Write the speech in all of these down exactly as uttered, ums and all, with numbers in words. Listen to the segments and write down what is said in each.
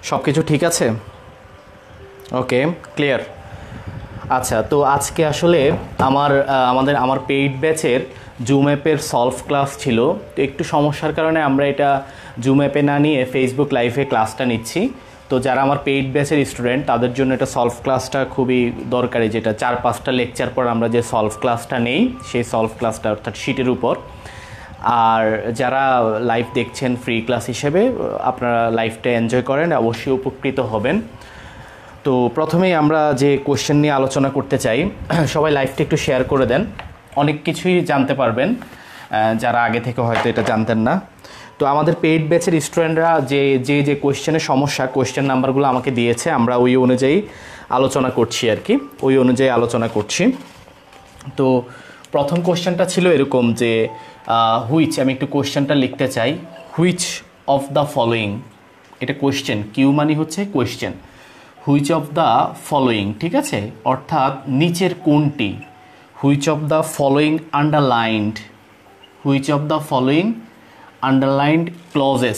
সব কিছু ঠিক আছে? Okay, clear. আচ্ছা, তো আজকে আসলে আমার আমাদের আমার পেইড ব্যাচের জুম অ্যাপের সলভ ক্লাস ছিল। তো একটু সমস্যার কারণে আমরা এটা জুম অ্যাপে না নিয়ে ফেসবুক লাইভে ক্লাসটা নিচ্ছি। তো যারা আমার পেইড ব্যাচের স্টুডেন্ট তাদের জন্য এটা সলভ ক্লাসটা খুবই দরকারি, যেটা চার পাঁচটা লেকচার পর আমরা যে সলভ ক্লাসটা নেই সেই সলভ ক্লাসটা, অর্থাৎ শিটের উপর। আর যারা লাইভ দেখছেন ফ্রি ক্লাস হিসেবে, আপনারা লাইভটা এনজয় করেন, অবশ্যই উপকৃত হবেন। তো প্রথমেই আমরা যে কোয়েশ্চেন নিয়ে আলোচনা করতে চাই, সবাই লাইভটা একটু শেয়ার করে দেন, অনেক কিছুই জানতে পারবেন যারা আগে থেকে হয়তো এটা জানতেন না। তো আমাদের পেইড ব্যাচের স্টুডেন্টরা যে যে যে কোয়েশ্চেনের সমস্যা, কোয়েশ্চেন নাম্বারগুলো আমাকে দিয়েছে, আমরা ওই অনুযায়ী আলোচনা করছি আর কি, ওই অনুযায়ী আলোচনা করছি। তো প্রথম কোয়েশ্চেনটা ছিল এরকম যে হুইচ, আমি একটু কোয়েশ্চেনটা লিখতে চাই, হুইচ অফ দ্য ফলোয়িং, এটা কোয়েশ্চেন, কিউ মানে হচ্ছে question, which of the following, ঠিক আছে, অর্থাৎ নিচের কোনটি, which of the following underlined, which of the following underlined clauses,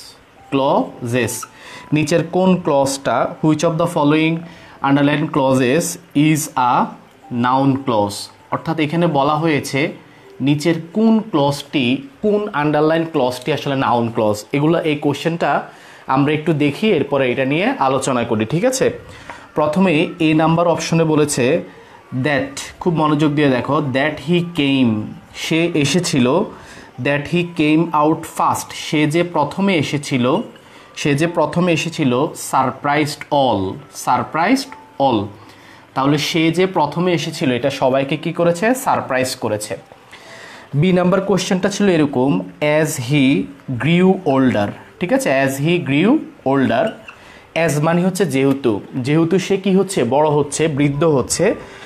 clauses, নিচের কোন ক্লজটা, which of the following underlined clauses is a noun clause, অর্থাৎ এখানে বলা হয়েছে নিচের কোন ক্লজটি, কোন আন্ডারলাইন ক্লজটি আসলে নাউন ক্লজ। এগুলো, এই কোশ্চেনটা আমরা একটু দেখি, এরপরে এটা নিয়ে আলোচনা করি, ঠিক আছে। প্রথমে এ নাম্বার অপশনে বলেছে দ্যাট, খুব মনোযোগ দিয়ে দেখো, দ্যাট হি কেম, সে এসেছিল, that he came out first, সে যে প্রথমে এসেছিল, সে যে প্রথমে এসেছিল, সারপ্রাইজড অল, সারপ্রাইজড অল, তাহলে সে যে প্রথমে এসেছিল এটা সবাইকে কি করেছে, সারপ্রাইজ করেছে। বি নাম্বার কোশ্চেনটা ছিল এরকম, অ্যাজ হি গ্রিউ ওল্ডার, ঠিক আছে, as he grew older, as মানে হচ্ছে যেহেতু, যেহেতু সে কি হচ্ছে, বড় হচ্ছে, বৃদ্ধ হচ্ছে,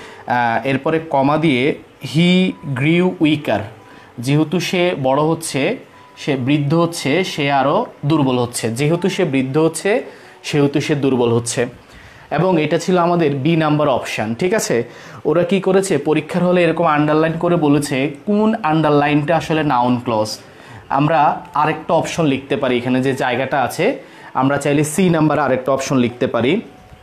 এরপরে কমা দিয়ে হি গ্রিউ উইকার, যেহেতু সে বড় হচ্ছে, সে বৃদ্ধ হচ্ছে, সে আরও দুর্বল হচ্ছে, যেহেতু সে বৃদ্ধ হচ্ছে সেহেতু সে দুর্বল হচ্ছে। এবং এটা ছিল আমাদের বি নাম্বার অপশান, ঠিক আছে। ওরা কি করেছে, পরীক্ষার হলে এরকম আন্ডারলাইন করে বলেছে কোন আন্ডারলাইনটা আসলে নাউন ক্লজ। আমরা আরেকটা অপশন লিখতে পারি, এখানে যে জায়গাটা আছে, আমরা চাইলে সি নাম্বার আরেকটা অপশন লিখতে পারি।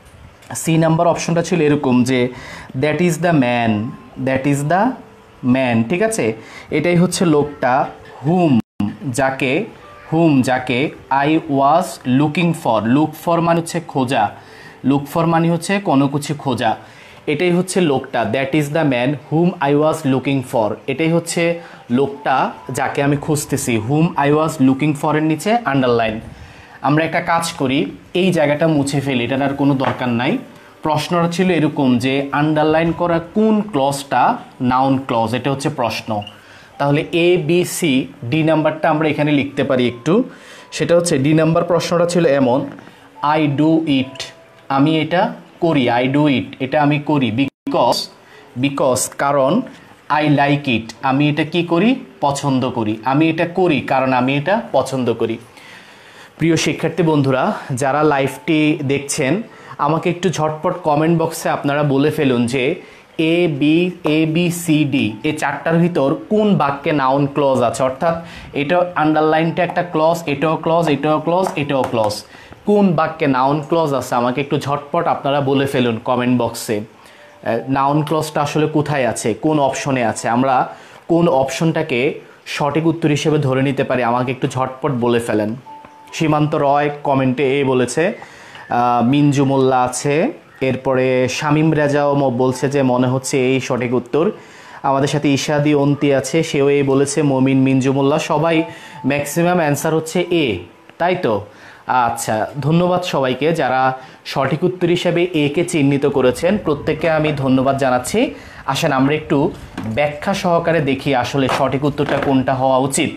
সি নাম্বার অপশনটা ছিল এরকম যে that is the man, that is the man, ঠিক আছে, এটাই হচ্ছে লোকটা, হুম যাকে, হুম যাকে, I was looking for, look for মানে হচ্ছে খোঁজা, লুক ফর মানে হচ্ছে কোনো কিছু খোঁজা, এটাই হচ্ছে লোকটা, that is the man whom I was looking for, এটাই হচ্ছে লোকটা যাকে আমি খুঁজতেছি, হুম আই ওয়াজ লুকিং ফরের নিচে আন্ডারলাইন। আমরা একটা কাজ করি, এই জায়গাটা মুছে ফেলি, এটার আর কোনো দরকার নাই। প্রশ্নটা ছিল এরকম যে আন্ডারলাইন করা কোন ক্লজটা নাউন ক্লজ, এটা হচ্ছে প্রশ্ন। তাহলে এ বি সি ডি নাম্বারটা আমরা এখানে লিখতে পারি একটু, সেটা হচ্ছে ডি নাম্বার প্রশ্নটা ছিল এমন, আই ডু ইট, আমি এটা করি, আই ডু ইট, এটা আমি করি, বিকজ, বিকজ কারণ, আই লাইক ইট, আমি এটা কি করি, পছন্দ করি, আমি এটা করি কারণ আমি এটা পছন্দ করি। প্রিয় শিক্ষার্থী বন্ধুরা, যারা লাইভটি দেখছেন, আমাকে একটু ঝটপট কমেন্ট বক্সে আপনারা বলে ফেলুন যে A B A B C D এই চারটার ভিতর কোন বাক্যে নাউন ক্লজ আছে, অর্থাৎ এটা আন্ডারলাইনটা একটা ক্লজ, এটাও ক্লজ, এটাও ক্লজ, এটাও ক্লজ, কোন বাক্যে নাউন ক্লজ আছে আমাকে একটু ঝটপট আপনারা বলে ফেলুন কমেন্ট বক্সে। নাউন ক্লজটা আসলে কোথায় আছে, কোন অপশনে আছে, আমরা কোন অপশনটাকে সঠিক উত্তর হিসেবে ধরে নিতে পারি, আমাকে একটু ঝটপট বলে ফেলেন। সীমান্ত রয় কমেন্টে এ বলেছে, মিঞ্জু মোল্লা আছে, এরপরে শামীম রেজাও বলছে যে মনে হচ্ছে এই সঠিক উত্তর, আমাদের সাথে ইশাদি অন্তি আছে, সেও এই বলেছে, মমিন, মিঞ্জু মোল্লা, সবাই ম্যাক্সিমাম অ্যান্সার হচ্ছে এ, তাই তো। আচ্ছা, ধন্যবাদ সবাইকে যারা সঠিক উত্তর হিসেবে এ কে চিহ্নিত করেছেন, প্রত্যেককে আমি ধন্যবাদ জানাচ্ছি। আসেন আমরা একটু ব্যাখ্যা সহকারে দেখি আসলে সঠিক উত্তরটা কোনটা হওয়া উচিত।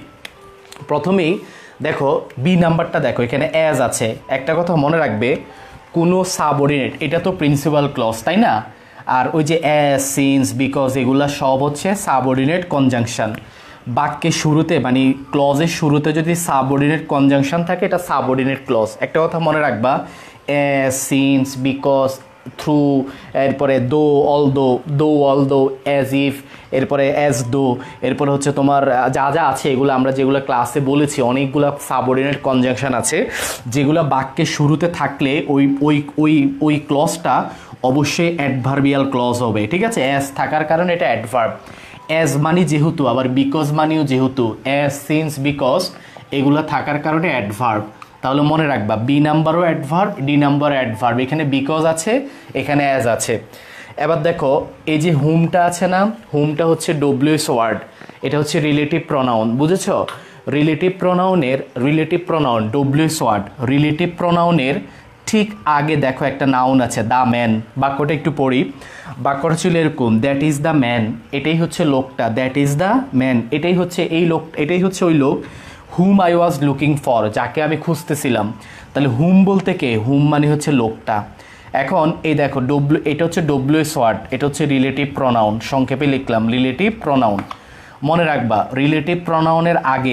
প্রথমেই দেখো বি নাম্বারটা দেখো, এখানে অ্যাজ আছে, একটা কথা মনে রাখবে, কোনো সাবঅর্ডিনেট, এটা তো প্রিন্সিপাল ক্লজ, তাই না, আর ওই যে অ্যাজ, সিন্স, বিকজ এগুলা সব হচ্ছে সাবঅর্ডিনেট কনজাংশন। বাক্যের শুরুতে মানে ক্লজের শুরুতে যদি সাবঅর্ডিনেট কনজাংশন থাকে এটা সাবঅর্ডিনেট ক্লজ। একটা কথা মনে রাখবা, অ্যাজ, সিন্স, বিকজ থ্রু, এরপরে দো, অল দো, দো অল দো, অ্যাজ ইফ, এরপরে অ্যাজ দো, এরপরে হচ্ছে তোমার যা যা আছে এগুলো আমরা যেগুলো ক্লাসে বলেছি অনেকগুলো সাবঅর্ডিনেট কনজাংশন আছে যেগুলো বাক্যের শুরুতে থাকলে ওই ওই ওই ওই ক্লজটা অবশ্যই অ্যাডভার্বিয়াল ক্লজ হবে, ঠিক আছে। অ্যাজ থাকার কারণে এটা অ্যাডভার্ব, অ্যাজ মানি যেহেতু, আবার বিকজ মানিও যেহেতু, অ্যাজ, সিন্স, বিকজ এগুলো থাকার কারণে অ্যাডভার্ব। তাহলে মনে রাখবা বি নাম্বারও অ্যাডভার্ব, ডি নাম্বার অ্যাডভার্ব, এখানে বিকজ আছে, এখানে অ্যাজ আছে। এবার দেখো এই যে হুমটা আছে না, হুমটা হচ্ছে ডব্লিউএস ওয়ার্ড, এটা হচ্ছে রিলেটিভ প্রনাউন, বুঝেছো। রিলেটিভ প্রনাউনের relative pronoun WH word, relative প্রনাউনের ঠিক আগে দেখো একটা নাউন আছে দ্য ম্যান। বাক্যটা একটু পড়ি, বাক্যটা ছিল এরকম, দ্যাট ইজ দ্য ম্যান, এটাই হচ্ছে লোকটা, দ্যাট ইজ দ্য ম্যান, এটাই হচ্ছে এই লোক, এটাই হচ্ছে ওই লোক, whom I was looking for, যাকে আমি খুঁজতেছিলাম। তাহলে হুম বলতে কে, হুম মানে হচ্ছে লোকটা। এখন এই দেখো ডব্লিউ, এটা হচ্ছে ডব্লিউএস ওয়ার্ড, এটা হচ্ছে রিলেটিভ প্রনাউন, সংক্ষেপে লিখলাম রিলেটিভ প্রনাউন। মনে রাখবা রিলেটিভ প্রনাউনের আগে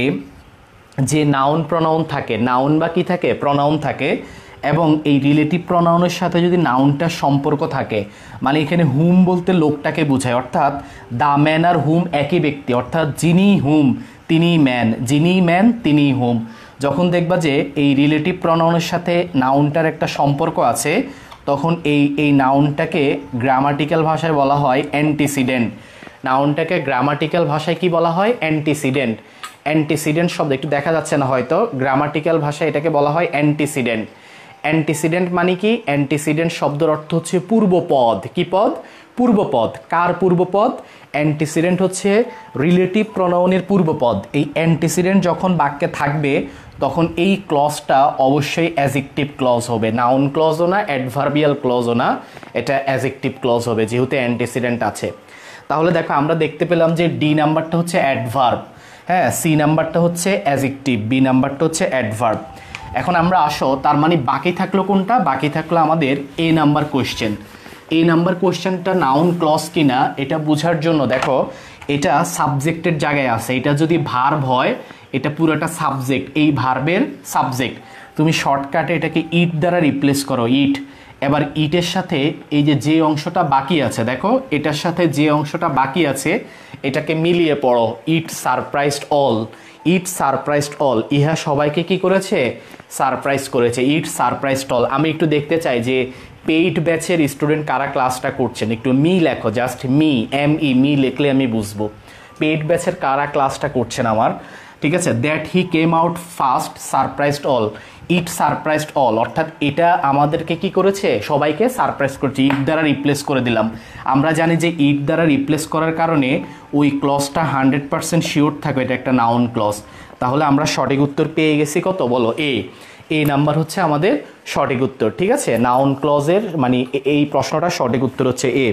যে নাউন প্রনাউন থাকে, নাউন বা কি থাকে, প্রনাউন থাকে, এবং এই রিলেটিভ প্রনাউনের সাথে যদি নাউনটার সম্পর্ক থাকে, মানে এখানে হুম বলতে লোকটাকে বোঝায়, অর্থাৎ দ্য ম্যান আর হুম একই ব্যক্তি, অর্থাৎ যিনি হুম তিনি ম্যান, যিনি ম্যান তিনি হুম। যখন দেখবা যে এই রিলেটিভ প্রনাউনের সাথে নাউনটার একটা সম্পর্ক আছে, তখন এই এই নাউনটাকে গ্রামাটিক্যাল ভাষায় বলা হয় অ্যান্টিসিডেন্ট। নাউনটাকে গ্রামাটিক্যাল ভাষায় কি বলা হয়, অ্যান্টিসিডেন্ট। অ্যান্টিসিডেন্ট শব্দ একটু দেখা যাচ্ছে না হয়তো, গ্রামাটিক্যাল ভাষায় এটাকে বলা হয় অ্যান্টিসিডেন্ট। অ্যান্টিসিডেন্ট মানে কি, অ্যান্টিসিডেন্ট শব্দের অর্থ হচ্ছে পূর্বপদ। কি পদ, পূর্বপদ। কার পূর্বপদ, অ্যান্টিসিডেন্ট হচ্ছে রিলেটিভ প্রনাউনের পূর্বপদ। এই অ্যান্টিসিডেন্ট যখন বাক্যে থাকবে তখন এই ক্লজটা অবশ্যই অ্যাজেক্টিভ ক্লজ হবে, নাউন ক্লজও না, অ্যাডভার্বিয়াল ক্লজও না, এটা অ্যাজেক্টিভ ক্লজ হবে যেহেতু অ্যান্টিসিডেন্ট আছে। তাহলে দেখো আমরা দেখতে পেলাম যে ডি নাম্বারটা হচ্ছে অ্যাডভার্ব, হ্যাঁ, সি নাম্বারটা হচ্ছে অ্যাজেক্টিভ, বি নাম্বারটা হচ্ছে অ্যাডভার্ব। এখন আমরা আসো, তার মানে বাকি থাকলো কোনটা, বাকি থাকলো আমাদের এ নাম্বার কোয়েশ্চেন। এই নাম্বার কোয়েশ্চেনটা নাউন ক্লজ কিনা এটা বোঝার জন্য দেখো এটা সাবজেক্টের জায়গায় আছে, এটা যদি ভার্ব হয় এটা পুরোটা সাবজেক্ট, এই ভার্বের সাবজেক্ট। তুমি শর্টকাটে এটাকে ইট দ্বারা রিপ্লেস করো, ইট। এবার ইটের সাথে এই যে যে অংশটা বাকি আছে, দেখো এটার সাথে যে অংশটা বাকি আছে এটাকে মিলিয়ে পড়ো, it surprised all, it surprised all, ইহা সবাইকে কি করেছে, সারপ্রাইজ করেছে, ইট সারপ্রাইজড অল। আমি একটু দেখতে চাই যে পেইড ব্যাচের স্টুডেন্ট কারা ক্লাসটা করছেন, একটু মি লেখো, just me, M E, me লিখলে আমি বুঝবো পেইড ব্যাচের কারা ক্লাসটা করছেন আমার, ঠিক আছে। That he came out first surprised all, it surprised all, অর্থাৎ এটা আমাদেরকে কি করেছে, সবাইকে সারপ্রাইজ করেছে, ইট দ্বারা রিপ্লেস করে দিলাম। আমরা জানি যে ইট দ্বারা রিপ্লেস করার কারণে ওই ক্লজটা হান্ড্রেড পার্সেন্ট শিওর থাকবে এটা একটা নাউন ক্লজ। তাহলে আমরা সঠিক উত্তর পেয়ে গেছি কত, বলো, এ। এই নাম্বার হচ্ছে আমাদের সঠিক উত্তর, ঠিক আছে। নাউন ক্লজের মানে এই প্রশ্নটার সঠিক উত্তর হচ্ছে এ।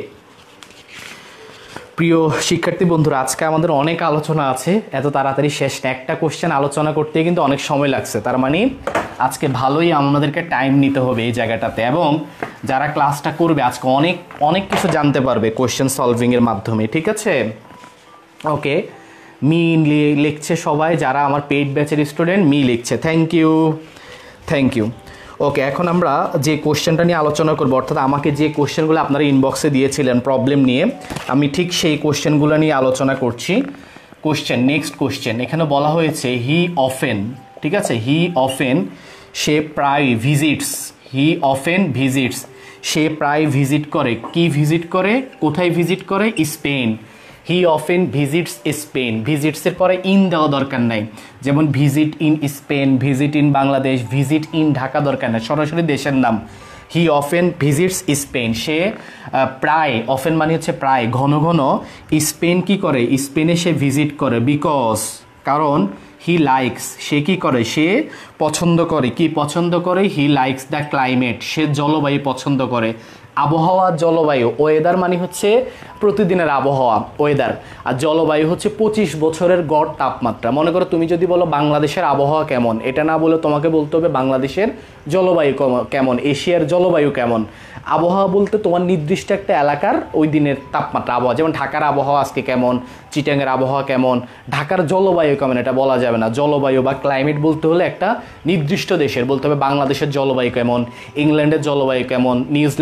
প্রিয় শিক্ষার্থী বন্ধুরা, আজকে আমাদের অনেক আলোচনা আছে, এত তাড়াতাড়ি শেষ না, একটা কোশ্চেন আলোচনা করতে কিন্তু অনেক সময় লাগছে, তার মানে আজকে ভালোই আমাদেরকে টাইম নিতে হবে এই জায়গাটাতে, এবং যারা ক্লাসটা করবে আজকে অনেক অনেক কিছু জানতে পারবে কোশ্চেন সলভিংয়ের মাধ্যমে, ঠিক আছে। ওকে, মি লিখছে সবাই, যারা আমার পেইড ব্যাচের স্টুডেন্ট মি লিখছে, thank you thank you. Okay, এখন আমরা যে কোশ্চেনটা নিয়ে আলোচনা করবো, অর্থাৎ আমাকে যে কোশ্চেনগুলো আপনারা ইনবক্সে দিয়েছিলেন প্রবলেম নিয়ে, আমি ঠিক সেই কোশ্চেনগুলো নিয়ে আলোচনা করছি। কোশ্চেন, নেক্সট কোশ্চেন, এখানে বলা হয়েছে হি অফেন, ঠিক আছে, হি অফেন, সে প্রায় ভিজিটস, হি অফেন ভিজিটস, সে প্রায় ভিজিট করে, কি ভিজিট করে, কোথায় ভিজিট করে, Spain. He often visits Spain, ভিজিটসের পরে ইন দেওয়া দরকার নাই, যেমন visit in Spain, visit in Bangladesh, visit in Dhaka দরকার নাই, সরাসরি দেশের নাম। হি অফেন ভিজিটস স্পেন, সে প্রায়, অফেন মানে হচ্ছে প্রায়, ঘন ঘন স্পেন কি করে, স্পেনে সে ভিজিট করে, বিকজ কারণ, হি লাইকস, সে কি করে, সে পছন্দ করে, কি পছন্দ করে, হি লাইকস দ্য ক্লাইমেট, সে জলবায়ু পছন্দ করে। আবহাওয়া, জলবায়ু, ওয়েদার মানে হচ্ছে প্রতিদিনের আবহাওয়া, ওয়েদার, আর জলবায়ু হচ্ছে পঁচিশ বছরের গড় তাপমাত্রা। মনে করো তুমি যদি বলো বাংলাদেশের আবহাওয়া কেমন, এটা না বলে তোমাকে বলতে হবে বাংলাদেশের জলবায়ু কেমন, এশিয়ার জলবায়ু কেমন। আবহাওয়া বলতে তোমার নির্দিষ্ট একটা এলাকার ওই দিনের তাপমাত্রা, আবহাওয়া, যেমন ঢাকার আবহাওয়া আজকে কেমন, চিটাঙের আবহাওয়া কেমন, ঢাকার জলবায়ু কেমন এটা বলা যাবে না। জলবায়ু বা ক্লাইমেট বলতে হলে একটা নির্দিষ্ট দেশের বলতে হবে, বাংলাদেশের জলবায়ু কেমন, ইংল্যান্ডের জলবায়ু কেমন, নিউজিল্যান্ডের জলবায়ু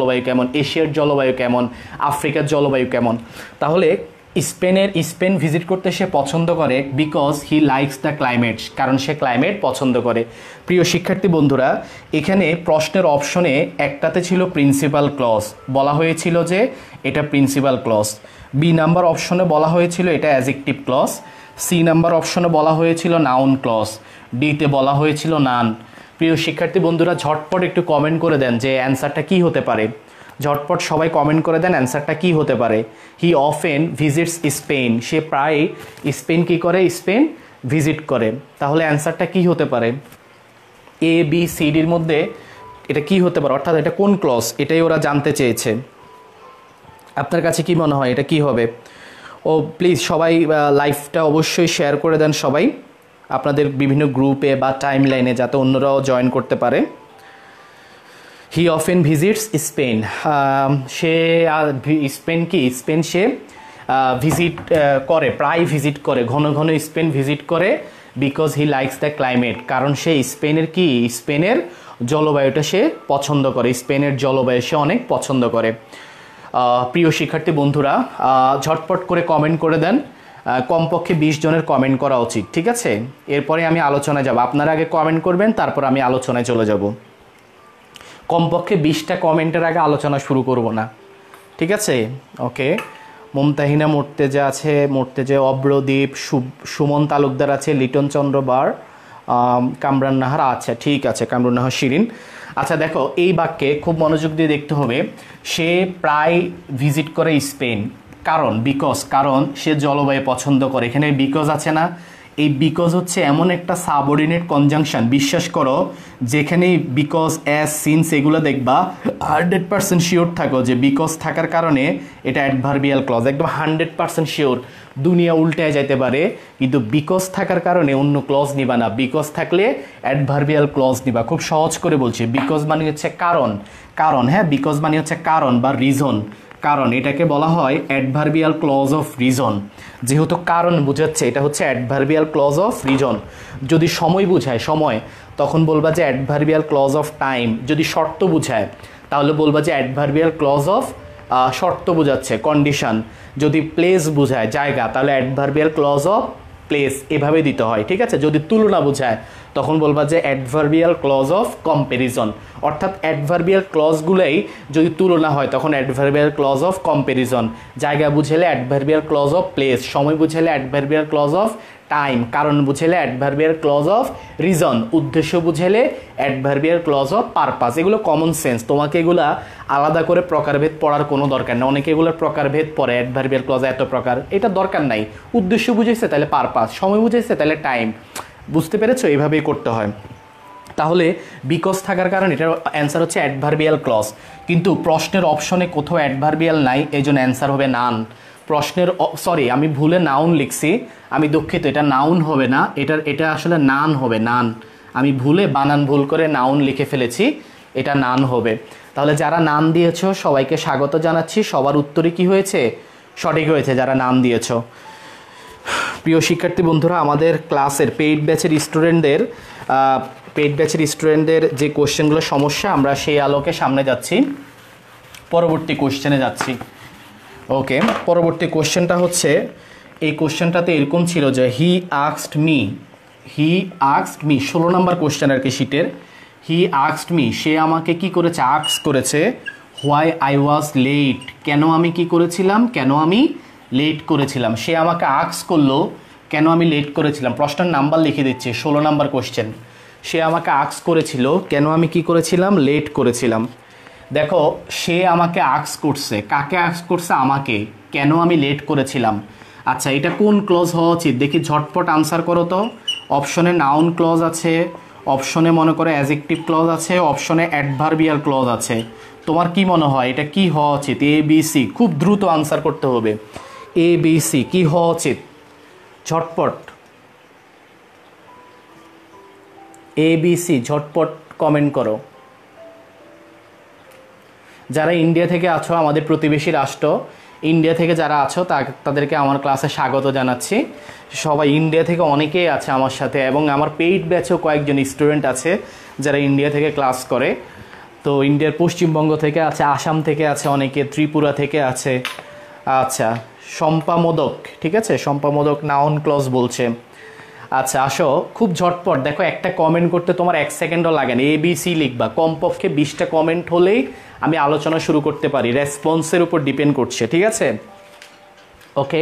জলবায়ু কেমন, এশিয়ার জলবায়ু কেমন, আফ্রিকার জলবায়ু কেমন। তাহলে স্পেনের স্পেন ভিজিট করতে সে পছন্দ করে because he likes the climate, কারণ সে ক্লাইমেট পছন্দ করে। প্রিয় শিক্ষার্থী বন্ধুরা, এখানে প্রশ্নের অপশনে একটাতে ছিল প্রিন্সিপাল ক্লজ, বলা হয়েছিল যে এটা প্রিন্সিপাল ক্লজ। বি নাম্বার অপশনে বলা হয়েছিল এটা অ্যাডজেক্টিভ ক্লজ। সি নাম্বার অপশনে বলা হয়েছিল নাউন ক্লজ। ডিতে বলা হয়েছিল নান। প্রিয় শিক্ষার্থী বন্ধুরা, ঝটপট একটু কমেন্ট করে দেন যে অ্যান্সারটা কি হতে পারে। ঝটপট সবাই কমেন্ট করে দেন অ্যান্সারটা কি হতে পারে। হি অফেন ভিজিটস স্পেন, সে প্রায় স্পেন কি করে, স্পেন ভিজিট করে। তাহলে অ্যান্সারটা কি হতে পারে? এ বি সি ডির মধ্যে এটা কি হতে পারে, অর্থাৎ এটা কোন ক্লজ, এটাই ওরা জানতে চেয়েছে। আপনার কাছে কি মনে হয় এটা কি হবে? ও প্লিজ সবাই লাইভটা অবশ্যই শেয়ার করে দেন সবাই আপনাদের বিভিন্ন গ্রুপে বা টাইম লাইনে, যাতে অন্যরাও জয়েন করতে পারে। হি অফেন ভিজিটস স্পেন, সে স্পেন কি স্পেন সে ভিজিট করে, প্রায় ভিজিট করে, ঘন ঘন স্পেন ভিজিট করে because he likes the climate, কারণ সে স্পেনের কি স্পেনের জলবায়ুটা সে পছন্দ করে, স্পেনের জলবায়ু সে অনেক পছন্দ করে। প্রিয় শিক্ষার্থী বন্ধুরা, ঝটপট করে কমেন্ট করে দেন, কমপক্ষে বিশ জনের কমেন্ট করা উচিত, ঠিক আছে? এরপরে আমি আলোচনায় যাব, আপনারা আগে কমেন্ট করবেন, তারপর আমি আলোচনায় চলে যাব। কমপক্ষে বিশটা কমেন্টের আগে আলোচনা শুরু করব না, ঠিক আছে? ওকে, মুমতাহিনা মোর্তেজা আছে, মোর্তেজা, অব্রদীপ, সুমন তালুকদার আছে, লিটন চন্দ্র বার, কামরান নাহার, আচ্ছা ঠিক আছে, কামরুন নাহার শিরিন। আচ্ছা দেখো, এই বাক্যে খুব মনোযোগ দিয়ে দেখতে হবে, সে প্রায় ভিজিট করে স্পেন, কারণ বিকজ, কারণ সে জলবায়ু পছন্দ করে। এখানে বিকজ আছে না, এই বিকজ হচ্ছে এমন একটা সাবঅর্ডিনেট কনজাংশন, বিশ্বাস করো যেখানে বিকজ, অ্যাজ, সিন্স এগুলো দেখবা হান্ড্রেড পার্সেন্ট শিওর থাকো যে বিকজ থাকার কারণে এটা অ্যাডভার্বিয়াল ক্লজ, একদম হান্ড্রেড পার্সেন্ট শিওর। দুনিয়া উল্টে যাইতে পারে, কিন্তু বিকজ থাকার কারণে অন্য ক্লজ নিবা না, বিকজ থাকলে অ্যাডভার্বিয়াল ক্লজ নিবা। খুব সহজ করে বলছি, বিকজ মানে হচ্ছে কারণ, কারণ হ্যাঁ, বিকজ মানে হচ্ছে কারণ বা রিজন, কারণ এটাকে বলা হয় অ্যাডভার্বিয়াল ক্লজ অফ রিজন। যেহেতু কারণ বোঝাচ্ছে, এটা হচ্ছে অ্যাডভার্বিয়াল ক্লজ অফ রিজন। যদি সময় বোঝায়, সময়, তখন বলবা যে অ্যাডভার্বিয়াল ক্লজ অফ টাইম। যদি শর্ত বোঝায় তাহলে বলবা যে অ্যাডভার্বিয়াল ক্লজ অফ শর্ত বোঝাচ্ছে, কন্ডিশন। যদি প্লেস বোঝায়, জায়গা, তাহলে অ্যাডভার্বিয়াল ক্লজ অফ প্লেস, এভাবে দিতে হয়, ঠিক আছে? যদি তুলনা বোঝায় তখন বলবা যে অ্যাডভার্বিয়াল ক্লজ অফ কম্প্যারিজন, অর্থাৎ অ্যাডভার্বিয়াল ক্লজগুলোই যদি তুলনা হয় তখন অ্যাডভার্বিয়াল ক্লজ অফ কম্প্যারিজন। জায়গা বুঝালে অ্যাডভার্বিয়াল ক্লজ অফ প্লেস, সময় বুঝালে অ্যাডভার্বিয়াল ক্লজ অফ টাইম, কারণ বুঝালে অ্যাডভার্বিয়াল ক্লজ অফ রিজন, উদ্দেশ্য বুঝালে অ্যাডভার্বিয়াল ক্লজ অফ পারপাস। এগুলো কমন সেন্স, তোমাকে এগুলা আলাদা করে প্রকারভেদ পড়ার কোনো দরকার নেই। অনেকে এগুলোর প্রকারভেদ পড়ে, অ্যাডভার্বিয়াল ক্লজ এত প্রকার, এটা দরকার নাই। উদ্দেশ্য বুঝেছে তাহলে পারপাস, সময় বুঝেছে তাহলে টাইম। বুঝতে পেরেছো? এইভাবেই করতে হয়। তাহলে বিকজ থাকার কারণে এটার অ্যান্সার হচ্ছে অ্যাডভার্বিয়াল ক্লজ, কিন্তু প্রশ্নের অপশনে কোথাও অ্যাডভার্বিয়াল নাই, এই জন্য অ্যান্সার হবে নান। প্রশ্নের, সরি আমি ভুলে নাউন লিখছি, আমি দুঃখিত, এটা নাউন হবে না, এটার এটা আসলে নান হবে, নান। আমি ভুলে বানান ভুল করে নাউন লিখে ফেলেছি, এটা নান হবে। তাহলে যারা নাম দিয়েছো সবাইকে স্বাগত জানাচ্ছি, সবার উত্তরে কি হয়েছে, সঠিক হয়েছে যারা নাম দিয়েছো। প্রিয় শিক্ষার্থী বন্ধুরা, আমাদের ক্লাসের পেইড ব্যাচের স্টুডেন্টদের পেইড ব্যাচের স্টুডেন্টদের যে কোশ্চেনগুলো সমস্যা, আমরা সেই আলোকে সামনে যাচ্ছি, পরবর্তী কোশ্চেনে যাচ্ছি। ওকে, পরবর্তী কোশ্চেনটা হচ্ছে, এই কোশ্চেনটাতে এরকম ছিল যে he asked me, he asked me, ষোলো নম্বর কোশ্চেন আর কি শীটের। হি আস্কড মি, সে আমাকে কি করেছে, আস্ক করেছে, হোয়াই আই ওয়াজ লেট, কেন আমি কি করেছিলাম, কেন আমি লেট করেছিলাম। সে আমাকে আস্ক করলো কেন আমি লেট করেছিলাম, প্রশ্নের নাম্বার লিখে দিচ্ছে, ষোলো নম্বর কোশ্চেন। সে আমাকে আস্ক করেছিল কেন আমি কি করেছিলাম, লেট করেছিলাম। দেখো, সে আমাকে আস্ক করছে, কাকে আস্ক করছে, আমাকে, কেন আমি লেট করেছিলাম। আচ্ছা, এটা কোন ক্লজ হওয়া উচিত দেখি, ঝটপট আনসার করো তো। অপশনে নাউন ক্লজ আছে, অপশনে মনে করো অ্যাডজেক্টিভ ক্লজ আছে, অপশনে অ্যাডভার্বিয়াল ক্লজ আছে। তোমার কি মনে হয় এটা কি হওয়া উচিত? এ বি সি, খুব দ্রুত আনসার করতে হবে। এ বি সি কি হওয়া উচিত, ঝটপট এ বি সি ঝটপট কমেন্ট করো। যারা ইন্ডিয়া থেকে আছো, আমাদের প্রতিবেশী রাষ্ট্র ইন্ডিয়া থেকে যারা আছো তাদেরকে আমার ক্লাসে স্বাগত জানাচ্ছি। সবাই ইন্ডিয়া থেকে অনেকেই আছে আমার সাথে, এবং আমার পেইড ব্যাচেও কয়েকজন স্টুডেন্ট আছে যারা ইন্ডিয়া থেকে ক্লাস করে। তো ইন্ডিয়ার পশ্চিমবঙ্গ থেকে আছে, আসাম থেকে আছে অনেকে, ত্রিপুরা থেকে আছে। আচ্ছা, সম্পামোদক, ঠিক আছে, সম্পামোদক নাউন ক্লজ বলছে। আচ্ছা আসো, খুব ঝটপট দেখো, একটা কমেন্ট করতে তোমার এক সেকেন্ডও লাগে না, এবিসি লিখবা, কমপক্ষে বিশটা কমেন্ট হলেই আমি আলোচনা শুরু করতে পারি, রেসপন্সের উপর ডিপেন্ড করছে, ঠিক আছে। ওকে,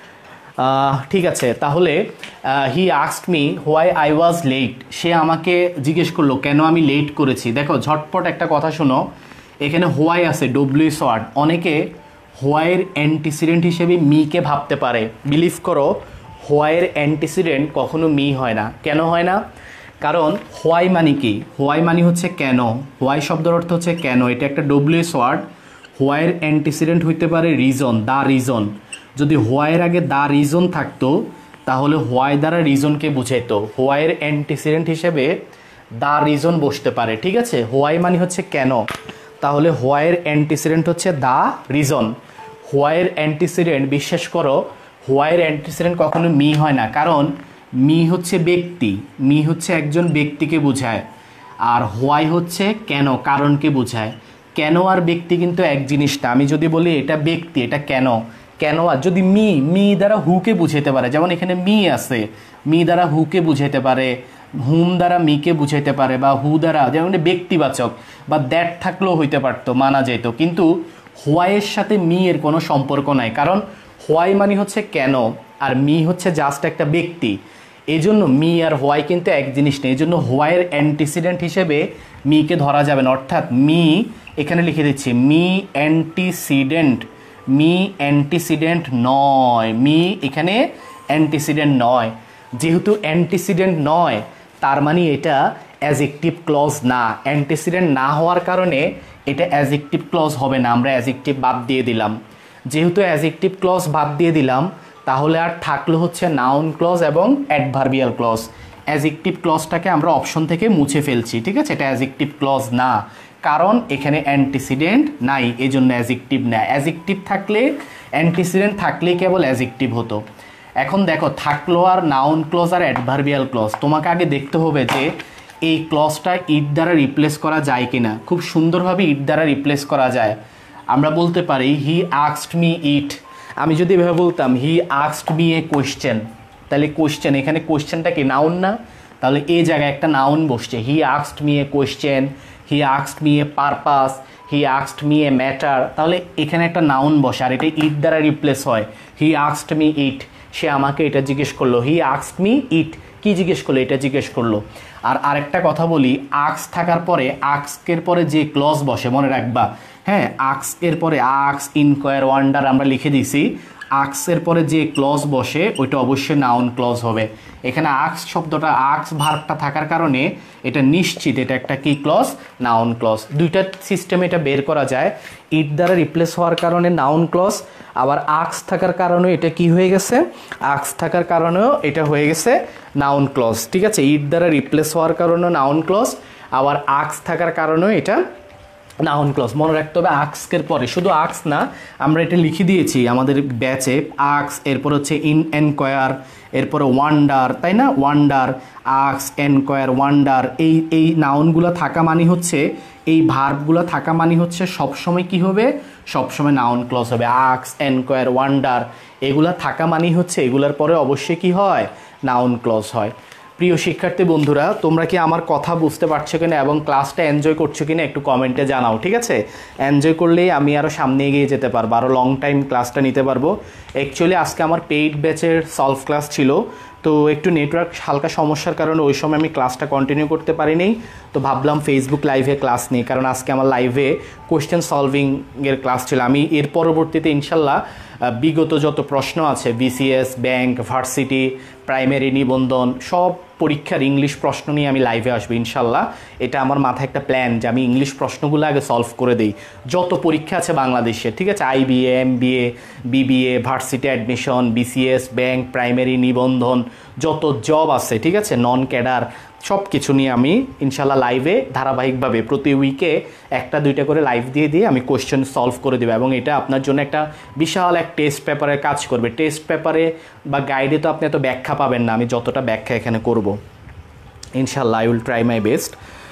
ঠিক আছে, তাহলে he asked me why I was late, সে আমাকে জিজ্ঞেস করলো কেন আমি লেট করেছি। দেখো ঝটপট একটা কথা শোনো, এখানে হোয়াই আছে, ডব্লিউএস ওয়ার্ড, অনেকে হোয়াইয়ের অ্যান্টিসিডেন্ট হিসেবে মিকে ভাবতে পারে। বিলিভ করো, হোয়াইয়ের অ্যান্টিসিডেন্ট কখনো মি হয় না। কেন হয় না? কারণ হোয়াই মানে কি? হোয়াই মানে হচ্ছে কেন, হোয়াই শব্দের অর্থ হচ্ছে কেন, এটা একটা ডব্লিউএস ওয়ার্ড। হোয়াইয়ের অ্যান্টিসিডেন্ট হইতে পারে রিজন, দ্য রিজন। যদি হোয়াইয়ের আগে দ্য রিজন থাকতো তাহলে হোয়াই দ্বারা রিজনকে বুঝাইতো, হোয়াইয়ের অ্যান্টিসিডেন্ট হিসেবে দ্য রিজন বসতে পারে, ঠিক আছে। হোয়াই মানে হচ্ছে কেন, তাহলে হোয়াইয়ের অ্যান্টিসিডেন্ট হচ্ছে দ্য রিজন। হোয়াইয়ের অ্যান্টিসিডেন্ট, বিশ্বাস করো, হোয়াইয়ের অ্যান্টিসিডেন্ট কখনো মি হয় না, কারণ মি হচ্ছে ব্যক্তি, মি হচ্ছে একজন ব্যক্তিকে বোঝায়, আর হোয়াই হচ্ছে কেন, কারণকে বোঝায়। কেন আর ব্যক্তি কিন্তু এক জিনিস না। আমি যদি বলি এটা ব্যক্তি, এটা কেন, কেন আর যদি মি, মি দ্বারা হুকে বুঝাইতে পারে, যেমন এখানে মি আছে, মি দ্বারা হুকে বুঝাইতে পারে, হুম দ্বারা মিকে বুঝাইতে পারে, বা হু দ্বারা, যেমন ব্যক্তিবাচক, বা দ্যাট থাকলেও হইতে পারতো, মানা যেত। কিন্তু হোয়াইয়ের সাথে মি এর কোনো সম্পর্ক নাই, কারণ হোয়াই মানে হচ্ছে কেন, আর মি হচ্ছে জাস্ট একটা ব্যক্তি। এই জন্য মি আর হোয়াই কিন্তু এক জিনিস নেই, এই জন্য হোয়াইয়ের অ্যান্টিসিডেন্ট হিসেবে মিকে ধরা যাবে না। অর্থাৎ মি, এখানে লিখে দিচ্ছি, মি অ্যান্টিসিডেন্ট, মি অ্যান্টিসিডেন্ট নয়, মি এখানে অ্যান্টিসিডেন্ট নয়। যেহেতু অ্যান্টিসিডেন্ট নয়, তার মানে এটা অ্যাজেক্টিভ ক্লজ না। অ্যান্টিসিডেন্ট না হওয়ার কারণে এটা অ্যাজেক্টিভ ক্লজ হবে না, আমরা অ্যাজেক্টিভ বাদ দিয়ে দিলাম। যেহেতু অ্যাজেক্টিভ ক্লজ বাদ দিয়ে দিলাম, তাহলে আর থাকলো হচ্ছে নাউন ক্লজ এবং অ্যাডভার্বিয়াল ক্লজ। অ্যাজেক্টিভ ক্লজটাকে আমরা অপশন থেকে মুছে ফেলছি, ঠিক আছে, এটা অ্যাজেক্টিভ ক্লজ না, কারণ এখানে অ্যান্টিসিডেন্ট নাই, এই জন্য অ্যাজেক্টিভ না। অ্যাজেক্টিভ থাকলে, অ্যান্টিসিডেন্ট থাকলেই কেবল অ্যাজেক্টিভ হতো। এখন দেখো, থাকলো আর নাউন ক্লজ আর অ্যাডভার্বিয়াল ক্লজ, তোমাকে আগে দেখতে হবে যে এই ক্লজটা ইট দ্বারা রিপ্লেস করা যায় কিনা। খুব সুন্দরভাবে ইট দ্বারা রিপ্লেস করা যায়। আমরা বলতে পারি হি আস্কড মি ইট। আমি যদি এভাবে বলতাম he asked me a question, তাহলে কোয়েশ্চেন, এখানে কোয়েশ্চেনটা কি নাউন না? তাহলে এই জায়গায় একটা নাউন বসছে, he asked me a question, he asked me a purpose, he asked me a matter. তাহলে এখানে একটা নাউন বসে, আর এটা ইট দ্বারা রিপ্লেস হয়। হি আস্কড মি ইট, সে আমাকে এটা জিজ্ঞেস করলো। হি আস্কড মি ইট, কি জিজ্ঞেস করলো? এটা জিজ্ঞেস করলো। আর আরেকটা কথা বলি, আক্স থাকার পরে, আক্সকের পরে যে ক্লজ বসে মনে রাখবা, হ্যাঁ, আক্স এর পরে আক্স, ইনকোয়ার, ওয়ান্ডার আমরা লিখে দিছি। আক্সের পরে যে ক্লজ বসে ওইটা অবশ্যই নাউন ক্লজ হবে। এখানে আক্স শব্দটা, আক্স ভার্বটা থাকার কারণে এটা নিশ্চিত এটা একটা কি ক্লজ? Noun clause. দুইটা সিস্টেমে এটা বের করা যায়। ইট দ্বারা রিপ্লেস হওয়ার কারণে নাউন ক্লজ, আবার আক্স থাকার কারণে এটা কি হয়ে গেছে? আক্স থাকার কারণেও এটা হয়ে গেছে নাউন ক্লজ, ঠিক আছে। ইট দ্বারা রিপ্লেস হওয়ার কারণে নাউন ক্লজ, আবার আক্স থাকার কারণেও এটা নাউন ক্লজ। মনে রাখতে হবে আক্সকের পরে, শুধু আক্স না, আমরা এটা লিখে দিয়েছি আমাদের ব্যাচে, আক্স, এরপর হচ্ছে ইন এনকোয়ার, এরপরে ওয়ান্ডার, তাই না? ওয়ান্ডার, আক্স, এনকোয়ার, ওয়ান্ডার, এই এই নাউনগুলো থাকা মানে হচ্ছে, এই ভার্বগুলো থাকা মানে হচ্ছে সবসময় কি হবে? সবসময় নাউন ক্লজ হবে। আক্স, এনকোয়ার, ওয়ান্ডার এগুলা থাকা মানেই হচ্ছে এগুলার পরে অবশ্যই কি হয়? নাউন ক্লজ হয়। প্রিয় শিক্ষার্থী বন্ধুরা, তোমরা কি আমার কথা বুঝতে পারছো কিনা এবং ক্লাসটা এনজয় করছো কিনা একটু কমেন্টে জানাও, ঠিক আছে? এনজয় করলেই আমি আরও সামনে এগিয়ে যেতে পারবো, আরও লং টাইম ক্লাসটা নিতে পারবো। অ্যাকচুয়ালি আজকে আমার পেইড ব্যাচের সলভ ক্লাস ছিল, তো একটু নেটওয়ার্ক হালকা সমস্যার কারণে ওই সময় আমি ক্লাসটা কন্টিনিউ করতে পারিনি। তো ভাবলাম ফেসবুক লাইভে ক্লাস নিই, কারণ আজকে আমার লাইভে কোয়েশ্চেন সলভিংয়ের ক্লাস ছিল। আমি এর পরবর্তীতে ইনশাল্লাহ বিগত যত প্রশ্ন আছে, বিসিএস, ব্যাংক, ভার্সিটি, প্রাইমারি, নিবন্ধন, সব পরীক্ষার ইংলিশ প্রশ্ন নিয়ে আমি লাইভে আসবো ইনশাল্লাহ। এটা আমার মাথায় একটা প্ল্যান যে আমি ইংলিশ প্রশ্নগুলো আগে সলভ করে দিই, যত পরীক্ষা আছে বাংলাদেশে, ঠিক আছে? IBA, MBA, BBA, varsity admission, BCS, bank, primary, নিবন্ধন, যত জব আছে, ঠিক আছে, নন ক্যাডার, সব কিছু নিয়ে আমি ইনশাল্লাহ লাইভে ধারাবাহিকভাবে প্রতি উইকে একটা দুইটা করে লাইভ দিয়ে দিয়ে আমি কোয়েশ্চেন সলভ করে দেবো, এবং এটা আপনার জন্য একটা বিশাল এক টেস্ট পেপারের কাজ করবে। টেস্ট পেপারে বা গাইডে তো আপনি এত ব্যাখ্যা পাবেন না, আমি যতটা ব্যাখ্যা এখানে করব ইনশাল্লাহ। I will try my best.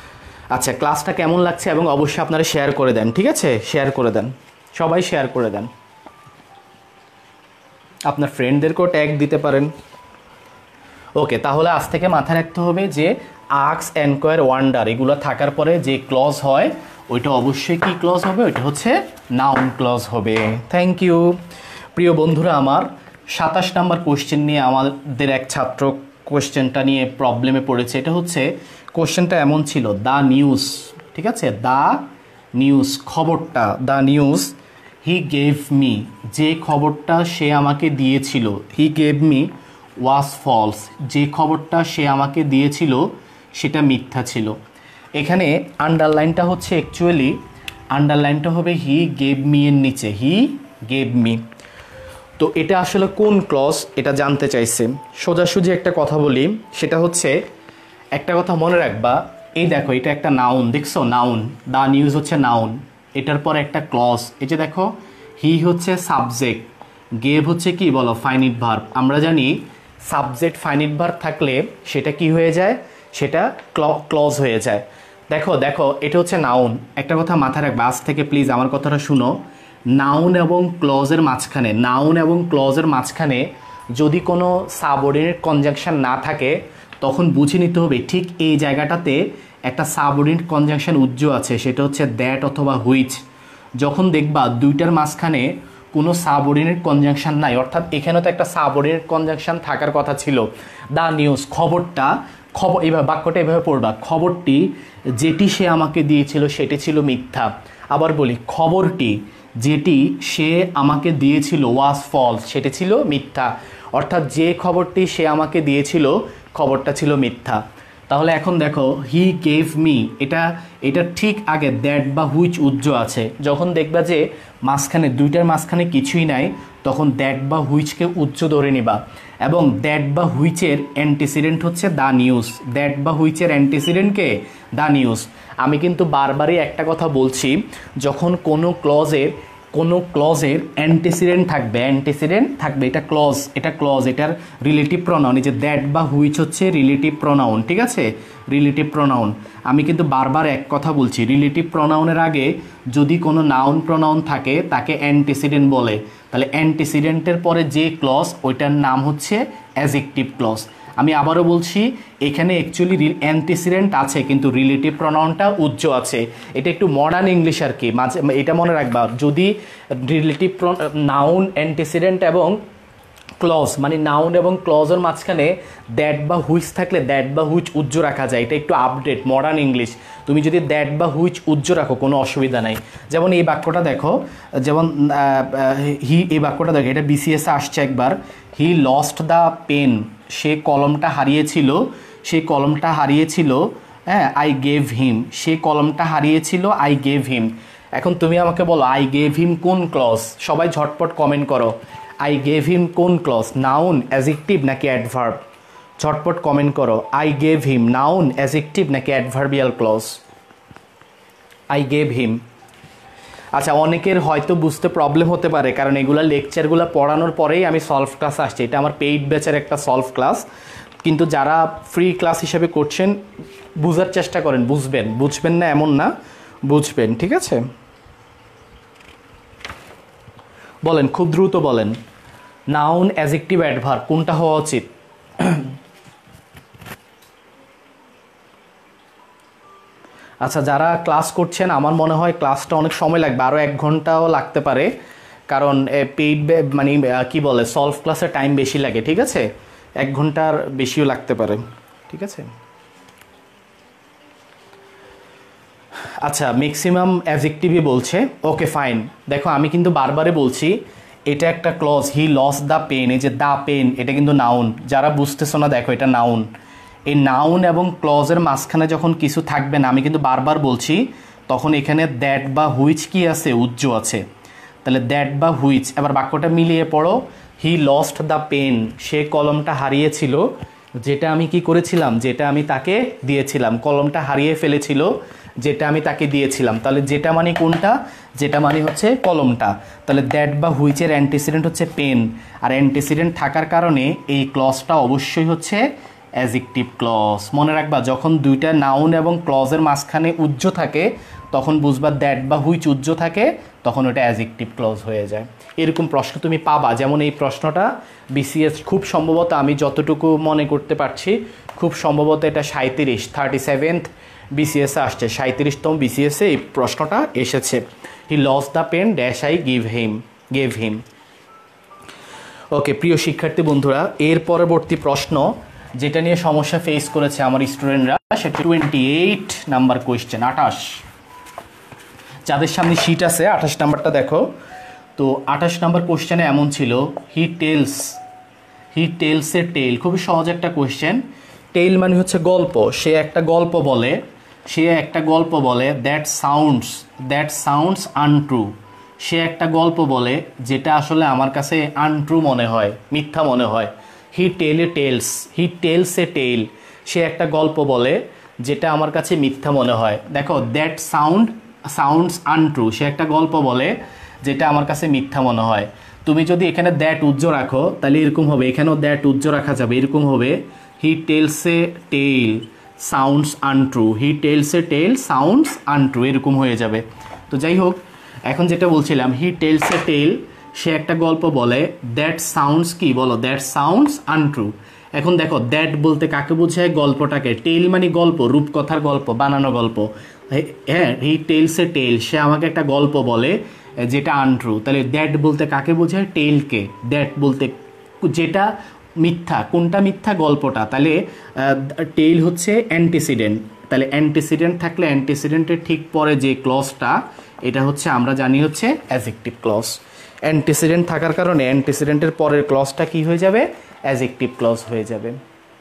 আচ্ছা, ক্লাসটা কেমন লাগছে এবং অবশ্যই আপনারা শেয়ার করে দেন, ঠিক আছে? শেয়ার করে দেন, সবাই শেয়ার করে দেন, আপনার ফ্রেন্ডদেরকেও ট্যাগ দিতে পারেন। ওকে, তাহলে আজ থেকে মাথায় রাখতে হবে যে আক্স, এনকোয়ার, ওয়ান্ডার এগুলো থাকার পরে যে ক্লজ হয় ওইটা অবশ্যই কি ক্লজ হবে? ওইটা হচ্ছে নাউন ক্লজ হবে। Thank you. প্রিয় বন্ধুরা আমার, সাতাশ নাম্বার কোশ্চেন নিয়ে আমাদের এক ছাত্র কোশ্চেনটা নিয়ে প্রবলেমে পড়েছে। এটা হচ্ছে কোশ্চেনটা এমন ছিল, দ্য নিউজ, ঠিক আছে, দ্য নিউজ খবরটা, the news he gave me, যে খবরটা সে আমাকে দিয়েছিল, he gave me was false, যে খবরটা সে আমাকে দিয়েছিল সেটা মিথ্যা ছিল। এখানে আন্ডারলাইনটা হচ্ছে অ্যাকচুয়ালি আন্ডারলাইনটা হবে হি গেভ মি এর নিচে, হি গেভ মি। তো এটা আসলে কোন ক্লজ এটা জানতে চাইছে। সোজাসুজি একটা কথা বলি, সেটা হচ্ছে একটা কথা মনে রাখবা, এই দেখো এটা একটা নাউন, দেখছো নাউন, দ্য নিউজ হচ্ছে নাউন, এটার পর একটা ক্লজ, এই যে দেখো হি হচ্ছে সাবজেক্ট, গেভ হচ্ছে কি বলো ফাইনিট ভার্ব। আমরা জানি সাবজেক্ট ফাইনিট ভার্ব থাকলে সেটা কি হয়ে যায়, সেটা ক্লজ হয়ে যায়। দেখো দেখো এটা হচ্ছে নাউন, একটা কথা মাথায় রাখবা আজ থেকে প্লিজ আমার কথাটা শুনো, নাউন এবং ক্লজের মাঝখানে, নাউন এবং ক্লজের মাঝখানে যদি কোনো সাবঅর্ডিনেট কনজাংশন না থাকে তখন বুঝে নিতে হবে ঠিক এই জায়গাটাতে একটা সাবঅর্ডিনেট কনজাংশন উজ্জ্ব আছে, সেটা হচ্ছে দ্যাট অথবা হুইচ। যখন দেখবা দুইটার মাঝখানে কোনো সাবঅর্ডিনেট কনজাংশন নাই, অর্থাৎ এখানে তো একটা সাবঅর্ডিনেট কনজাংশন থাকার কথা ছিল, দ্য নিউজ খবরটা, খবর এইভাবে বাক্যটা এভাবে পড়বা, খবরটি যেটি সে আমাকে দিয়েছিল সেটি ছিল মিথ্যা। আবার বলি খবরটি যেটি সে আমাকে দিয়েছিল ওয়াজ ফলস, সেটি ছিল মিথ্যা, অর্থাৎ যে খবরটি সে আমাকে দিয়েছিল খবরটা ছিল মিথ্যা। তাহলে এখন দেখো হি গেভ মি, এটা এটা ঠিক আগে দ্যাট বা হুইচ উজ্জ্ব আছে, যখন দেখবা যে মাঝখানে দুইটার মাঝখানে কিছুই নাই তখন দ্যাট বা হুইচকে উজ্জ্ব ধরে নিবা, এবং দ্যাট বা হুইচের অ্যান্টিসিডেন্ট হচ্ছে দ্য নিউজ, দ্যাট বা হুইচের অ্যান্টিসিডেন্টকে দ্য নিউজ। আমি কিন্তু বারবারই একটা কথা বলছি, যখন কোনো ক্লজের কোনো ক্লজের অ্যান্টিসিডেন্ট থাকবে, অ্যান্টিসিডেন্ট থাকবে, এটা ক্লজ, এটা ক্লজ, এটার রিলেটিভ প্রনাউন, এই যে দ্যাট বা হুইচ হচ্ছে রিলেটিভ প্রনাউন, ঠিক আছে, রিলেটিভ প্রনাউন। আমি কিন্তু বারবার এক কথা বলছি, রিলেটিভ প্রনাউনের আগে যদি কোনো নাউন প্রনাউন থাকে তাকে অ্যান্টিসিডেন্ট বলে, তাহলে অ্যান্টিসিডেন্টের পরে যে ক্লজ ওইটার নাম হচ্ছে অ্যাডজেক্টিভ ক্লজ। আমি আবারও বলছি, এখানে অ্যাকচুয়ালি অ্যান্টিসিডেন্ট আছে কিন্তু রিলেটিভ প্রনাউনটা উজ্জ্ব আছে, এটা একটু মডার্ন ইংলিশ আর কি, মাঝে এটা মনে রাখবা, যদি রিলেটিভ নাউন, অ্যান্টিসিডেন্ট এবং ক্লজ মানে নাউন এবং ক্লজের মাঝখানে দ্যাট বা হুইচ থাকলে দ্যাট বা হুইচ উজ্জ্ব রাখা যায়, এটা একটু আপডেট মডার্ন ইংলিশ। তুমি যদি দ্যাট বা হুইচ উজ্জ্ব রাখো কোনো অসুবিধা নাই। যেমন এই বাক্যটা দেখো, যেমন হি, এই বাক্যটা দেখো, এটা বিসিএসে আসছে একবার, হি লস্ট দ্য পেন, সে কলমটা হারিয়েছিল, সে কলমটা হারিয়েছিল, হ্যাঁ, আই গেভ হিম, সে কলমটা হারিয়েছিল, আই গেভ হিম। এখন তুমি আমাকে বলো আই গেভ হিম কোন ক্লজ, সবাই ঝটপট কমেন্ট করো, আই গেভ হিম কোন ক্লজ, নাউন, অ্যাডজেক্টিভ নাকি অ্যাডভার্ব? ঝটপট কমেন্ট করো, I gave him noun, adjective নাকি adverbial clause? I gave him. আচ্ছা, অনেকের হয়তো বুঝতে প্রবলেম হতে পারে, কারণ এগুলা লেকচারগুলো পড়ানোর পরেই আমি সলভ ক্লাস আসছে, এটা আমার পেইড ব্যাচের একটা সলভ ক্লাস, কিন্তু যারা ফ্রি ক্লাস হিসেবে করছেন বুঝার চেষ্টা করেন, বুঝবেন, বুঝবেন না এমন না, বুঝবেন, ঠিক আছে? বলেন, খুব দ্রুত বলেন, নাউন, অ্যাডজেক্টিভ, অ্যাডভার্ব কোনটা হওয়া উচিত? আচ্ছা, যারা ক্লাস করছেন আমার মনে হয় ক্লাসটা অনেক সময় লাগবে, আরও এক ঘন্টাও লাগতে পারে, কারণ পেইড মানে কি বলে সলভ ক্লাসে টাইম বেশি লাগে, ঠিক আছে, এক ঘন্টার বেশিও লাগতে পারে, ঠিক আছে? আচ্ছা, ম্যাক্সিমাম অ্যাডজেক্টিভই বলছে, ওকে ফাইন। দেখো আমি কিন্তু বারবারে বলছি এটা একটা clause, he lost the pen, এই যে দ্য পেন এটা কিন্তু নাউন, যারা বুঝতেছো না দেখো এটা নাউন, এই নাউন এবং ক্লজের মাঝখানে যখন কিছু থাকবে না, আমি কিন্তু বারবার বলছি, তখন এখানে দ্যাট বা হুইচ কি আছে, উজ্জ্ব আছে, তাহলে দ্যাট বা হুইচ। এবার বাক্যটা মিলিয়ে পড়ো, হি লস্ট দ্য পেন, সে কলমটা হারিয়েছিল, যেটা আমি কি করেছিলাম, যেটা আমি তাকে দিয়েছিলাম, কলমটা হারিয়ে ফেলেছিল, যেটা আমি তাকে দিয়েছিলাম। তাহলে যেটা মানে কোনটা, যেটা মানে হচ্ছে কলমটা। তাহলে দ্যাট বা হুইচের অ্যান্টিসিডেন্ট হচ্ছে পেন, আর অ্যান্টিসিডেন্ট থাকার কারণে এই ক্লজটা অবশ্যই হচ্ছে অ্যাজেক্টিভ ক্লজ। মনে রাখবা যখন দুইটা নাউন এবং ক্লজের মাঝখানে উজ্জ থাকে তখন বুঝবা দ্যাট বা হুইচ উজ্জ থাকে, তখন ওটা অ্যাজেক্টিভ ক্লজ হয়ে যায়। এরকম প্রশ্ন তুমি পাবা, যেমন এই প্রশ্নটা বিসিএস খুব সম্ভবত, আমি যতটুকু মনে করতে পারছি, খুব সম্ভবত এটা সাঁত্রিশ থার্টি সেভেন্থ বিসিএসে আসছে, সাঁত্রিশতম বিসিএসে এই প্রশ্নটা এসেছে। He lost the pen dash I give him gave him. Okay প্রিয় শিক্ষার্থী বন্ধুরা, এর পরবর্তী প্রশ্ন যেটা নিয়ে সমস্যা ফেস করেছে আমার স্টুডেন্টরা, সেটা টোয়েন্টি এইট নাম্বার কোয়েশ্চেন, আঠাশ। যাদের সামনে শিট আছে আঠাশ নাম্বারটা দেখো। তো আঠাশ নাম্বার কোয়েশ্চেনে এমন ছিল, he tells he tells a টেল। খুবই সহজ একটা কোয়েশ্চেন। টেল মানে হচ্ছে গল্প, সে একটা গল্প বলে সে একটা গল্প বলে that sounds that sounds untrue. সে একটা গল্প বলে যেটা আসলে আমার কাছে আনট্রু মনে হয়, মিথ্যা মনে হয়। হি টেল এ টেলস হি টেলস এ টেল। সে একটা গল্প বলে যেটা আমার কাছে মিথ্যা মনে হয়। দেখো দ্যাট সাউন্ড সাউন্ডস আনট্রু, সে একটা গল্প বলে যেটা আমার কাছে মিথ্যা মনে হয়। তুমি যদি এখানে দ্যাট উজ্জ রাখো তাহলে এরকম হবে, এখানেও দ্যাট উজ্জ রাখা যাবে, এরকম হবে he tells a tale sounds untrue, he tells a tale sounds untrue, এরকম হয়ে যাবে। তো যাই হোক, এখন যেটা বলছিলাম, হি টেলস এ টেল, সে একটা গল্প বলে দ্যাট সাউন্ডস, কি বলো, দ্যাট সাউন্ডস আনট্রু। এখন দেখো দ্যাট বলতে কাকে বোঝায়, গল্পটাকে। টেল মানে গল্প, রূপকথার গল্প, বানানো গল্প। হ্যাঁ, হি টেলস এ টেল, সে আমাকে একটা গল্প বলে যেটা আনট্রু। তাহলে দ্যাট বলতে কাকে বোঝায়, টেলকে। দ্যাট বলতে যেটা মিথ্যা, কোনটা মিথ্যা, গল্পটা। তাহলে টেল হচ্ছে অ্যান্টিসিডেন্ট। তাহলে অ্যান্টিসিডেন্ট থাকলে অ্যান্টিসিডেন্টের ঠিক পরে যে ক্লজটা, এটা হচ্ছে আমরা জানি হচ্ছে অ্যাজেক্টিভ ক্লজ। অ্যান্টিসিডেন্ট থাকার কারণে অ্যান্টিসিডেন্টের পরের ক্লজটা কি হয়ে যাবে, অ্যাজেক্টিভ ক্লজ হয়ে যাবে।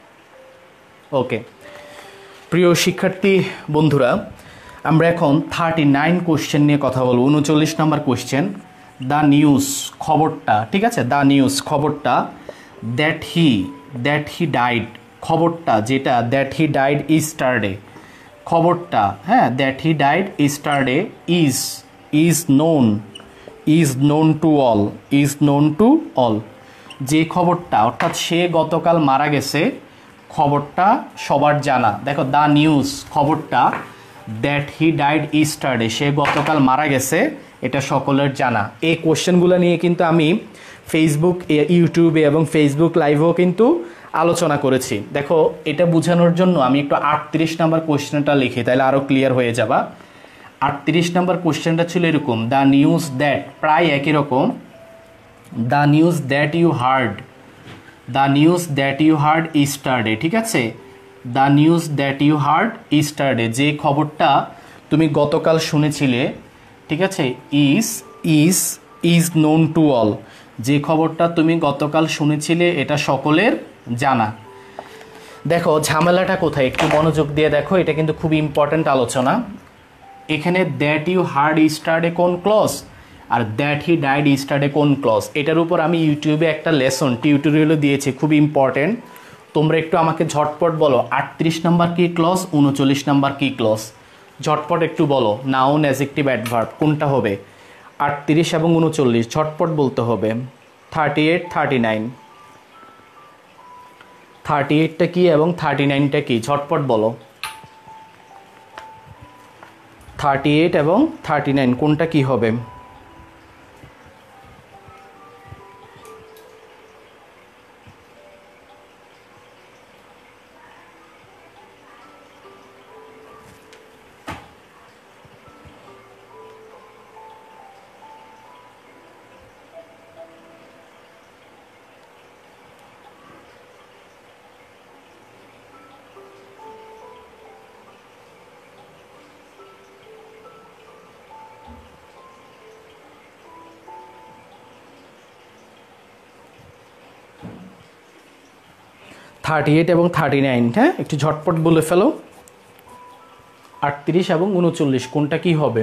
ওকে প্রিয় শিক্ষার্থী বন্ধুরা, আমরা এখন থার্টি নাইন কোয়েশ্চেন নিয়ে কথা বলবো। উনচল্লিশ নম্বর কোয়েশ্চেন, দ্য নিউজ, খবরটা, ঠিক আছে, দ্য নিউজ, খবরটা, that he that he died, খবরটা যেটা, দ্যাট হি ডাইড ইস্টারডে, খবরটা, হ্যাঁ, that he died yesterday is is known is known to all is known to all. যে খবরটা, অর্থাৎ সে গতকাল মারা গেছে, খবরটা সবার জানা। দেখো দ্য নিউজ, খবরটা, দ্যাট হি ডাইড ইস্টারডে, সে গতকাল মারা গেছে, এটা সকলের জানা। এই কোশ্চেনগুলো নিয়ে কিন্তু আমি ফেসবুক, ইউটিউবে এবং ফেসবুক লাইভেও কিন্তু আলোচনা করেছি। দেখো এটা বোঝানোর জন্য আমি একটু আটত্রিশ নাম্বার কোশ্চেনটা লিখি, তাহলে আরও ক্লিয়ার হয়ে যাবা। আটত্রিশ নাম্বার কোশ্চেনটা ছিল এরকম, দ্য নিউজ দ্যাট, প্রায় একই রকম, the news that you heard the news that you heard yesterday, ঠিক আছে, the news that you heard yesterday, যে খবরটা তুমি গতকাল শুনেছিলে, ঠিক আছে, is is is known to all, যে খবরটা তুমি গতকাল শুনেছিলে এটা সকলের জানা। দেখো ঝামেলাটা কোথায়, একটু মনোযোগ দিয়ে দেখো, এটা কিন্তু খুব ইম্পর্ট্যান্ট আলোচনা। এখানে দ্যাট ইউ হার্ড ইস্টারডে কোন ক্লজ, আর দ্যাট হি ডাইড ইস্টারডে কোন ক্লজ, এটার উপর আমি ইউটিউবে একটা লেসন টিউটোরিয়ালও দিয়েছি, খুব ইম্পর্টেন্ট। তোমরা একটু আমাকে ঝটপট বলো, আটত্রিশ নাম্বার কি ক্লজ, উনচল্লিশ নাম্বার কি ক্লজ, ঝটপট একটু বলো। নাউন, অ্যাডজেক্টিভ, অ্যাডভার্ব কোনটা হবে, আটত্রিশ এবং উনচল্লিশ, ঝটপট বলতে হবে। Thirty eight thirty nine thirty এইটটা কি এবং থার্টি নাইনটা কি, ঝটপট বলো। থার্টি এইট এবং থার্টি নাইন কোনটা কি হবে? থার্টি এইট এবং থার্টি নাইন, হ্যাঁ, একটু ঝটপট বলে ফেলো। আটত্রিশ এবং উনচল্লিশ কোনটা কি হবে?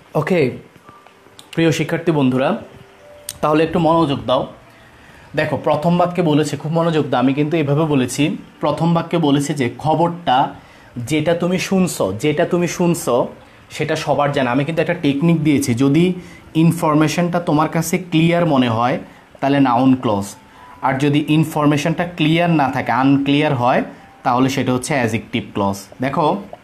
ওকে প্রিয় শিক্ষার্থী বন্ধুরা, তাহলে একটু মনোযোগ দাও। দেখো প্রথম বাক্যে বলেছে, খুব মনোযোগ দাও, আমি কিন্তু এভাবে বলেছি। প্রথম বাক্যে বলেছে যে খবরটা যেটা তুমি শুনছো, যেটা তুমি শুনছো সেটা সবার জানা। আমি কিন্তু একটা টেকনিক দিয়েছি, যদি ইনফরমেশনটা তোমার কাছে ক্লিয়ার মনে হয় তাহলে নাউন ক্লজ, আর যদি ইনফরমেশনটা ক্লিয়ার না থাকে, আনক্লিয়ার হয়, তাহলে সেটা হচ্ছে অ্যাডজেক্টিভ ক্লজ। দেখো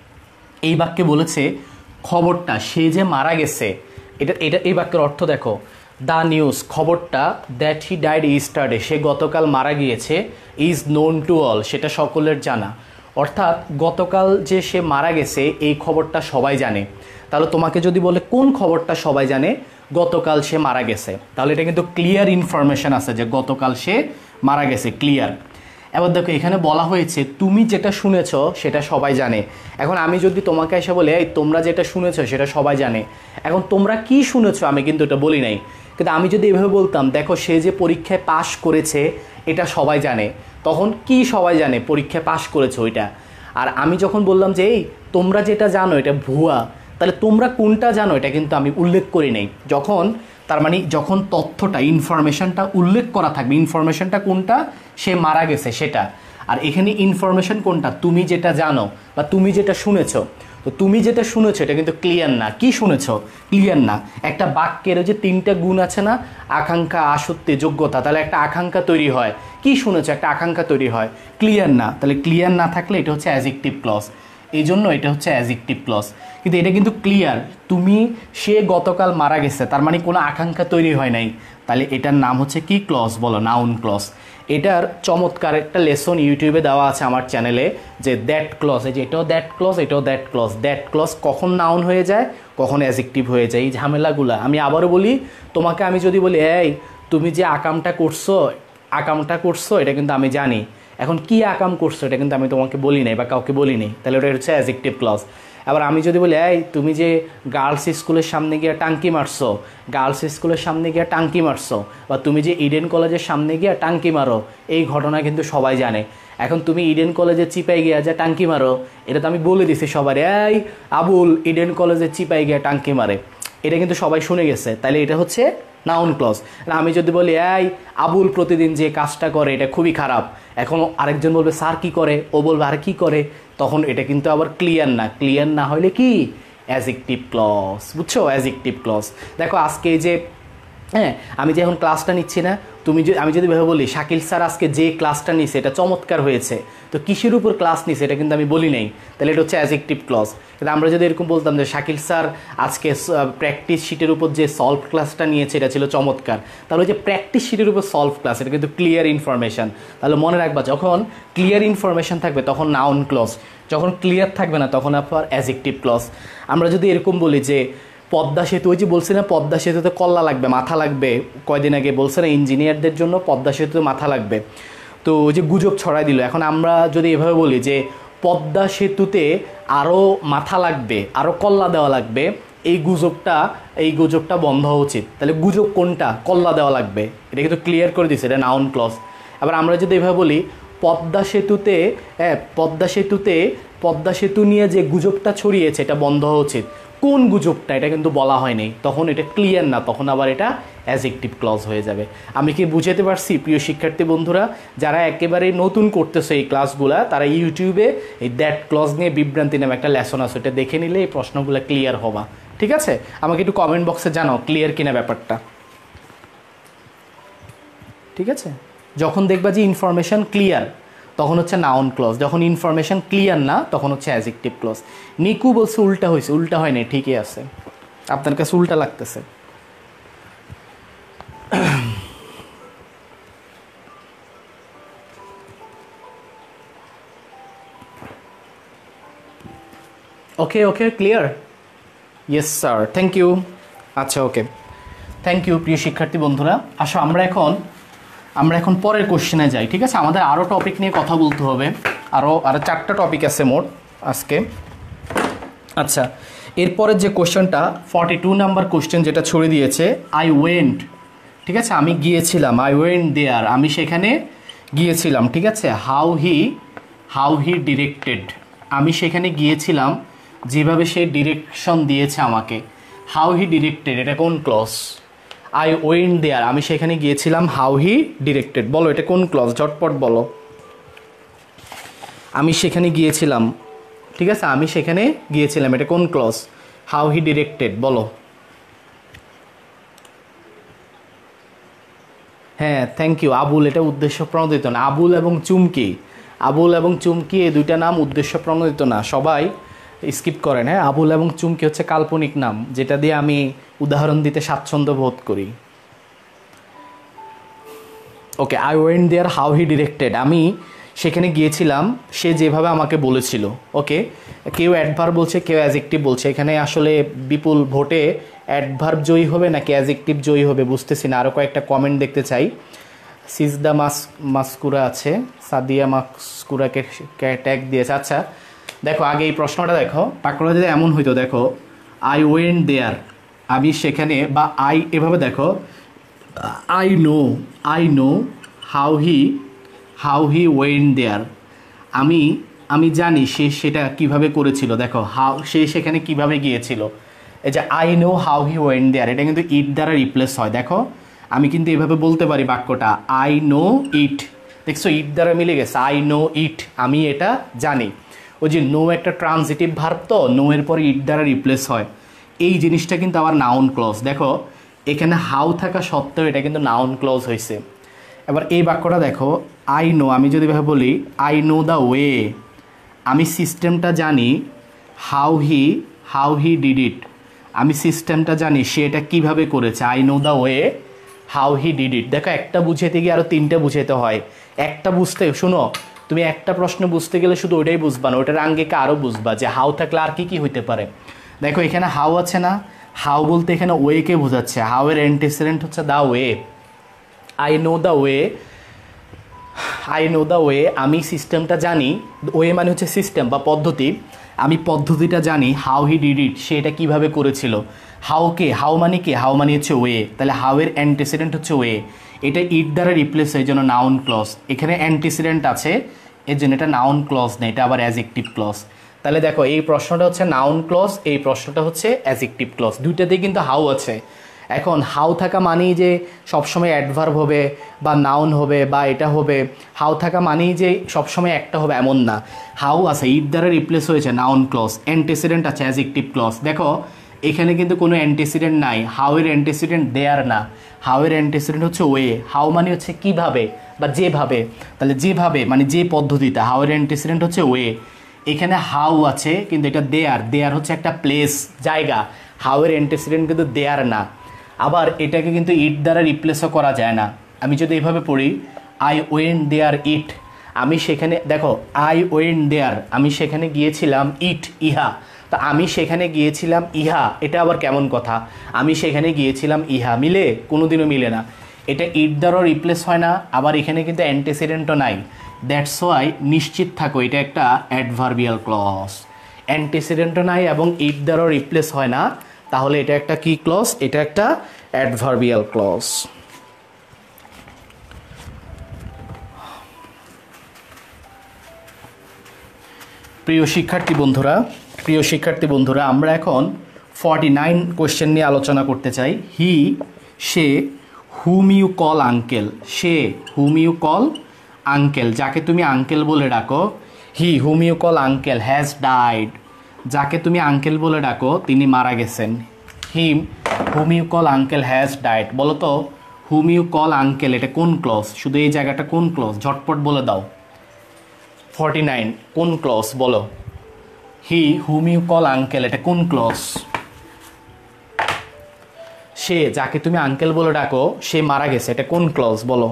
এই বাক্যে বলেছে খবরটা, সে যে মারা গেছে, এটা এটা এই বাক্যের অর্থ দেখো, দ্য নিউজ, খবরটা, দ্যাট হি ডাইড ইস্টারডে, সে গতকাল মারা গিয়েছে, ইজ নোন টু অল, সেটা সকলের জানা। অর্থাৎ গতকাল যে সে মারা গেছে এই খবরটা সবাই জানে। তাহলে তোমাকে যদি বলে কোন খবরটা সবাই জানে, গতকাল সে মারা গেছে, তাহলে এটা কিন্তু ক্লিয়ার ইনফরমেশন আছে যে গতকাল সে মারা গেছে, ক্লিয়ার। এবার দেখো এখানে বলা হয়েছে তুমি যেটা শুনেছ সেটা সবাই জানে। এখন আমি যদি তোমাকে এসে বলি এই তোমরা যেটা শুনেছ সেটা সবাই জানে, এখন তোমরা কি শুনেছ আমি কিন্তু এটা বলি নাই, কিন্তু আমি যদি এভাবে বলতাম দেখো সে যে পরীক্ষায় পাশ করেছে এটা সবাই জানে, তখন কি সবাই জানে, পরীক্ষায় পাশ করেছে ওইটা। আর আমি যখন বললাম যে এই তোমরা যেটা জানো এটা ভুয়া, তাহলে তোমরা কোনটা জানো এটা কিন্তু আমি উল্লেখ করি নাই। যখন তার মানে যখন তথ্যটা, ইনফরমেশনটা উল্লেখ করা থাকবে, ইনফরমেশনটা কোনটা, সে মারা গেছে সেটা, আর এখানে ইনফরমেশন কোনটা, তুমি যেটা জানো বা তুমি যেটা শুনেছো। তো তুমি যেটা শুনেছো এটা কিন্তু ক্লিয়ার না, কি শুনেছো ক্লিয়ার না। একটা বাক্যের যে তিনটা গুণ আছে না, আকাঙ্ক্ষা, আসক্তি, যোগ্যতা, তাহলে একটা আকাঙ্ক্ষা তৈরি হয়, কি শুনেছো একটা আকাঙ্ক্ষা তৈরি হয়, ক্লিয়ার না, তাহলে ক্লিয়ার না থাকলে এটা হচ্ছে অ্যাডজেক্টিভ ক্লজ, এই জন্য এটা হচ্ছে অ্যাডজেক্টিভ ক্লজ। কিন্তু এটা কিন্তু ক্লিয়ার, তুমি সে গতকাল মারা গেছে, তার মানে কোনো আকাঙ্ক্ষা তৈরি হয় নাই, তাহলে এটার নাম হচ্ছে কি ক্লজ বলো, নাউন ক্লজ। এটার চমৎকার একটা লেসন ইউটিউবে দেওয়া আছে আমার চ্যানেলে, যে দ্যাট ক্লজ, এই যে এটাও দ্যাট ক্লজ, এটাও দ্যাট ক্লজ, দ্যাট ক্লজ কখন নাউন হয়ে যায়, কখন অ্যাডজেক্টিভ হয়ে যায়, এই ঝামেলাগুলা। আমি আবারও বলি, তোমাকে আমি যদি বলি এই তুমি যে আকামটা করছো, আকামটা করছো এটা কিন্তু আমি জানি, এখন কি আকাম করছো এটা কিন্তু আমি তোমাকে বলি নাই বা কাউকে বলি নাই, তাহলে ওটা হচ্ছে অ্যাডজেক্টিভ ক্লজ। আবার আমি যদি বলি এই তুমি যে গার্লস স্কুলের সামনে গিয়ে টাঙ্কি মারছো, গার্লস স্কুলের সামনে গিয়ে টাঙ্কি মারছো, বা তুমি যে ইডেন কলেজের সামনে গিয়ে টাঙ্কি মারো, এই ঘটনা কিন্তু সবাই জানে। এখন তুমি ইডেন কলেজের চিপাই গিয়া যে টাঙ্কি মারো, এটা তো আমি বলে দিছি সবার, এই আবুল ইডেন কলেজের চিপাই গিয়া টাঙ্কি মারে, এটা কিন্তু সবাই শুনে গেছে, তাহলে এটা হচ্ছে নাউন ক্লজ। আমি যদি বলি এই আবুল প্রতিদিন যে কাজটা করে এটা খুবই খারাপ, এখন আরেকজন বলবে স্যার কি করে, ও বলবে আর কি করে, তখন এটা কিন্তু আবার ক্লিয়ার না, ক্লিয়ার না হলে কি অ্যাডজেক্টিভ ক্লজ, বুঝছো, অ্যাডজেক্টিভ ক্লজ। দেখো আজকে এই যে হ্যাঁ আমি যে এখন ক্লাসটা নিচ্ছি না, তুমি যদি আমি যদি ভেবে বলি শাকিল স্যার আজকে যে ক্লাসটা নিছে এটা চমৎকার হয়েছে, তো কিসের উপর ক্লাস নিছে এটা কিন্তু আমি বলি নাই, তাহলে এটা হচ্ছে অ্যাডজেক্টিভ ক্লজ। কিন্তু আমরা যদি এরকম বলতাম যে শাকিল স্যার আজকে প্র্যাকটিস শিটের উপর যে সলভ ক্লাসটা নিয়েছে এটা ছিল চমৎকার, তাহলে যে প্র্যাকটিস শিটের উপর সলভ ক্লাস এটা কিন্তু ক্লিয়ার ইনফরমেশন। তাহলে মনে রাখবা যখন ক্লিয়ার ইনফরমেশন থাকবে তখন নাউন ক্লজ, যখন ক্লিয়ার থাকবে না তখন আপনার অ্যাডজেক্টিভ ক্লজ। আমরা যদি এরকম বলি যে পদ্মা সেতু, ওই যে বলছি না পদ্মা সেতুতে কল্লা লাগবে, মাথা লাগবে, কয়দিন আগে বলছে না ইঞ্জিনিয়ারদের জন্য পদ্মা সেতুতে মাথা লাগবে, তো ওই যে গুজব ছড়াই দিল। এখন আমরা যদি এভাবে বলি যে পদ্মা সেতুতে আরও মাথা লাগবে, আরও কল্লা দেওয়া লাগবে, এই গুজবটা এই গুজবটা বন্ধ হওয়া উচিত, তাহলে গুজব কোনটা, কল্লা দেওয়া লাগবে, এটা কিন্তু ক্লিয়ার করে দিচ্ছে, এটা নাউন ক্লজ। আবার আমরা যদি এভাবে বলি পদ্মা সেতুতে হ্যাঁ পদ্মা সেতুতে পদ্মা সেতু নিয়ে যে গুজবটা ছড়িয়েছে এটা বন্ধ হওয়া উচিত, কোন গুজবটা এটা কিন্তু বলা হয়নি, তখন এটা ক্লিয়ার না, তখন আবার এটা অ্যাডজেক্টিভ ক্লজ হয়ে যাবে। আমি কি বুঝাতে পারছি প্রিয় শিক্ষার্থী বন্ধুরা? যারা একেবারে নতুন করতেছে এই ক্লাসগুলা, তারা ইউটিউবে এই দ্যাট ক্লজ নিয়ে বিভ্রান্তি নামে একটা লেসন আছে, এটা দেখে নিলে এই প্রশ্নগুলো ক্লিয়ার হবা, ঠিক আছে? আমাকে একটু কমেন্ট বক্সে জানাও ক্লিয়ার কিনা ব্যাপারটা, ঠিক আছে? যখন দেখবা যে ইনফরমেশন ক্লিয়ার তখন হচ্ছে নাউন ক্লজ, যখন ইনফরমেশন ক্লিয়ার না তখন হচ্ছে অ্যাডজেক্টিভ ক্লজ। নিকু বলছে উল্টা হয়েছে, উল্টা হয় না, ঠিকই আছে, আপনার কাছে উল্টা লাগতেছে। Okay okay clear, yes sir, thank you. আচ্ছা ওকে, থ্যাংক ইউ প্রিয় শিক্ষার্থী বন্ধুরা। আসো আমরা এখন আমরা এখন পরের কোশ্চেনে যাই, ঠিক আছে? আমাদের আরও টপিক নিয়ে কথা বলতে হবে, আরও আরও চারটা টপিক আছে মোট আজকে। আচ্ছা, এরপরের যে কোশ্চেনটা ফর্টি টু নাম্বার কোশ্চেন যেটা ছড়ে দিয়েছে, আই ওয়েন্ট, ঠিক আছে, আমি গিয়েছিলাম, আই ওয়েন্ট দেয়ার, আমি সেখানে গিয়েছিলাম, ঠিক আছে? How he how he directed, আমি সেখানে গিয়েছিলাম যেভাবে সে ডিরেকশন দিয়েছে আমাকে, হাউ হি ডিরেক্টেড এটা কোন ক্লজ? আই ওয়েন্ট দেয়ার আমি সেখানে গিয়েছিলাম, হাউ হি ডিরেক্টেড বলো এটা কোন ক্লজ? ঝটপট বলো। আমি সেখানে গিয়েছিলাম, ঠিক আছে, আমি সেখানে গিয়েছিলাম এটা কোন ক্লজ? হাউ হি ডিরেক্টেড বলো। হ্যাঁ থ্যাংক ইউ আবুল, এটা উদ্দেশ্য প্রণোদিত না। আবুল এবং চুমকি, আবুল এবং চুমকি এই দুইটা নাম উদ্দেশ্য প্রণোদিত না, সবাই স্কিপ করেন। হ্যাঁ আবুল এবং চুমকি হচ্ছে কাল্পনিক নাম, যেটা দিয়ে আমি উদাহরণ দিতে স্বাচ্ছন্দ্য বোধ করি। Okay, I went there how he directed আমি সেখানে গিয়েছিলাম সে যেভাবে আমাকে বলেছিল। ওকে, কেউ অ্যাডভার্ব বলছে, কেউ অ্যাজেক্টিভ বলছে। এখানে আসলে বিপুল ভোটে অ্যাডভার্ব জয়ী হবে নাকি অ্যাজেক্টিভ জয়ী হবে বুঝতেছি না। আরও কয়েকটা কমেন্ট দেখতে চাই। সিজদা মাস মাস্কুরা আছে, সাদিয়া মাস্কুরাকে ট্যাগ দিয়েছে। আচ্ছা দেখো আগে এই প্রশ্নটা দেখো, পাকড়া যদি এমন হইতো, দেখো আই ওয়েন্ট দেয়ার আমি সেখানে, বা আই এভাবে দেখো, I know I know how he how he went there আমি আমি জানি সে সেটা কিভাবে করেছিল। দেখো হাউ সে সেখানে কিভাবে গিয়েছিল, এই যে I know how he went there এটা কিন্তু ইট দ্বারা রিপ্লেস হয়। দেখো আমি কিন্তু এভাবে বলতে পারি বাক্যটা, আই নো ইট, দেখছো ইট দ্বারা মিলে গেছে, আই নো ইট আমি এটা জানি। ওই যে নো একটা ট্রানজিটিভ ভার্ব, তো নো এর পরে ইট দ্বারা রিপ্লেস হয়, এই জিনিসটা কিন্তু আবার নাউন ক্লজ। দেখো এখানে হাউ থাকা সত্ত্বেও এটা কিন্তু নাউন ক্লজ হয়েছে। এবার এই বাক্যটা দেখো, আই নো আমি যদি ভাবে বলি আই নো দ্য ওয়ে আমি সিস্টেমটা জানি, how he how he did it আমি সিস্টেমটা জানি সে এটা কীভাবে করেছে, I know the way how he did it. দেখো একটা বুঝাইতে গিয়ে আরও তিনটা বুঝাইতে হয়। একটা বুঝতে শুনো, তুমি একটা প্রশ্ন বুঝতে গেলে শুধু ওইটাই বুঝবা না, ওইটার আঙ্গিকে আরও বুঝবা যে হাউ থাকলে আর কী কী হইতে পারে। দেখো এখানে হাউ আছে না, হাউ বলতে এখানে ওয়েকে বোঝাচ্ছে, হাউ এর অ্যান্টিসিডেন্ট হচ্ছে the way. I know the way I know the way আমি সিস্টেমটা জানি, ওয়ে মানে হচ্ছে সিস্টেম বা পদ্ধতি, আমি পদ্ধতিটা জানি, হাউ হি ডিড ইট সে এটা কীভাবে করেছিল। হাউকে হাউ মানে কি, হাউ মানে হচ্ছে ওয়ে, তাহলে হাউ এর অ্যান্টিসিডেন্ট হচ্ছে ওয়ে, এটা ইট দ্বারা রিপ্লেস হয়, জন্য নাউন ক্লজ। এখানে অ্যান্টিসিডেন্ট আছে এর জন্য এটা নাউন ক্লজ নেই, এটা আবার অ্যাজেক্টিভ ক্লজ। তাহলে দেখো এই প্রশ্নটা হচ্ছে নাউন ক্লজ, এই প্রশ্নটা হচ্ছে অ্যাজেক্টিভ ক্লজ, দুইটাতেই কিন্তু হাউ আছে। এখন হাউ থাকা মানেই যে সবসময় অ্যাডভার্ব হবে বা নাউন হবে বা এটা হবে, হাউ থাকা মানেই যে সবসময় একটা হবে এমন না। হাউ আছে ইট দ্বারা রিপ্লেস হয়েছে নাউন ক্লজ, অ্যান্টিসিডেন্ট আছে অ্যাজেক্টিভ ক্লজ। দেখো এখানে কিন্তু কোনো অ্যান্টিসিডেন্ট নাই, হাউ এর অ্যান্টিসিডেন্ট দেয়ার না, হাউ এর অ্যান্টিসিডেন্ট হচ্ছে ওয়ে। হাউ মানে হচ্ছে কিভাবে বা যেভাবে, তাহলে যেভাবে মানে যে পদ্ধতিটা, হাউ এর অ্যান্টিসিডেন্ট হচ্ছে ওয়ে। এখানে হাউ আছে কিন্তু এটা দেয়ার, দেয়ার হচ্ছে একটা প্লেস জায়গা, হাউ এর অ্যান্টিসিডেন্ট কিন্তু দেয়ার না। আবার এটাকে কিন্তু ইট দ্বারা রিপ্লেসও করা যায় না। আমি যদি এইভাবে পড়ি, আই ওয়েন্ট দেয়ার ইট আমি সেখানে, দেখো আই ওয়েন্ট দেয়ার আমি সেখানে গিয়েছিলাম, ইট ইহা, তা আমি সেখানে গিয়েছিলাম ইহা এটা আবার কেমন কথা, আমি সেখানে গিয়েছিলাম ইহা মিলে? কোনোদিনও মিলে না, এটা ইট দ্বারাও রিপ্লেস হয় না, আবার এখানে কিন্তু অ্যান্টিসিডেন্টও নাই। দ্যাটস ওয়াই নিশ্চিত থাকো এটা একটা অ্যাডভার্বিয়াল ক্লজ, অ্যান্টিসিডেন্টও নাই এবং ইট দ্বারাও রিপ্লেস হয় না, তাহলে এটা একটা কি ক্লজ? এটা একটা অ্যাডভার্বিয়াল ক্লজ। প্রিয় শিক্ষার্থী বন্ধুরা প্রিয় শিক্ষার্থী বন্ধুরা আমরা এখন ফর্টি নাইন কোয়েশ্চেন নিয়ে আলোচনা করতে চাই। হি সে হুম ইউ কল আঙ্কেল, সে হুম ইউ কল আঙ্কেল যাকে তুমি আঙ্কেল বলে ডাকো, he whom you call uncle has died যাকে তুমি আঙ্কেল বলে ডাকো তিনি মারা গেছেন। Him whom you call uncle has died, বলো তো হুম ইউ কল আঙ্কেল এটা কোন ক্লজ? শুধু এই জায়গাটা কোন ক্লজ ঝটপট বলে দাও। ফর্টি নাইন কোন ক্লজ বলো? He whom you call uncle এটা কোন ক্লজ? সে যাকে তুমি আঙ্কেল বলে ডাকো সে মারা গেছে এটা কোন ক্লজ বলো?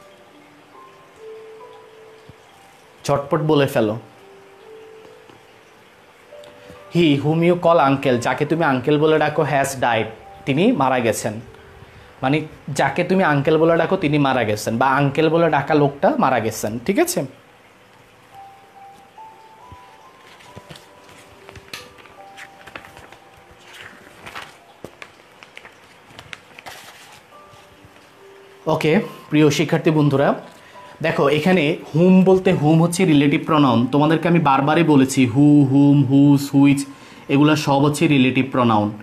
ঝটপট বলে ফেলো। He whom you call uncle যাকে তুমি আঙ্কেল বলে ডাকো হ্যাজ ডাইড তিনি মারা গেছেন, মানে যাকে তুমি আঙ্কেল বলে ডাকো তিনি মারা গেছেন বা আঙ্কেল বলে ডাকা লোকটা মারা গেছেন, ঠিক আছে? ওকে প্রিয় শিক্ষার্থী বন্ধুরা দেখো এখানে হুম বলতে হুম হচ্ছে রিলেটিভ প্রনাউন, তোমাদেরকে আমি বারবারই বলেছি হু হুম হুস হুইচ এগুলো সব হচ্ছে রিলেটিভ প্রনাউন।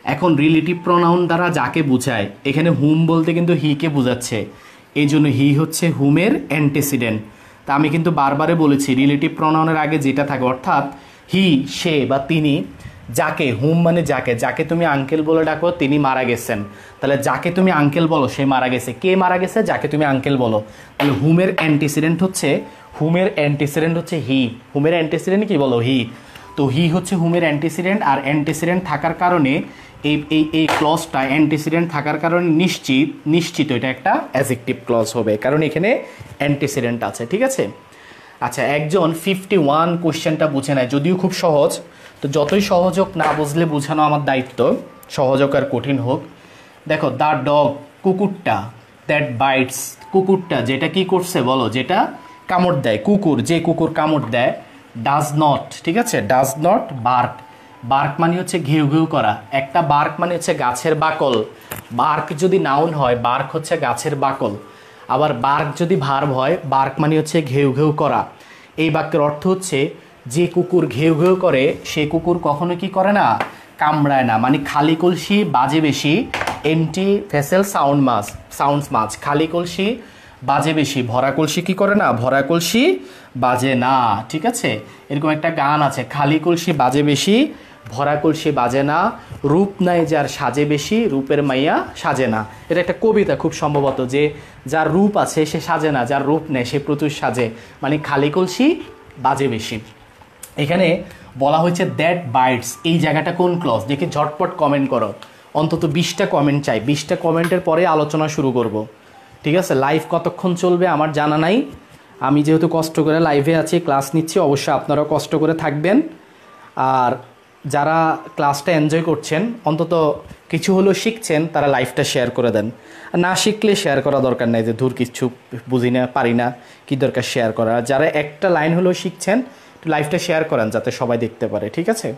এখন রিলেটিভ প্রোনাউন দ্বারা যাকে বোঝায়, এখানে হুম বলতে কিন্তু হিকে বোঝাচ্ছে, এই জন্য হি হচ্ছে হুমের অ্যান্টিসিডেন্ট। তা আমি কিন্তু বারবারে বলেছি রিলেটিভ প্রোনাউনের আগে যেটা থাকে, অর্থাৎ হি, সে বা তিনি, যাকে, হুম মানে যাকে, যাকে তুমি আঙ্কেল বলে ডাকো তিনি মারা গেছেন, তাহলে যাকে তুমি আঙ্কেল বলো সে মারা গেছে। কে মারা গেছে? যাকে তুমি আঙ্কেল বলো। তাহলে হুমের অ্যান্টিসিডেন্ট হচ্ছে, হুমের অ্যান্টিসিডেন্ট হচ্ছে হি। হুমের অ্যান্টিসিডেন্ট কি বলো? হি। তো হি হচ্ছে হুমের অ্যান্টিসিডেন্ট, আর অ্যান্টিসিডেন্ট থাকার কারণে এই এই এই ক্লজটা অ্যান্টিসিডেন্ট থাকার কারণে নিশ্চিত নিশ্চিত এটা একটা অ্যাডজেক্টিভ ক্লজ হবে, কারণ এখানে অ্যান্টিসিডেন্ট আছে। ঠিক আছে? আচ্ছা, একজন ফিফটি ওয়ান কোশ্চেনটা বুঝে নেয়, যদিও খুব সহজ, তো যতই সহজ হোক না বুঝলে বোঝানো আমার দায়িত্ব, সহজ হোক আর কঠিন হোক। দেখো, দ্য ডগ, কুকুরটা, দ্যাট বাইটস, কুকুরটা যেটা কি করছে বলো, যেটা কামড় দেয়, কুকুর যে কুকুর কামড় দেয়, ডাজ নট, ঠিক আছে, ডাজ নট বার্ক। বার্ক মানে হচ্ছে ঘেউ ঘেউ করা, একটা বার্ক মানে হচ্ছে গাছের বাকল। বার্ক যদি নাউন হয়, বার্ক হচ্ছে গাছের বাকল। আবার বার্ক যদি ভার্ব হয়, বার্ক মানে হচ্ছে ঘেউ ঘেউ করা। এই বাক্যের অর্থ হচ্ছে যে কুকুর ঘেউ ঘেউ করে সে কুকুর কখনো কি করে না, কামড়ায় না। মানে খালি কলসি বাজে বেশি, empty vessel sound much sounds much, খালি কলসি বাজে বেশি, ভরা কলসি কি করে না, ভরা কলসি বাজে না। ঠিক আছে? এরকম একটা গান আছে, খালি কলসি বাজে বেশি, ভরা কলসি বাজে না, রূপ নাই যার সাজে বেশি, রূপের মাইয়া সাজে না। এটা একটা কবিতা খুব সম্ভবত, যে যার রূপ আছে সে সাজে না, যার রূপ নেই সে প্রচুর সাজে, মানে খালি কলসি বাজে বেশি। এখানে বলা হয়েছে দ্যাট বাইটস, এই জায়গাটা কোন ক্লজ? দেখে ঝটপট কমেন্ট করো, অন্তত বিশটা কমেন্ট চাই, বিশটা কমেন্টের পরে আলোচনা শুরু করব। ঠিক আছে? লাইভ কতক্ষণ চলবে আমার জানা নাই, আমি যেহেতু কষ্ট করে লাইভে আছি, ক্লাস নিচ্ছি, অবশ্যই আপনারাও কষ্ট করে থাকবেন। আর যারা ক্লাসটা এনজয় করছেন, অন্তত কিছু হলেও শিখছেন, তারা লাইভটা শেয়ার করে দেন। আর না শিখলে শেয়ার করা দরকার নাই, যে ধুর কিছু বুঝি না, পারি না, কি দরকার শেয়ার করা। যারা একটা লাইন হলেও শিখছেন, লাইভটা শেয়ার করেন যাতে সবাই দেখতে পারে। ঠিক আছে?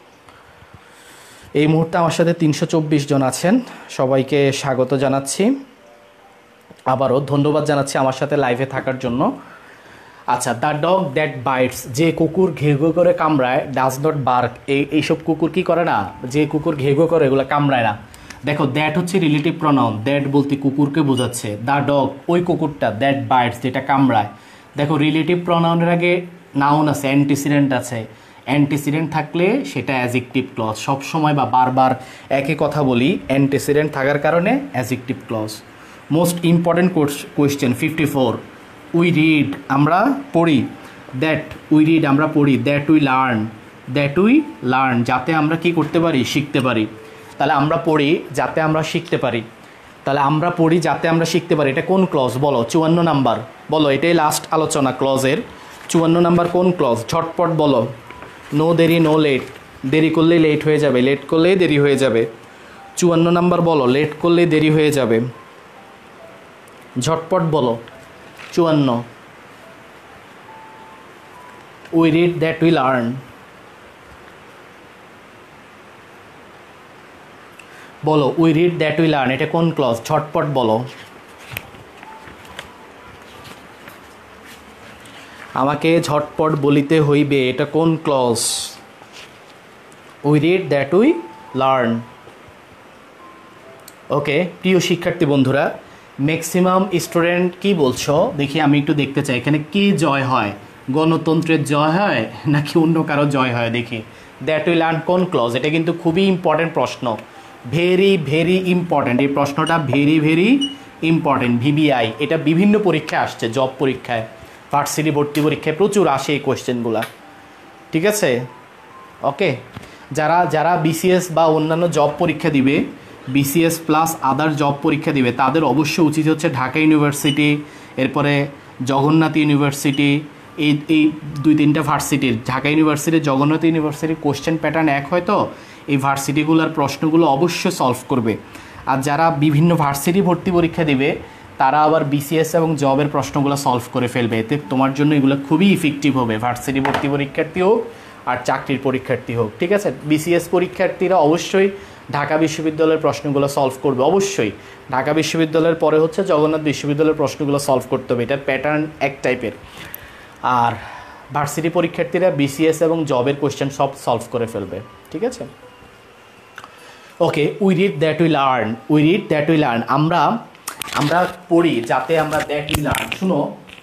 এই মুহূর্তে আমার সাথে তিনশো চব্বিশ জন আছেন, সবাইকে স্বাগত জানাচ্ছি, আবারও ধন্যবাদ জানাচ্ছি আমার সাথে লাইভে থাকার জন্য। আচ্ছা, দ্য ডগ দ্যাট বাইটস, যে কুকুর ঘেউ ঘেউ করে কামড়ায়, ডাজ নট বার্ক, এই এইসব কুকুর কি করে না, যে কুকুর ঘেউ ঘেউ করে এগুলো কামড়ায় না। দেখো, দ্যাট হচ্ছে রিলেটিভ প্রনাউন, দ্যাট বলতে কুকুরকে বোঝাচ্ছে, দ্য ডগ ওই কুকুরটা, দ্যাট বাইটস যেটা কামড়ায়। দেখো, রিলেটিভ প্রনাউনের আগে নাউন আছে, অ্যান্টিসিডেন্ট আছে, অ্যান্টিসিডেন্ট থাকলে সেটা অ্যাডজেক্টিভ ক্লজ। সবসময় বা বারবার একই কথা বলি, অ্যান্টিসিডেন্ট থাকার কারণে adjective clause. Most important question fifty four, we read আমরা পড়ি, দ্যাট উই রিড আমরা পড়ি, that we learn, that we learn যাতে আমরা কি করতে পারি, শিখতে পারি। তাহলে আমরা পড়ি যাতে আমরা শিখতে পারি, তাহলে আমরা পড়ি যাতে আমরা শিখতে পারি, এটা কোন ক্লজ বলো? চুয়ান্ন নাম্বার বলো, এটাই লাস্ট আলোচনা ক্লজের। চুয়ান্ন নাম্বার কোন ক্লজ? ঝটপট বলো। নো দেরি নো লেট, দেরি করলেই লেট হয়ে যাবে, লেট করলেই দেরি হয়ে যাবে। চুয়ান্ন নাম্বার বলো, লেট করলেই দেরি হয়ে যাবে, ঝটপট বলো। চুয়ান্ন, we read that we learn, বলো we read that we learn, এটা কোন ক্লজ? ঝটপট বলো, আমাকে ঝটপট বলিতে হইবে, এটা কোন clause? We read that we learn. Okay, প্রিয় শিক্ষার্থী বন্ধুরা, ম্যাক্সিমাম স্টুডেন্ট কি বলছো দেখি, আমি একটু দেখতে চাই এখানে কি জয় হয়, গণতন্ত্রের জয় হয় নাকি অন্য কারো জয় হয় দেখি। দ্যাট উই লার্ন কোন ক্লজ? এটা কিন্তু খুবই ইম্পর্টেন্ট প্রশ্ন, ভেরি ভেরি ইম্পর্টেন্ট, এই প্রশ্নটা ভেরি ভেরি ইম্পর্টেন্ট। ভিবিআই এটা বিভিন্ন পরীক্ষায় আসছে, জব পরীক্ষায়, ভার্সিটি ভর্তি পরীক্ষায় প্রচুর আসে এই কোয়েশ্চেনগুলো। ঠিক আছে? ওকে, যারা যারা বিসিএস বা অন্যান্য জব পরীক্ষা দিবে, বিসিএস প্লাস আদার জব পরীক্ষা দিবে, তাদের অবশ্যই উচিত হচ্ছে ঢাকা ইউনিভার্সিটি, এরপরে জগন্নাথ ইউনিভার্সিটি, এই এই দুই তিনটা ভার্সিটির, ঢাকা ইউনিভার্সিটি, জগন্নাথ ইউনিভার্সিটির কোশ্চেন প্যাটার্ন এক হয়তো, এই ভার্সিটিগুলোর প্রশ্নগুলো অবশ্যই সলভ করবে। আর যারা বিভিন্ন ভার্সিটি ভর্তি পরীক্ষা দিবে, তারা আবার বিসিএস এবং জবের প্রশ্নগুলো সলভ করে ফেলবে, এতে তোমার জন্য এগুলো খুবই ইফেক্টিভ হবে, ভার্সিটি ভর্তি পরীক্ষার্থী হোক আর চাকরির পরীক্ষার্থী হোক। ঠিক আছে? বিসিএস পরীক্ষার্থীরা অবশ্যই ঢাকা বিশ্ববিদ্যালয়ের প্রশ্নগুলো সলভ করবে, অবশ্যই ঢাকা বিশ্ববিদ্যালয়ের পরে হচ্ছে জগন্নাথ বিশ্ববিদ্যালয়ের প্রশ্নগুলো সলভ করতে হবে, এটার প্যাটার্ন এক টাইপের। আর ভার্সিটি পরীক্ষার্থীরা বিসিএস এবং জবের কোশ্চেন সব সলভ করে ফেলবে। ঠিক আছে? Okay, we read that we learn, we read that we learn, আমরা আমরা পড়ি যাতে আমরা দ্যাট উই লার্ন। শুনো,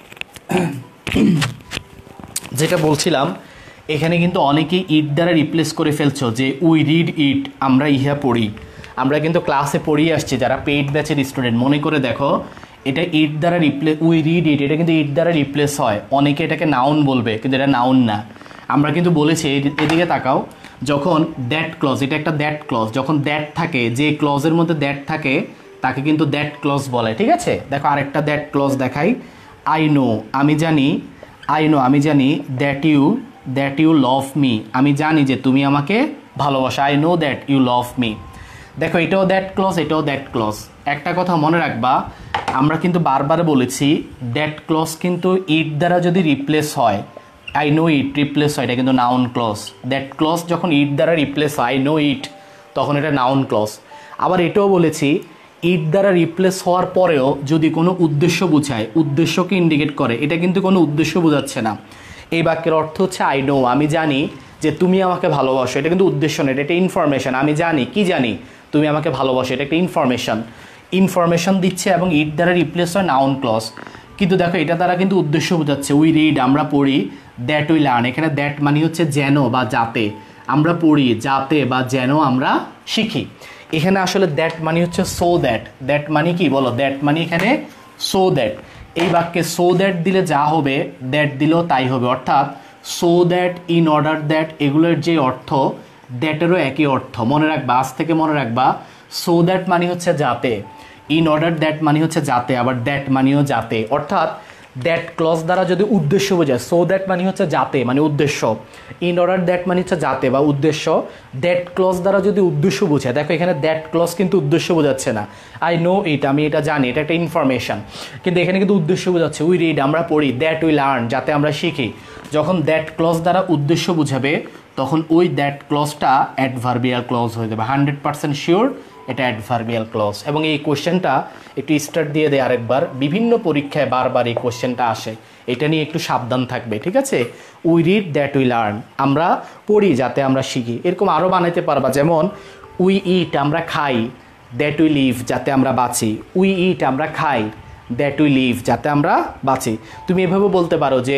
যেটা বলছিলাম এখানে কিন্তু অনেকেই ইট দ্বারা রিপ্লেস করে ফেলছো, যে উই রিড ইট, আমরা ইহা পড়ি। আমরা কিন্তু ক্লাসে পড়িয়ে আসছি যারা পেইড ব্যাচের স্টুডেন্ট, মনে করে দেখো এটা ইট দ্বারা রিপ্লেস, উই রিড ইট, এটা কিন্তু ইট দ্বারা রিপ্লেস হয়। অনেকে এটাকে নাউন বলবে, কিন্তু এটা নাউন না। আমরা কিন্তু বলেছি, এদিকে তাকাও, যখন দ্যাট ক্লজ, এটা একটা দ্যাট ক্লজ, যখন দ্যাট থাকে, যে ক্লজের মধ্যে দ্যাট থাকে তাকে কিন্তু দ্যাট ক্লজ বলে, ঠিক আছে? দেখো আরেকটা দ্যাট ক্লজ দেখাই, আই নো, আমি জানি, আই নো, আমি জানি, that you that you love me, আমি জানি যে তুমি আমাকে ভালোবাসো, I know that you love me. দেখো এটাও দ্যাট ক্লজ, এটাও দ্যাট ক্লজ। একটা কথা মনে রাখবা, আমরা কিন্তু বারবার বলেছি দ্যাট ক্লজ কিন্তু ইট দ্বারা যদি রিপ্লেস হয়, আই নো ইট রিপ্লেস হয়, এটা কিন্তু নাউন ক্লজ। দ্যাট ক্লজ যখন ইট দ্বারা রিপ্লেস হয়, আই নো ইট, তখন এটা নাউন ক্লজ। আবার এটাও বলেছি ইট দ্বারা রিপ্লেস হওয়ার পরেও যদি কোনো উদ্দেশ্য বোঝায়, উদ্দেশ্যকে ইন্ডিকেট করে, এটা কিন্তু কোনো উদ্দেশ্য বোঝাচ্ছে না। এই বাক্যের অর্থ হচ্ছে আই নো, আমি জানি যে তুমি আমাকে ভালোবাসো, এটা কিন্তু উদ্দেশ্য না, এটা একটা ইনফরমেশন। আমি জানি, কি জানি, তুমি আমাকে ভালোবাসো, এটা একটা ইনফরমেশন, ইনফরমেশন দিচ্ছে, এবং ইট দ্বারা রিপ্লেস হয় নাউন ক্লজ। কিন্তু দেখো এটা দ্বারা কিন্তু উদ্দেশ্য বোঝাচ্ছে, উই রিড, আমরা পড়ি, দ্যাট উই লার্ন, এখানে দ্যাট মানে হচ্ছে যেন বা যাতে, আমরা পড়ি যাতে বা যেন আমরা শিখি। এখানে আসলে দ্যাট মানে হচ্ছে সো দ্যাট, দ্যাট মানে কি বলো, দ্যাট মানে এখানে সো দ্যাট। এই বাক্যে সো দ্যাট দিলে যা হবে, দ্যাট দিলেও তাই হবে, অর্থাৎ so that, in order that, এগুলোর যে অর্থ দ্যাটেরও একই অর্থ। মনে রাখবা, আজ থেকে মনে রাখবা, সো দ্যাট মানে হচ্ছে যাতে, ইন অর্ডার দ্যাট মানে হচ্ছে যাতে, আবার দ্যাট মানেও যাতে, অর্থাৎ দ্যাট ক্লজ দ্বারা যদি উদ্দেশ্য বোঝায়, সো দ্যাট মানে হচ্ছে যাতে মানে উদ্দেশ্য, ইন অর্ডার দ্যাট মানে হচ্ছে যাতে বা উদ্দেশ্য, দ্যাট ক্লজ দ্বারা যদি উদ্দেশ্য বোঝায়, দেখো এখানে দ্যাট ক্লজ কিন্তু উদ্দেশ্য বোঝাচ্ছে না, আই নো ইট, আমি এটা জানি, এটা একটা ইনফরমেশন, কিন্তু এখানে কিন্তু উদ্দেশ্য বোঝাচ্ছে, উই রিড, আমরা পড়ি, দ্যাট উই লার্ন, যাতে আমরা শিখি। যখন দ্যাট ক্লজ দ্বারা উদ্দেশ্য বোঝাবে, তখন ওই দ্যাট ক্লজটা অ্যাডভার্বিয়াল ক্লজ হয়ে যাবে, হান্ড্রেড পার্সেন্ট শিওর এটা অ্যাডভার্বিয়াল ক্লজ। এবং এই কোশ্চেনটা একটু স্টার্ট দিয়ে দেয় আরেকবার, বিভিন্ন পরীক্ষায় বারবার এই কোশ্চেনটা আসে, এটা নিয়ে একটু সাবধান থাকবে, ঠিক আছে? We read that we learn, আমরা পড়ি যাতে আমরা শিখি। এরকম আরও বানাইতে পারবা, যেমন উই ইট, আমরা খাই, দ্যাট উই লিভ, যাতে আমরা বাঁচি, উই ইট, আমরা খাই, দ্যাট উই লিভ, যাতে আমরা বাঁচি। তুমি এভাবে বলতে পারো যে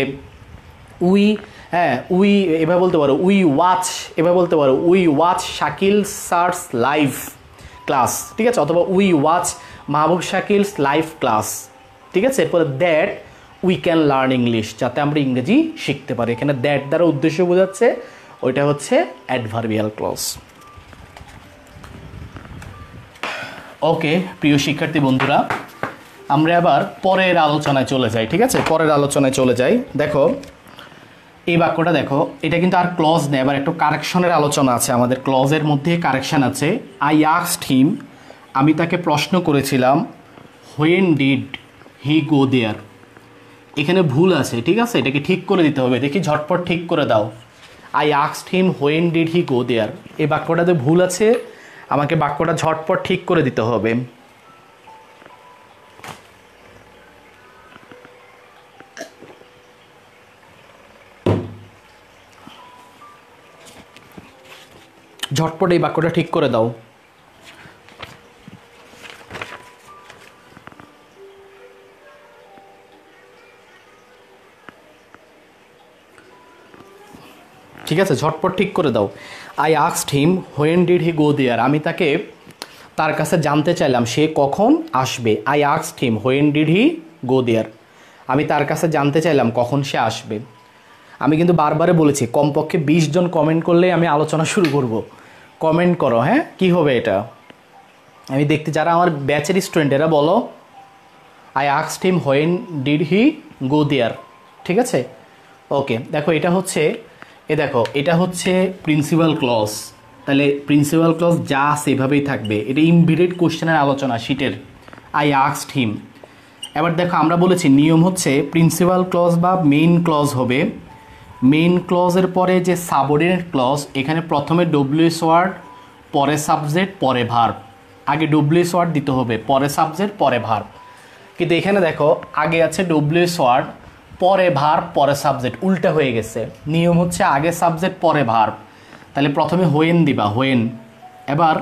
উই, হ্যাঁ উই, এভাবে বলতে পারো উই ওয়াচ, এভাবে বলতে পারো we watch Shakil sir's live class, ঠিক আছে? অথবা we watch Mahbub Shakil's live class, ঠিক আছে? এরপরে that we can learn English, যাতে আমরা ইংরেজি শিখতে পারি। এখানে দ্যাট দ্বারা উদ্দেশ্য বোঝাচ্ছে, ওইটা হচ্ছে অ্যাডভার্বিয়াল ক্লজ। ওকে প্রিয় শিক্ষার্থী বন্ধুরা, আমরা আবার পরের আলোচনায় চলে যাই, ঠিক আছে? পরের আলোচনায় চলে যাই। দেখো এই বাক্যটা দেখো, এটা কিন্তু আর ক্লজ নেই, এবার একটু কারেকশনের আলোচনা আছে, আমাদের ক্লজের মধ্যে কারেকশন আছে। আই আস্কড হিম, আমি তাকে প্রশ্ন করেছিলাম, হোয়েন ডিড হি গো দেয়ার, এখানে ভুল আছে, ঠিক আছে? এটাকে ঠিক করে দিতে হবে, দেখি ঝটপট ঠিক করে দাও। I asked him when did he go there, এই বাক্যটাতে ভুল আছে, আমাকে বাক্যটা ঝটপট ঠিক করে দিতে হবে। ঝটপট এই বাক্যটা ঠিক করে দাও। ঠিক আছে, ঝটপট ঠিক করে দাও। I asked him when did he go there, আমি তাকে তার কাছে জানতে চাইলাম সে কখন আসবে। I asked him when did he go there, আমি তার কাছে জানতে চাইলাম কখন সে আসবে। আমি কিন্তু বারবারে বলেছি কমপক্ষে বিশ জন কমেন্ট করলেই আমি আলোচনা শুরু করব। কমেন্ট করো, হ্যাঁ কি হবে এটা আমি দেখতে, যারা আমার ব্যাচের স্টুডেন্ট এরা বলো I asked him when did he go there, ঠিক আছে? ওকে দেখো এটা হচ্ছে, এ দেখো এটা হচ্ছে প্রিন্সিপাল ক্লজ, তাহলে প্রিন্সিপাল ক্লজ যা সেভাবেই থাকবে, এটা ইমভিডেট কোশ্চেনের আলোচনা শীটের। আই আস্কড হিম, এবার দেখো আমরা বলেছি নিয়ম হচ্ছে প্রিন্সিপাল ক্লজ বা মেইন ক্লজ হবে, মেইন ক্লজের পরে যে সাবঅর্ডিনেট ক্লজ, এখানে প্রথমে ডব্লিউএস ওয়ার্ড, পরে সাবজেক্ট, পরে ভার্ব, আগে ডব্লিউএস ওয়ার্ড দিতে হবে, পরে সাবজেক্ট, পরে ভার্ব। কিন্তু এখানে দেখো আগে আছে ডব্লিউএস ওয়ার্ড, পরে ভার্ব, পরে সাবজেক্ট, উল্টা হয়ে গেছে। নিয়ম হচ্ছে আগে সাবজেক্ট পরে ভার্ব, তাহলে প্রথমে হোয়েন দিবা, হোয়েন, এবার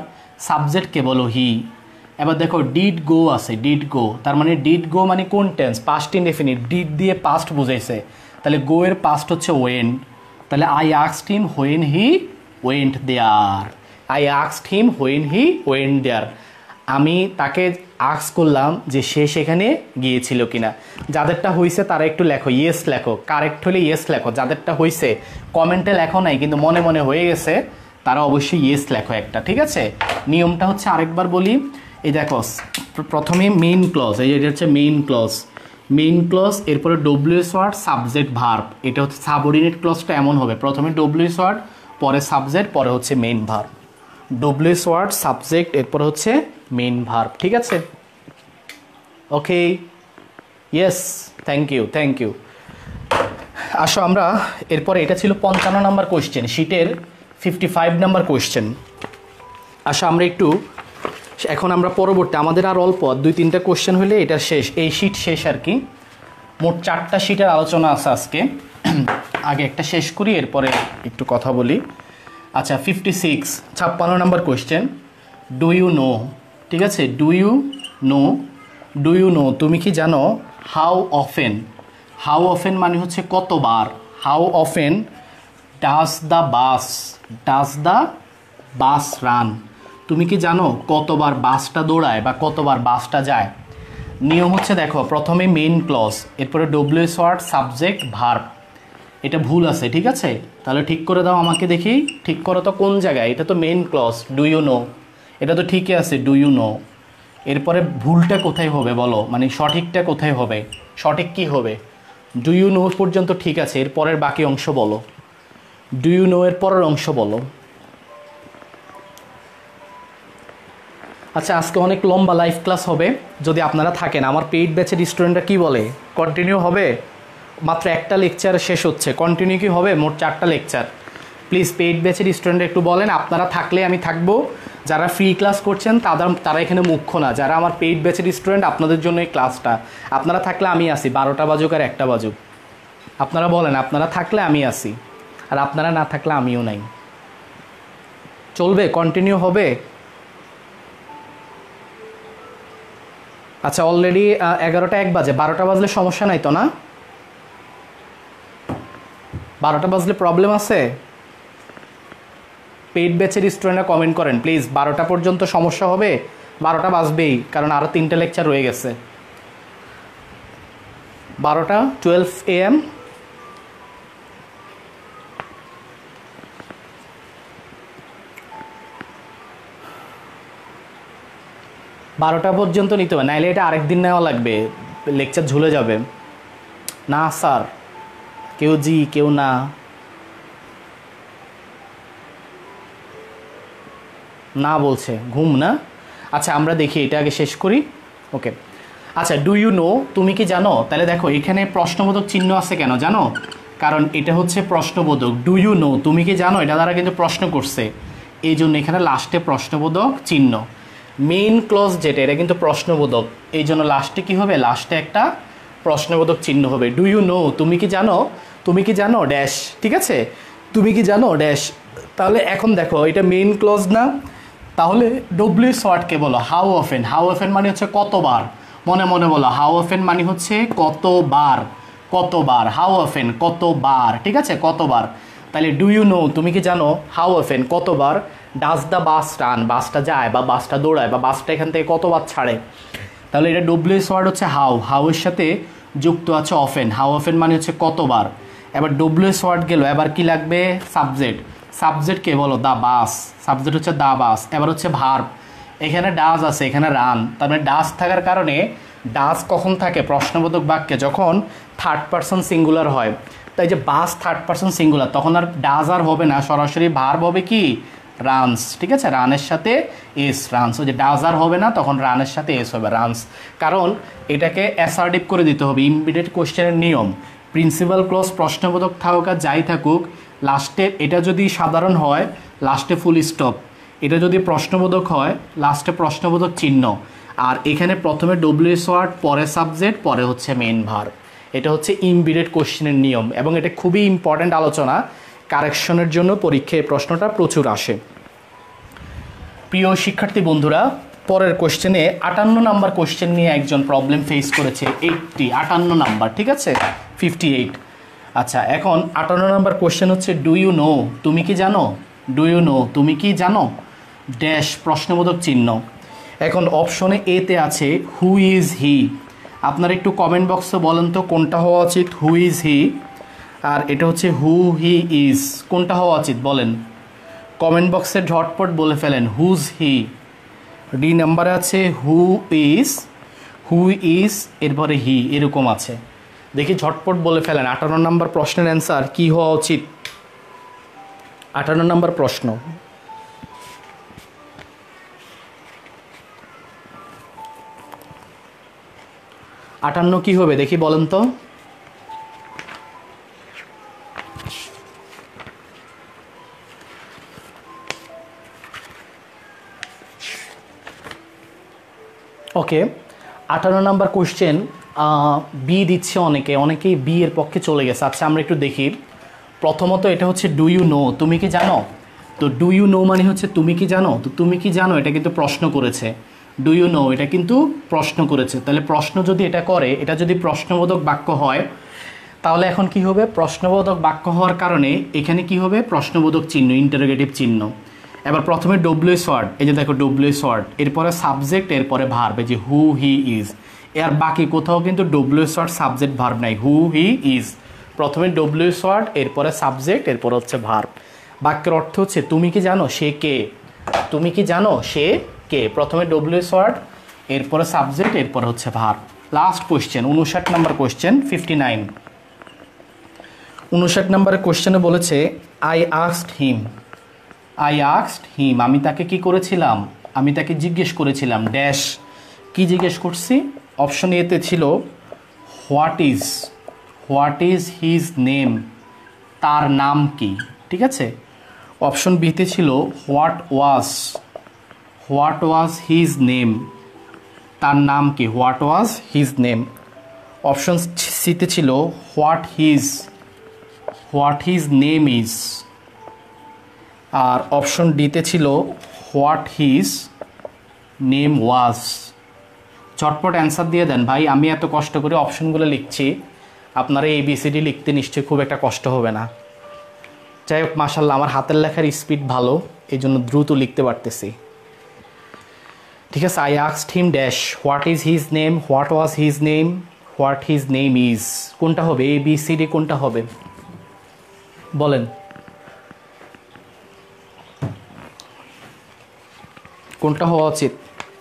সাবজেক্ট কে বলো হি। এবার দেখো ডিড গো আছে, ডিড গো, তার মানে ডিড গো মানে কোন টেন্স, পাস্ট ইনডেফিনিট, ডিড দিয়ে পাস্ট বুঝাইছে, তাহলে গো এর পাস্ট হচ্ছে ওয়েন, তাহলে I asked him when he went there, I asked him when he went there, আমি তাকে আস্ক করলাম যে সে সেখানে গিয়েছিল কিনা। যাদেরটা হয়েছে তারা একটু লেখো, ইয়েস লেখো, কারেক্ট হলে ইয়েস লেখো, যাদেরটা হয়েছে কমেন্টে লেখো নাই কিন্তু মনে মনে হয়ে গেছে তারা অবশ্যই ইয়েস লেখো একটা, ঠিক আছে। নিয়মটা হচ্ছে আরেকবার বলি, এই দেখো প্রথমে মেইন ক্লজ, এই এটা হচ্ছে মেইন ক্লজ, মেইন ক্লজ, এরপরে ডব্লিউএস ওয়ার্ড সাবজেক্ট ভার্ব, এটা হচ্ছে সাবঅর্ডিনেট ক্লজটা এমন হবে, প্রথমে ডব্লিউএস ওয়ার্ড পরে সাবজেক্ট পরে হচ্ছে main verb, WH word subject এরপরে হচ্ছে মেইন ভার্ব, ঠিক আছে। Okay, yes, thank you thank you. আসো আমরা এরপরে, এটা ছিল পঞ্চান্ন নাম্বার কোয়েশ্চেন, শিটের ফিফটি ফাইভ নাম্বার কোয়েশ্চেন। আসো আমরা একটু এখন আমরা পরবর্তী, আমাদের আর অল্প দুই তিনটা কোয়েশ্চেন হলে এটা শেষ, এই শিট শেষ আর কি, মোট চারটা শিটের আলোচনা আছে আজকে। আগে একটা শেষ করি এরপরে একটু কথা বলি। আচ্ছা, ফিফটি সিক্স ছাপ্পান্ন number question, do you know, ঠিক আছে, do you know, do you know তুমি কি জানো, হাউ অফেন, হাউ অফেন মানে হচ্ছে কতবার, how often does the bus, does the bus run, তুমি কি জানো কতবার বাসটা দৌড়ায় বা কতবার বাসটা যায়। নিয়ম হচ্ছে দেখো, প্রথমে মেইন ক্লজ, এরপরে ডব্লিউএস ওয়ার্ড সাবজেক্ট ভার্ব, এটা ভুল আছে, ঠিক আছে, তাহলে ঠিক করে দাও আমাকে দেখি, ঠিক করো তো কোন জায়গায়, এটা তো main clause, do you know, এটা তো ঠিকই আছে ডু ইউ নো, এরপরে ভুলটা কোথায় হবে বলো, মানে সঠিকটা কোথায় হবে, সঠিক কি হবে, ডু ইউ নো পর্যন্ত ঠিক আছে, এরপরের বাকি অংশ বলো, ডু ইউ নো এর পরের অংশ বলো। আচ্ছা, আজকে অনেক লম্বা লাইভ ক্লাস হবে, যদি আপনারা থাকেন, আমার পেইড ব্যাচের স্টুডেন্টরা কি বলে, কন্টিনিউ হবে, মাত্র একটা লেকচার শেষ হচ্ছে, কন্টিনিউ কি হবে, মোট চারটা লেকচার, প্লিজ পেইড ব্যাচের স্টুডেন্টরা একটু বলেন, আপনারা থাকলে আমি থাকবো, যারা ফ্রি ক্লাস করছেন তাদের তারা এখানে মুখ্য না, যারা আমার পেইড ব্যাচের স্টুডেন্ট আপনাদের জন্য এই ক্লাসটা, আপনারা থাকলে আমি আসি, বারোটা বাজুক আর একটা বাজুক, আপনারা বলেন, আপনারা থাকলে আমি আসি, আর আপনারা না থাকলে আমিও নাই, চলবে, কন্টিনিউ হবে। আচ্ছা, অলরেডি এগারোটা এক বাজে, বারোটা বাজলে সমস্যা নাই তো না, বারোটা বাজলে প্রবলেম আছে, পেইড ব্যাচের স্টুডেন্টরা কমেন্ট করেন প্লিজ, বারোটা পর্যন্ত সমস্যা হবে, বারোটা বাজবেই, কারণ আরও তিনটে লেকচার রয়ে গেছে, বারোটা টুয়েলভ এ এম বারোটা পর্যন্ত নিতে হবে, নাইলে এটা আরেক দিন নেওয়া লাগবে, লেকচার ঝুলে যাবে। না স্যার, কেউ জি কেউ না, না বলছে ঘুম না। আচ্ছা, আমরা দেখি এটা আগে শেষ করি, ওকে। আচ্ছা, ডু ইউ নো তুমি কি জানো, তাহলে দেখো এখানে প্রশ্নবোধক চিহ্ন আছে কেন জানো, কারণ এটা হচ্ছে প্রশ্নবোধক, ডু ইউ নো তুমি কি জানো, এটা দ্বারা কিন্তু প্রশ্ন করছে, এই জন্য এখানে লাস্টে প্রশ্নবোধক চিহ্ন, মেইন ক্লজ যেটা এটা কিন্তু প্রশ্নবোধক, এই জন্য লাস্টে কী হবে, লাস্টে একটা প্রশ্নবোধক চিহ্ন হবে, ডু ইউ নো তুমি কি জানো, তুমি কি জানো ড্যাশ, ঠিক আছে, তুমি কি জানো ড্যাশ। তাহলে এখন দেখো এটা মেইন ক্লজ না, তাহলে ডব্লিউএস ওয়ার্ডকে বলো হাউ অফেন, হাউ অফেন মানে হচ্ছে কতবার, মনে মনে বলো, হাউ অফেন মানে হচ্ছে কতবার, কতবার, হাউ অফেন কতবার, ঠিক আছে, কতবার। তাহলে ডু ইউ নো তুমি কি জানো, হাউ অফেন কতবার, ডাজ দ্য বাস রান বাসটা যায় বা বাসটা দৌড়ায় বা বাসটা এখান থেকে কতবার ছাড়ে, তাহলে এটা ডব্লিউএস ওয়ার্ড হচ্ছে হাউ, হাউ এর সাথে যুক্ত আছে অফেন, হাউ অফেন মানে হচ্ছে কতবার। এবার ডব্লিউএস ওয়ার্ড গেল, এবার কি লাগবে, সাবজেক্ট, সাবজেক্টকে বলো দ্য বাস, সাবজেক্ট হচ্ছে দ্য বাস। এবার হচ্ছে ভার্ব, এখানে ডাজ আছে এখানে রান, তার মানে ডাজ থাকার কারণে, ডাজ কখন থাকে প্রশ্নবোধক বাক্যে, যখন থার্ড পারসন সিঙ্গুলার হয়, তাই যে বাস থার্ড পারসন সিঙ্গুলার, তখন আর ডাজ আর হবে না, সরাসরি ভার্ব হবে কি রানস, ঠিক আছে, রানের সাথে এস, রানস, ওই যে ডাজ আর হবে না, তখন রানের সাথে এস হবে রানস, কারণ এটাকে অ্যাসার্টিভ করে দিতে হবে, ইমিডিয়েট কোশ্চেনের নিয়ম, প্রিন্সিপাল ক্লজ প্রশ্নবোধক থাকুক আর যাই থাকুক, লাস্টে এটা যদি সাধারণ হয় লাস্টে ফুল স্টপ, এটা যদি প্রশ্নবোধক হয় লাস্টে প্রশ্নবোধক চিহ্ন, আর এখানে প্রথমে ডব্লিউএস ওয়ার্ড পরে সাবজেক্ট পরে হচ্ছে মেইন ভার্ব, এটা হচ্ছে ইমিডিয়েট কোশ্চেনের নিয়ম, এবং এটা খুবই ইম্পর্ট্যান্ট আলোচনা, কারেকশনের জন্য পরীক্ষায় প্রশ্নটা প্রচুর আসে। প্রিয় শিক্ষার্থী বন্ধুরা, পরের কোশ্চেনে আটান্ন নাম্বার কোশ্চেন নিয়ে একজন প্রবলেম ফেস করেছে। এইটটি আটান্ন নাম্বার, ঠিক আছে, ফিফটি এইট। আচ্ছা, এখন আটান্ন নাম্বার কোশ্চেন হচ্ছে ডু ইউ নো, তুমি কি জানো, ডু ইউ নো তুমি কি জানো, ড্যাশ প্রশ্নবোধক চিহ্ন। এখন অপশনে এতে আছে হু ইজ হি। আপনারা একটু কমেন্ট বক্সে বলেন তো কোনটা হওয়া উচিত, হু ইজ হি, আর এটা হচ্ছে হু হি ইজ, কোনটা হওয়া উচিত বলেন। কমেন্ট বক্সে ঝটপট বলে ফেলেন হুজ হি। ডি নাম্বারে আছে হু ইজ, হু ইজ এরপরে হি, এরকম আছে। দেখি ঝটপট বলে ফেলেন আটান্ন নম্বর প্রশ্নের অ্যান্সার কি হওয়া উচিত। আটান্ন নম্বর প্রশ্ন, আটান্ন কি হবে দেখি বলেন তো। ওকে, আটান্ন নাম্বার কোশ্চেন বি দিচ্ছে অনেকে, অনেকেই বি এর পক্ষে চলে গেছে। আচ্ছা আমরা একটু দেখি। প্রথমত এটা হচ্ছে ডু ইউ নো, তুমি কি জানো। তো ডু ইউ নো মানে হচ্ছে তুমি কি জানো, তো তুমি কি জানো এটা কিন্তু প্রশ্ন করেছে। ডু ইউ নো এটা কিন্তু প্রশ্ন করেছে, তাহলে প্রশ্ন যদি এটা করে, এটা যদি প্রশ্নবোধক বাক্য হয়, তাহলে এখন কি হবে, প্রশ্নবোধক বাক্য হওয়ার কারণে এখানে কি হবে, প্রশ্নবোধক চিহ্ন, ইন্টারোগেটিভ চিহ্ন। এবার প্রথমে ডব্লিউএস ওয়ার্ড, এই যে দেখো ডব্লিউএস ওয়ার্ড, এরপরে সাবজেক্ট, এরপরে ভার্ব, এই যে হু হি ইজ। এর বাকি কোথাও কিন্তু ডব্লিউএস ওয়ার্ড সাবজেক্ট ভার্ব নাই, হু হি ইজ। প্রথমে ডব্লিউএস ওয়ার্ড, এরপরে সাবজেক্ট, এরপরে হচ্ছে ভার্ব। বাক্যের অর্থ হচ্ছে তুমি কি জানো সে কে, তুমি কি জানো সে কে। প্রথমে ডব্লিউএস ওয়ার্ড, এরপরে সাবজেক্ট, এরপরে হচ্ছে ভার্ব। লাস্ট কোশ্চেন, উনষাট নাম্বার কোশ্চেন, ফিফটি নাইন। উনষাট নাম্বারের কোশ্চেনে বলেছে I asked him, I asked him আমি তাকে কি করেছিলাম, আমি তাকে জিজ্ঞেস করেছিলাম, ড্যাশ কি জিজ্ঞেস করছি। অপশন এতে ছিল what is, what is his name, তার নাম কি, ঠিক আছে। অপশন বিতে ছিল what was, what was his name, তার নাম কি, what was his name. Option সিতে ছিল what his, what his name is. আর অপশন ডিতে ছিল হোয়াট হিজ নেম ওয়াজ। ঝটপট অ্যান্সার দিয়ে দেন ভাই, আমি এত কষ্ট করে অপশনগুলো লিখছি, আপনারা এ বি সি ডি লিখতে নিশ্চয়ই খুব একটা কষ্ট হবে না। যাই হোক, মাশাল্লাহ আমার হাতের লেখার স্পিড ভালো, এই জন্য দ্রুত লিখতে পারতেছি। ঠিক আছে, I asked him dash what is his name, what was his name, what his name is. কোনটা হবে, এ বি সি ডি কোনটা হবে বলেন, কোনটা হওয়া উচিত।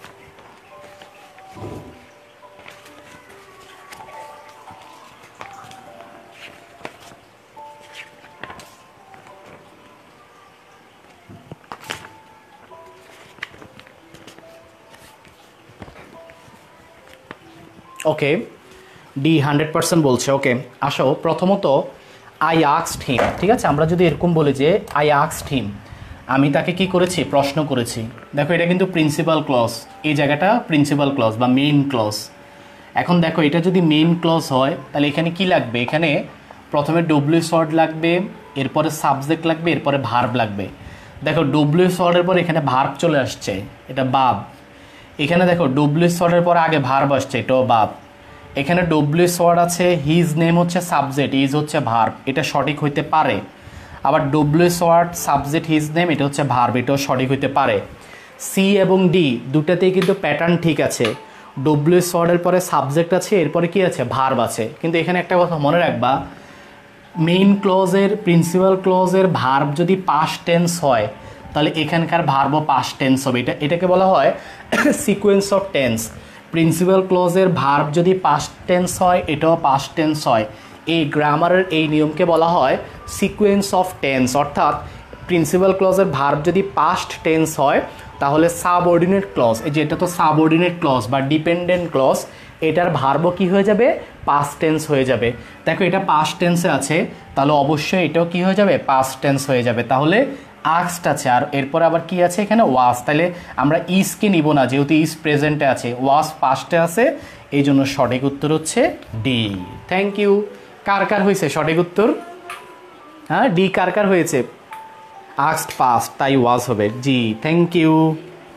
ওকে, ডি হান্ড্রেড পার্সেন্ট বলছে। ওকে আসো, প্রথমত আই আস্কড হিম, ঠিক আছে। আমরা যদি এরকম বলি যে আই আস্কড হিম, আমি তাকে কি করেছি, প্রশ্ন করেছি। দেখো এটা কিন্তু প্রিন্সিপাল ক্লজ, এই জায়গাটা প্রিন্সিপাল ক্লজ বা মেইন ক্লজ। এখন দেখো এটা যদি মেইন ক্লজ হয় তাহলে এখানে কি লাগবে, এখানে প্রথমে ডব্লিউএস ওয়ার্ড লাগবে, এরপরে সাবজেক্ট লাগবে, এরপরে ভার্ব লাগবে। দেখো ডব্লিউএস ওয়ার্ডের পর এখানে ভার্ব চলে আসছে, এটা বাব। এখানে দেখো ডব্লিউএস ওয়ার্ডের পর আগে ভার্ব আসছে, এটাও বাব। এখানে ডব্লিউএস ওয়ার্ড আছে, হিজ নেম হচ্ছে সাবজেক্ট, ইজ হচ্ছে ভার্ব, এটা সঠিক হইতে পারে। আবার WS word subject his name, এটা হচ্ছে ভার্ব, এটাও সঠিক হইতে পারে। সি এবং ডি দুটাতেই কিন্তু প্যাটার্ন ঠিক আছে। ডব্লিউএস ওয়ার্ডের পরে সাবজেক্ট আছে, এরপরে কি আছে, ভার্ব আছে। কিন্তু এখানে একটা কথা মনে রাখবা, মেইন ক্লজের, প্রিন্সিপাল ক্লজের ভার্ব যদি পাস্ট টেন্স হয় তাহলে এখানকার ভার্বও পাস্ট টেন্স হবে। এটা এটাকে বলা হয় সিকোয়েন্স অফ টেন্স। প্রিন্সিপাল ক্লজের ভার্ব যদি পাস্ট টেন্স হয়, এটাও পাস্ট টেন্স হয়। এই গ্রামারের এই নিয়মকে বলা হয় সিকোয়েন্স অফ টেন্স। অর্থাৎ প্রিন্সিপাল ক্লজের ভার্ব যদি পাস্ট টেন্স হয় তাহলে সাবঅর্ডিনেট ক্লজ, এই যে এটা তো সাবঅর্ডিনেট ক্লজ বা ডিপেন্ডেন্ট ক্লজ, এটার ভার্বও কি হয়ে যাবে, পাস্ট টেন্স হয়ে যাবে। দেখো এটা পাস্ট টেন্সে আছে, তাহলে অবশ্যই এটাও কি হয়ে যাবে, পাস্ট টেন্স হয়ে যাবে। তাহলে আস্কড আছে, আর এরপর আবার কি আছে এখানে, ওয়াজ। তাহলে আমরা ইজকে নিব না, যেহেতু ইজ প্রেজেন্টে আছে, ওয়াজ পাস্টে আছে, এই জন্য সঠিক উত্তর হচ্ছে ডি। Thank you. কার কার হয়েছে সঠিক উত্তর, হ্যাঁ ডি কার কার হয়েছে, আস্কড পাস্ট, তাই ওয়াজ হবে। জি থ্যাংক ইউ।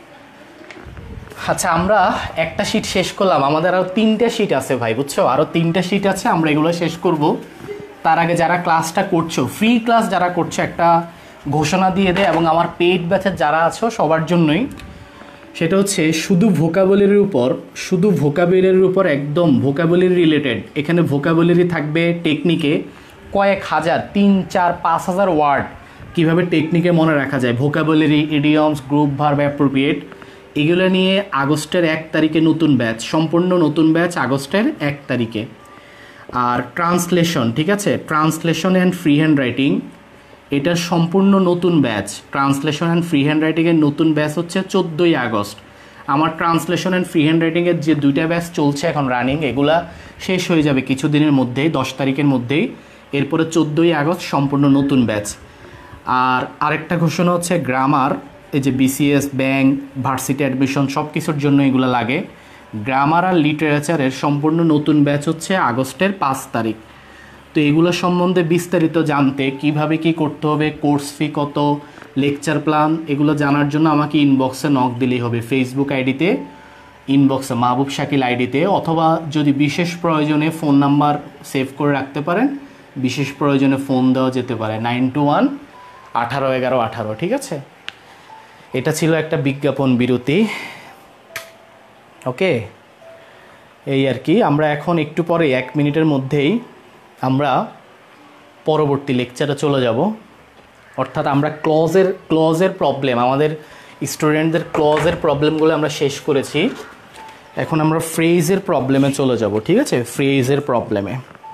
আচ্ছা, আমরা একটা শিট শেষ করলাম, আমাদের আরও তিনটা শিট আছে ভাই, বুঝছো? আরও তিনটা শিট আছে, আমরা এগুলো শেষ করব। তার আগে যারা ক্লাসটা করছো, ফ্রি ক্লাস যারা করছো, একটা ঘোষণা দিয়ে দেয়, এবং আমার পেইড ব্যাচের যারা আছো সবার জন্যই, সেটা হচ্ছে শুধু ভোকাবুলারির উপর, শুধু ভোকাবুলারির উপর একদম ভোকাবুলারি রিলেটেড। এখানে ভোকাবুলারি থাকবে টেকনিকে কয়েক হাজার, তিন চার পাঁচ হাজার ওয়ার্ড কীভাবে টেকনিকে মনে রাখা যায়, vocabulary, idioms, group verb, appropriate, এগুলো নিয়ে আগস্টের এক তারিখে নতুন ব্যাচ, সম্পূর্ণ নতুন ব্যাচ আগস্টের এক তারিখে। আর ট্রান্সলেশন, ঠিক আছে, translation and free hand writing, এটা সম্পূর্ণ নতুন batch. Translation and free hand রাইটিংয়ের নতুন ব্যাচ হচ্ছে চোদ্দোই আগস্ট। আমার ট্রান্সলেশন অ্যান্ড ফ্রি হ্যান্ড রাইটিংয়ের যে দুইটা ব্যাচ চলছে এখন রানিং, এগুলা শেষ হয়ে যাবে কিছুদিনের মধ্যেই, দশ তারিখের মধ্যেই। এরপরে চোদ্দোই আগস্ট সম্পূর্ণ নতুন ব্যাচ। আর আরেকটা ঘোষণা হচ্ছে গ্রামার, এই যে বিসিএস, ব্যাংক, ভার্সিটি অ্যাডমিশন সব কিছুর জন্য এগুলো লাগে। গ্রামার আর লিটারেচারের সম্পূর্ণ নতুন ব্যাচ হচ্ছে আগস্টের পাঁচ তারিখ। তো এগুলো সম্বন্ধে বিস্তারিত জানতে কিভাবে কি করতে হবে, কোর্স ফি কত, লেকচার প্ল্যান, এগুলো জানার জন্য আমাকে ইনবক্সে নক দিলেই হবে, ফেসবুক আইডিতে, ইনবক্সে মাহবুব শাকিল আইডিতে, অথবা যদি বিশেষ প্রয়োজনে ফোন নাম্বার সেভ করে রাখতে পারেন, বিশেষ প্রয়োজনে ফোন দেওয়া যেতে পারে নাইন টু ওয়ান আঠারো এগারো আঠারো। ঠিক আছে, এটা ছিল একটা বিজ্ঞাপন বিরতি। ওকে, এই আর কি। আমরা এখন একটু পরে এক মিনিটের মধ্যেই আমরা পরবর্তী লেকচারে চলে যাব। অর্থাৎ আমরা ক্লজের ক্লজের প্রবলেম, আমাদের স্টুডেন্টদের ক্লজের প্রবলেমগুলো আমরা শেষ করেছি। এখন আমরা ফ্রেজের প্রবলেমে চলে যাব। ঠিক আছে, ফ্রেজের প্রবলেমে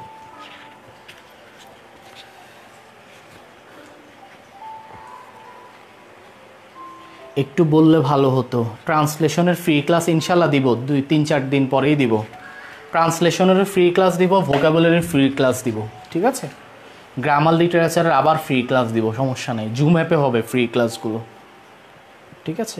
একটু বললে ভালো হতো। ট্রান্সলেশনের ফ্রি ক্লাস ইনশাল্লাহ দিব, দুই তিন চার দিন পরেই দিব। ট্রান্সলেশনের ফ্রি ক্লাস দিব, ভোকাবুলারির ফ্রি ক্লাস দিব। ঠিক আছে, গ্রামার লিটারেচারের আবার ফ্রি ক্লাস দিব, সমস্যা নেই। জুম অ্যাপে হবে ফ্রি ক্লাসগুলো। ঠিক আছে,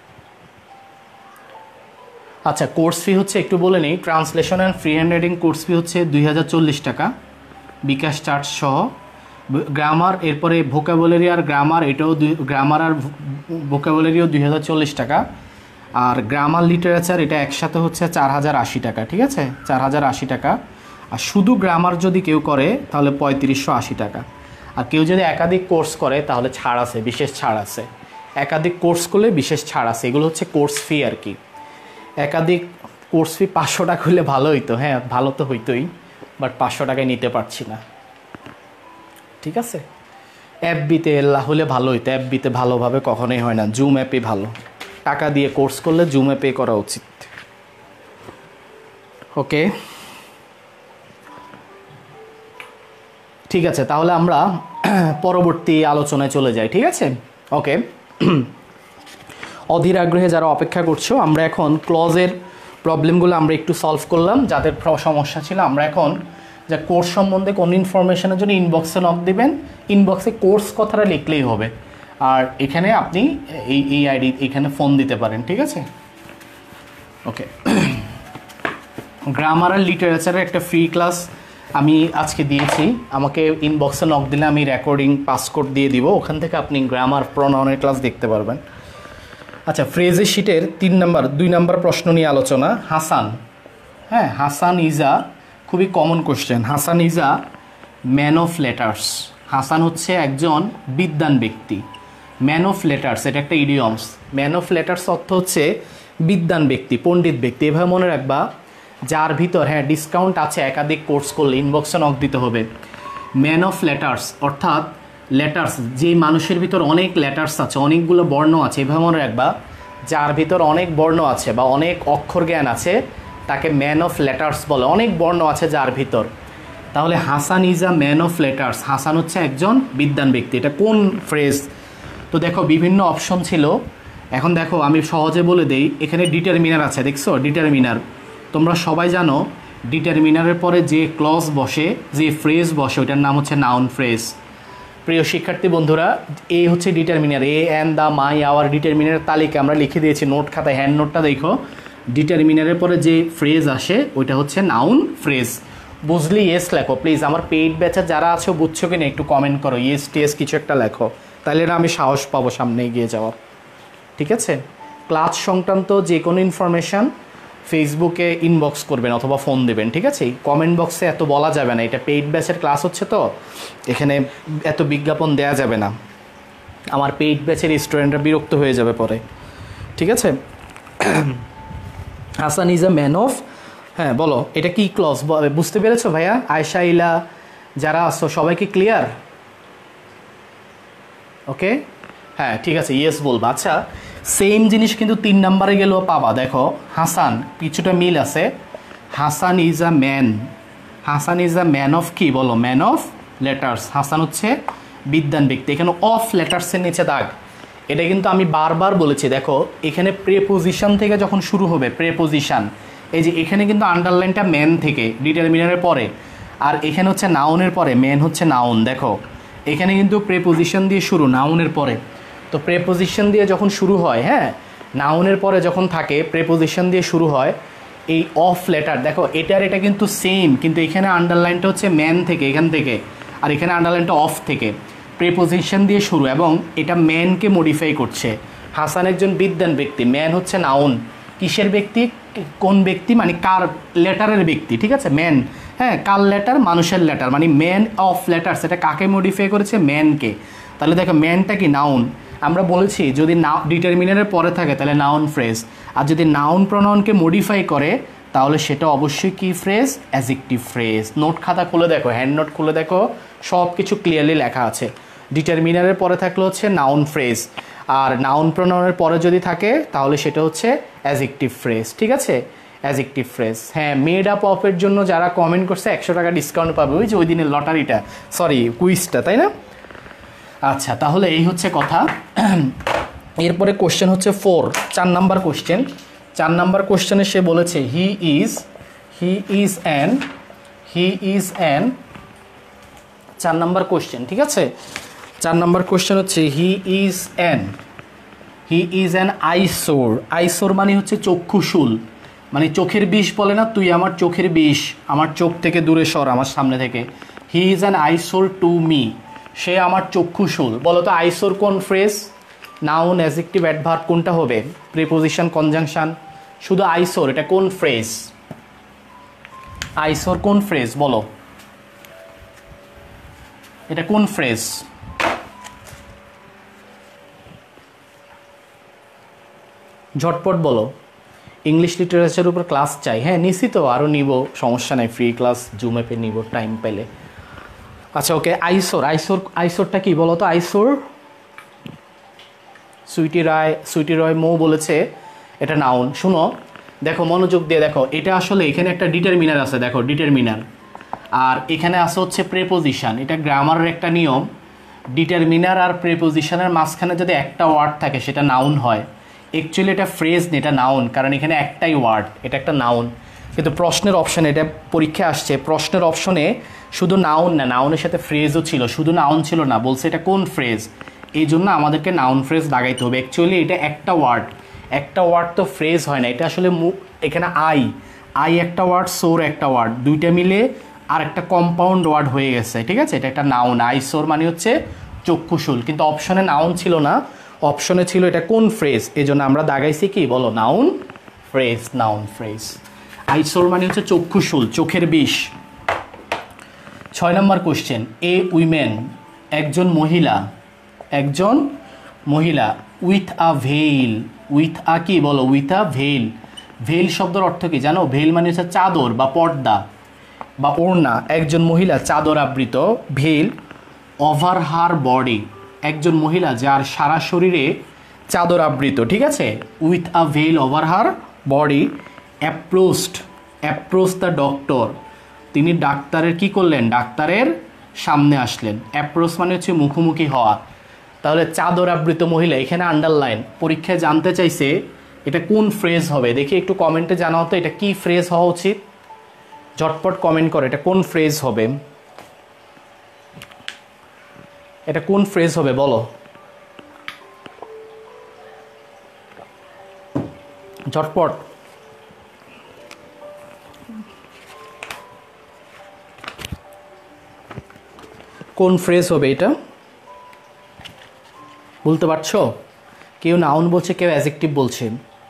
আচ্ছা, কোর্স ফি হচ্ছে একটু বলে নেই। Translation and free hand writing course fee হচ্ছে দুই হাজার চল্লিশ টাকা বিকাশ চার্জ সহ। গ্রামার, এরপরে ভোকাবুলারি আর গ্রামার, এটাও গ্রামার আর ভোকাবুলারিও দুই হাজার চল্লিশ টাকা। আর গ্রামার লিটারেচার এটা একসাথে হচ্ছে চার হাজার আশি টাকা। ঠিক আছে, চার হাজার আশি টাকা। আর শুধু গ্রামার যদি কেউ করে তাহলে পঁয়ত্রিশশো আশি টাকা। আর কেউ যদি একাধিক কোর্স করে তাহলে ছাড় আছে, বিশেষ ছাড় আছে। একাধিক কোর্স করলে বিশেষ ছাড় আছে। এগুলো হচ্ছে কোর্স ফি আর কি। একাধিক কোর্স ফি পাঁচশো টাকা হলে ভালো হইতো, হ্যাঁ ভালো তো হইতোই, বাট পাঁচশো টাকায় নিতে পারছি না। ঠিক আছে, অ্যাপবিতে হলে ভালো হইতো, অ্যাপবিতে ভালোভাবে কখনোই হয় না, জুম অ্যাপে ভালো। টাকা দিয়ে কোর্স করলে জুম অ্যাপে করা উচিত। ওকে, ঠিক আছে, তাহলে আমরা পরবর্তী আলোচনায় চলে যাই। ঠিক আছে, ওকে। অধীর আগ্রহে যারা অপেক্ষা করছো, আমরা এখন ক্লজের প্রবলেমগুলো আমরা একটু সলভ করলাম। যাদের সমস্যা ছিল, আমরা এখন যা কোর্স সম্বন্ধে কোনো ইনফরমেশনের জন্য ইনবক্সে নক দিবেন, ইনবক্সে কোর্স কথাটা লিখলেই হবে। আর এখানে আপনি এই এই আইডি এখানে ফোন দিতে পারেন। ঠিক আছে, ওকে। গ্রামার আর লিটারেচারের একটা ফ্রি ক্লাস আমি আজকে দিয়েছি। আমাকে ইনবক্সে নক দিলে আমি রেকর্ডিং পাসকোড দিয়ে দিব, ওখান থেকে আপনি গ্রামার প্রনাউনের ক্লাস দেখতে পারবেন। আচ্ছা, ফ্রেজের শিটের তিন নাম্বার দুই নাম্বার প্রশ্ন নিয়ে আলোচনা। হাসান, হ্যাঁ হাসান ইজা, খুবই common question. Hasan Eja man of letters. Hasan হচ্ছে একজন বিদ্বান ব্যক্তি। ম্যান অফ লেটার্স এটা একটা ইডিয়মস। ম্যান অফ লেটার্স অর্থ হচ্ছে বিদ্বান ব্যক্তি, পণ্ডিত ব্যক্তি। এভাবে মনে রাখবা, যার ভিতর, হ্যাঁ ডিসকাউন্ট আছে একাধিক কোর্স করলে, ইনবক্সে নক দিতে হবে। ম্যান অফ লেটার্স অর্থাৎ লেটার্স, যে মানুষের ভিতর অনেক লেটার্স আছে, অনেকগুলো বর্ণ আছে। এভাবে মনে রাখবা, যার ভিতর অনেক বর্ণ আছে বা অনেক অক্ষর জ্ঞান আছে তাকে ম্যান অফ লেটার্স বলে। অনেক বর্ণ আছে যার ভিতর। তাহলে Hasan is a man of letters. Hasan হচ্ছে একজন বিদ্বান ব্যক্তি। এটা কোন ফ্রেজ? তো দেখো বিভিন্ন অপশন ছিল। এখন দেখো আমি সহজে বলে দেই। এখানে ডিটারমিনার আছে, দেখছো ডিটারমিনার। তোমরা সবাই জানো ডিটারমিনারের পরে যে ক্লজ বসে, যে ফ্রেজ বসে, ওটার নাম হচ্ছে নাউন ফ্রেজ। প্রিয় শিক্ষার্থী বন্ধুরা, এই হচ্ছে determiner. A an, the, my, our ডিটারমিনারের তালিকা আমরা লিখে দিয়েছি নোট খাতায়। হ্যান্ড নোটটা দেখো, ডিটারমিনারের পরে যে ফ্রেজ আসে ওইটা হচ্ছে নাউন ফ্রেজ। বুঝলি? ইয়েস লেখো প্লিজ। আমার পেইড ব্যাচে যারা আছো বুঝছো কিনা একটু কমেন্ট করো, ইয়েস টিএস কিছু একটা লেখো, তাহলে না আমি সাহস পাবো সামনে এগিয়ে যাওয়ার। ঠিক আছে, ক্লাস সংক্রান্ত যে কোনো ইনফরমেশান ফেসবুকে ইনবক্স করবেন অথবা ফোন দেবেন, ঠিক আছে? কমেন্ট বক্সে এত বলা যাবে না, এটা পেইড ব্যাচের ক্লাস হচ্ছে তো এখানে এত বিজ্ঞাপন দেয়া যাবে না, আমার পেইড ব্যাচের স্টুডেন্টরা বিরক্ত হয়ে যাবে পরে, ঠিক আছে? Hasan is a man of, হ্যাঁ বলো এটা কি ক্লজ বুঝতে পেরেছো ভাইয়া? আয়শা ইলা যারা আসো সবাইকে ক্লিয়ার? ওকে, হ্যাঁ ঠিক আছে, ইয়েস বলবা। আচ্ছা সেম জিনিস কিন্তু তিন নাম্বারে গেলেও পাবা। দেখো হাসান, কিছুটা মিল আছে। Hasan is a man, Hasan is a man of কি বলো? Man of letters. হাসান হচ্ছে বিদ্বান ব্যক্তি, এখানে অফ লেটার্সের নিচে দাগ, এটা কিন্তু আমি বারবার বলেছি। দেখো এখানে প্রেপোজিশন থেকে যখন শুরু হবে, প্রেপোজিশন, এই যে এখানে কিন্তু আন্ডারলাইনটা ম্যান থেকে ডিটারমিনারের পরে, আর এখানে হচ্ছে নাউনের পরে, ম্যান হচ্ছে নাউন। দেখো এখানে কিন্তু প্রেপোজিশন দিয়ে শুরু, নাউনের পরে। তো প্রেপোজিশন দিয়ে যখন শুরু হয়, হ্যাঁ নাউনের পরে যখন থাকে প্রেপোজিশন দিয়ে শুরু হয়, এই অফ লেটার দেখো এটার এটা কিন্তু সেম, কিন্তু এখানে আন্ডারলাইনটা হচ্ছে ম্যান থেকে, এখান থেকে, আর এখানে আন্ডারলাইনটা অফ থেকে, প্রেপোজিশন দিয়ে শুরু, এবং এটা ম্যানকে মডিফাই করছে। হাসান একজন বিদ্বান ব্যক্তি, ম্যান হচ্ছে নাউন, কিসের ব্যক্তি? কোন ব্যক্তি মানে কার লেটারের ব্যক্তি, ঠিক আছে? ম্যান, হ্যাঁ কার লেটার? মানুষের লেটার, মানে ম্যান অফ লেটার, সেটা কাকে মডিফাই করেছে? ম্যানকে। তাহলে দেখো ম্যানটা কি? নাউন। আমরা বলেছি যদি না ডিটারমিনারের পরে থাকে তাহলে নাউন ফ্রেজ, আর যদি নাউন প্রনাউনকে মডিফাই করে তাহলে সেটা অবশ্যই কি ফ্রেজ? Adjective phrase. নোট খাতা খুলে দেখো, হ্যান্ড নোট খুলে দেখো, সব কিছু ক্লিয়ারলি লেখা আছে। ডিটারমিনারের পরে থাকলে হচ্ছে নাউন ফ্রেজ, আর নাউন প্রনাউনের পরে যদি থাকে তাহলে সেটা হচ্ছে অ্যাডজেক্টিভ ফ্রেজ, ঠিক আছে? Adjective phrase. হ্যাঁ মেড আপ অফের জন্য যারা কমেন্ট করছে একশো টাকা ডিসকাউন্ট পাবে, ওই যে ওই দিনের লটারিটা, সরি কুইজটা, তাই না? আচ্ছা তাহলে এই হচ্ছে কথা। এরপরে কোশ্চেন হচ্ছে ফোর, চার নাম্বার কোশ্চেন। চার নাম্বার কোশ্চেনে সে বলেছে he is, he is an, he is an, চার নাম্বার কোশ্চেন, ঠিক আছে? চার নাম্বার কোশ্চেন হচ্ছে he is an, he is an eyesore. Eyesore মানে হচ্ছে চক্ষুশূল, মানে চোখের বিষ বলে না, তুই আমার চোখের বিষ, আমার চোখ থেকে দূরে সর, আমার সামনে থেকে। He is an eyesore to me, সে আমার চক্ষুশূল। বলো তো আইসোর কোন ফ্রেজ? নাউন, অ্যাডজেক্টিভ, অ্যাডভার্ব, কোনটা হবে? Preposition, conjunction? শুধু আইসোর, এটা কোন ফ্রেজ? আইসোর কোন ফ্রেজ বলো? এটা কোন ফ্রেজ? ঝটপট বলো। ইংলিশ লিটারেচারের উপর ক্লাস চাই, হ্যাঁ নিশ্চিত তো, আরও নিব, সমস্যা নাই, ফ্রি ক্লাস জুম অ্যাপে নিব টাইম পেলে। আচ্ছা ওকে, আইসোর, আইসোর, আইসোরটা কি বলো তো? আইসোর, সুইটি রায়, সুইটি রয় মৌ বলেছে এটা নাউন। শুনো দেখো মনোযোগ দিয়ে দেখো, এটা আসলে এখানে একটা ডিটারমিনার আছে, দেখো ডিটারমিনার, আর এখানে আছে হচ্ছে প্রেপোজিশন। এটা গ্রামারের একটা নিয়ম, ডিটারমিনার আর প্রেপোজিশনের মাঝখানে যদি একটা ওয়ার্ড থাকে সেটা নাউন হয়। অ্যাকচুয়ালি এটা ফ্রেজ না, এটা নাউন, কারণ এখানে একটাই ওয়ার্ড, এটা একটা নাউন। কিন্তু প্রশ্নের অপশানে, এটা পরীক্ষা আসছে, প্রশ্নের অপশনে শুধু নাউন না, নাউনের সাথে ফ্রেজও ছিল, শুধু নাউন ছিল না, বলছে এটা কোন ফ্রেজ, এই জন্য আমাদেরকে নাউন ফ্রেজ লাগাইতে হবে। অ্যাকচুয়ালি এটা একটা ওয়ার্ড, একটা ওয়ার্ড তো ফ্রেজ হয় না, এটা আসলে এখানে আই, আই একটা ওয়ার্ড, সোর একটা ওয়ার্ড, দুইটা মিলে আর একটা কম্পাউন্ড ওয়ার্ড হয়ে গেছে, ঠিক আছে? এটা একটা নাউন। আই সোর মানে হচ্ছে চক্ষুশূল, কিন্তু অপশনে নাউন ছিল না, অপশনে ছিল এটা কোন ফ্রেজ, এই জন্য আমরা দাগাইছি কি বলো? Noun phrase, noun phrase. Eyesore মানে হচ্ছে চক্ষুশূল, চোখের বিষ। ছয় নম্বর কোশ্চেন, এ উইমেন, একজন মহিলা, একজন মহিলা, with a veil, with a কি বলো? With a veil. ভেইল শব্দের অর্থ কি জানো? ভেইল মানে হচ্ছে চাদর বা পর্দা বা ওড়না, একজন মহিলা চাদর আবৃত, ভেইল ওভার হার বডি, একজন মহিলা যার সারা শরীরে চাদর আবৃত, ঠিক আছে? With a veil over her body approached, approach the doctor, তিনি ডাক্তারের কি করলেন? ডাক্তারের সামনে আসলেন। অ্যাপ্রোচ মানে হচ্ছে মুখোমুখি হওয়া। তাহলে চাদর আবৃত মহিলা, এখানে আন্ডারলাইন, পরীক্ষায় জানতে চাইছে এটা কোন ফ্রেজ হবে, দেখি একটু কমেন্টে জানাও তো এটা কি ফ্রেজ হওয়া উচিত। ঝটপট কমেন্ট করো, এটা কোন ফ্রেজ হবে, এটা কোন ফ্রেজ হবে বলো। ঝটপট। কোন ফ্রেজ হবে এটা? বলতে পারছো? কেউ নাউন বলছে, কেউ অ্যাডজেক্টিভ বলছে।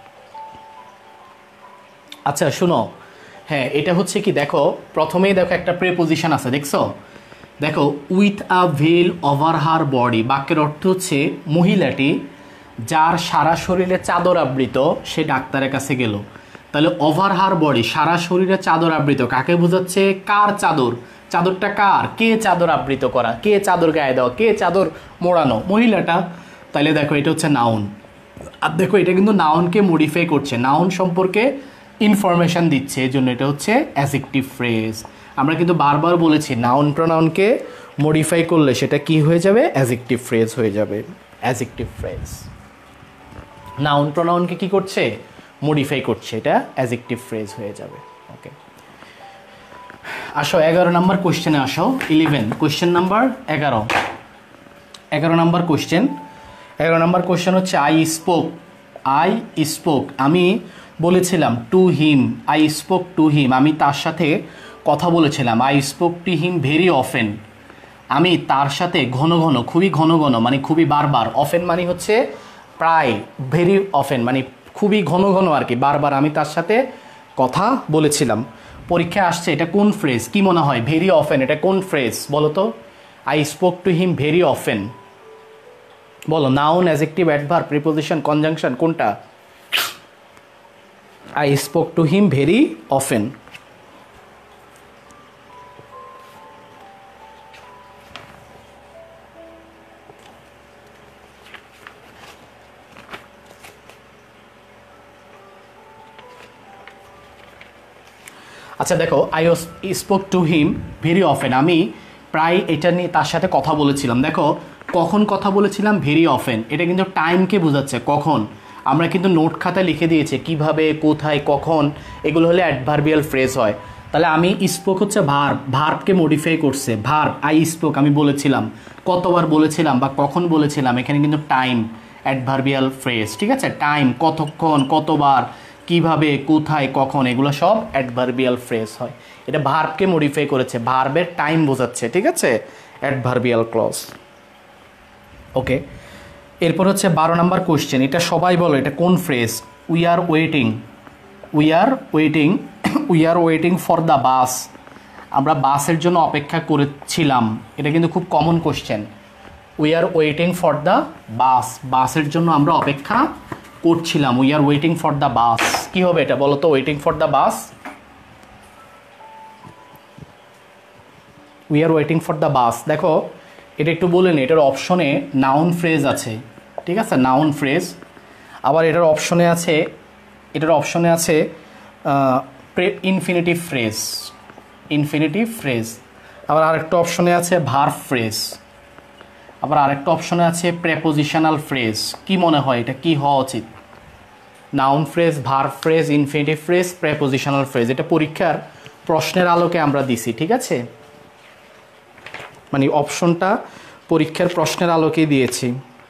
আচ্ছা শুনো, হ্যাঁ এটা হচ্ছে কি, দেখো প্রথমেই দেখো একটা প্রেপোজিশন আছে, দেখছো? দেখো with a veil over her body, বাক্যের অর্থ হচ্ছে মহিলাটি যার সারা শরীরে চাদর আবৃত সে ডাক্তারের কাছে গেল। তাহলে ওভার হার বডি, সারা শরীরে চাদর আবৃত, কাকে বোঝাচ্ছে? কার চাদর? চাদরটা কার? কে চাদর আবৃত করা? কে চাদর গায়ে দেওয়া? কে চাদর মোড়ানো? মহিলাটা। তাহলে দেখো এটা হচ্ছে নাউন। আর দেখো এটা কিন্তু নাউনকে মডিফাই করছে, নাউন সম্পর্কে ইনফরমেশন দিচ্ছে, এই জন্য এটা হচ্ছে অ্যাডজেক্টিভ ফ্রেজ। আমরা কিন্তু বারবার বলেছি নাউন প্রোনাউনকে মডিফাই করলে সেটা কি হয়ে যাবে? অ্যাডজেক্টিভ ফ্রেজ হয়ে যাবে। অ্যাডজেক্টিভ ফ্রেজ নাউন প্রোনাউনকে কি করছে? মডিফাই করছে, এটা অ্যাডজেক্টিভ ফ্রেজ হয়ে যাবে। ওকে, আসো এগারো নাম্বার কোয়েশ্চেনে আসো। ইলেভেন, কোয়েশ্চেন নাম্বার এগারো। এগারো নাম্বার কোয়েশ্চেন এগারো নাম্বার কোয়েশ্চেন হচ্ছে আই স্পোক। আই স্পোক, আমি বলেছিলাম to him. I spoke to him, আমি তার সাথে কথা বলেছিলাম। I spoke to him very often, আমি তার সাথে ঘন ঘন, খুবই ঘন ঘন মানে খুবই বারবার। অফেন মানে হচ্ছে প্রায়, ভেরি অফেন মানে খুবই ঘন ঘন আর কি, বারবার আমি তার সাথে কথা বলেছিলাম। পরীক্ষায় আসছে এটা কোন ফ্রেজ? কি মনে হয়? ভেরি অফেন এটা কোন ফ্রেজ বলো তো? I spoke to him very often, বলো noun, adjective, adverb, preposition, conjunction, কোনটা? I spoke to him very often. আচ্ছা দেখো, I spoke to him very often, আমি প্রায় এটা নিয়ে তার সাথে কথা বলেছিলাম। দেখো কখন কথা বলেছিলাম? ভেরি অফেন, এটা কিন্তু টাইমকে বোঝাচ্ছে, কখন। আমরা কিন্তু নোট খাতায় লিখে দিয়েছি কিভাবে, কোথায়, কখন, এগুলো হলে অ্যাডভার্বিয়াল ফ্রেজ হয়। তাহলে আমি স্পোক হচ্ছে ভার্ব, ভার্বকে মডিফাই করছে ভার্ব। আই স্পোক আমি বলেছিলাম, কতবার বলেছিলাম বা কখন বলেছিলাম, এখানে কিন্তু টাইম অ্যাডভার্বিয়াল ফ্রেজ, ঠিক আছে? টাইম, কতক্ষণ, কতবার, কিভাবে, কোথায়, কখন, এগুলো সব অ্যাডভার্বিয়াল ফ্রেজ হয়। এটা ভার্বকে মডিফাই করেছে, ভার্বের টাইম বোঝাচ্ছে, ঠিক আছে? Adverbial clause. ওকে, এরপর হচ্ছে বারো নাম্বার কোশ্চেন, এটা সবাই বলো এটা কোন phrase? We are waiting. We are waiting we are waiting for the bus, আমরা বাসের জন্য অপেক্ষা করেছিলাম। এটা কিন্তু খুব common question. We are waiting for the bus, বাসের জন্য আমরা অপেক্ষা করছিলাম। We are waiting for the bus, কি হবে এটা বলো তো? Waiting for the bus, we are waiting for the bus. দেখো এটা একটু বলে নি, এটার অপশনে নাউন ফ্রেজ আছে, ঠিক আছে? Noun phrase. আবার এটার অপশনে আছে, এটার অপশনে আছে ইনফিনিটিভ ফ্রেজ, ইনফিনিটিভ ফ্রেজ। আবার আরেকটা অপশনে আছে ভার্ব ফ্রেজ। আবার আরেকটা অপশনে আছে প্রেপোজিশনাল ফ্রেজ। কি মনে হয় এটা কি হওয়া উচিত? Noun phrase, verb phrase, infinitive phrase, prepositional phrase. এটা পরীক্ষার প্রশ্নের আলোকে আমরা দিছি, ঠিক আছে? মানে অপশনটা পরীক্ষার প্রশ্নের আলোকে দিয়েছি।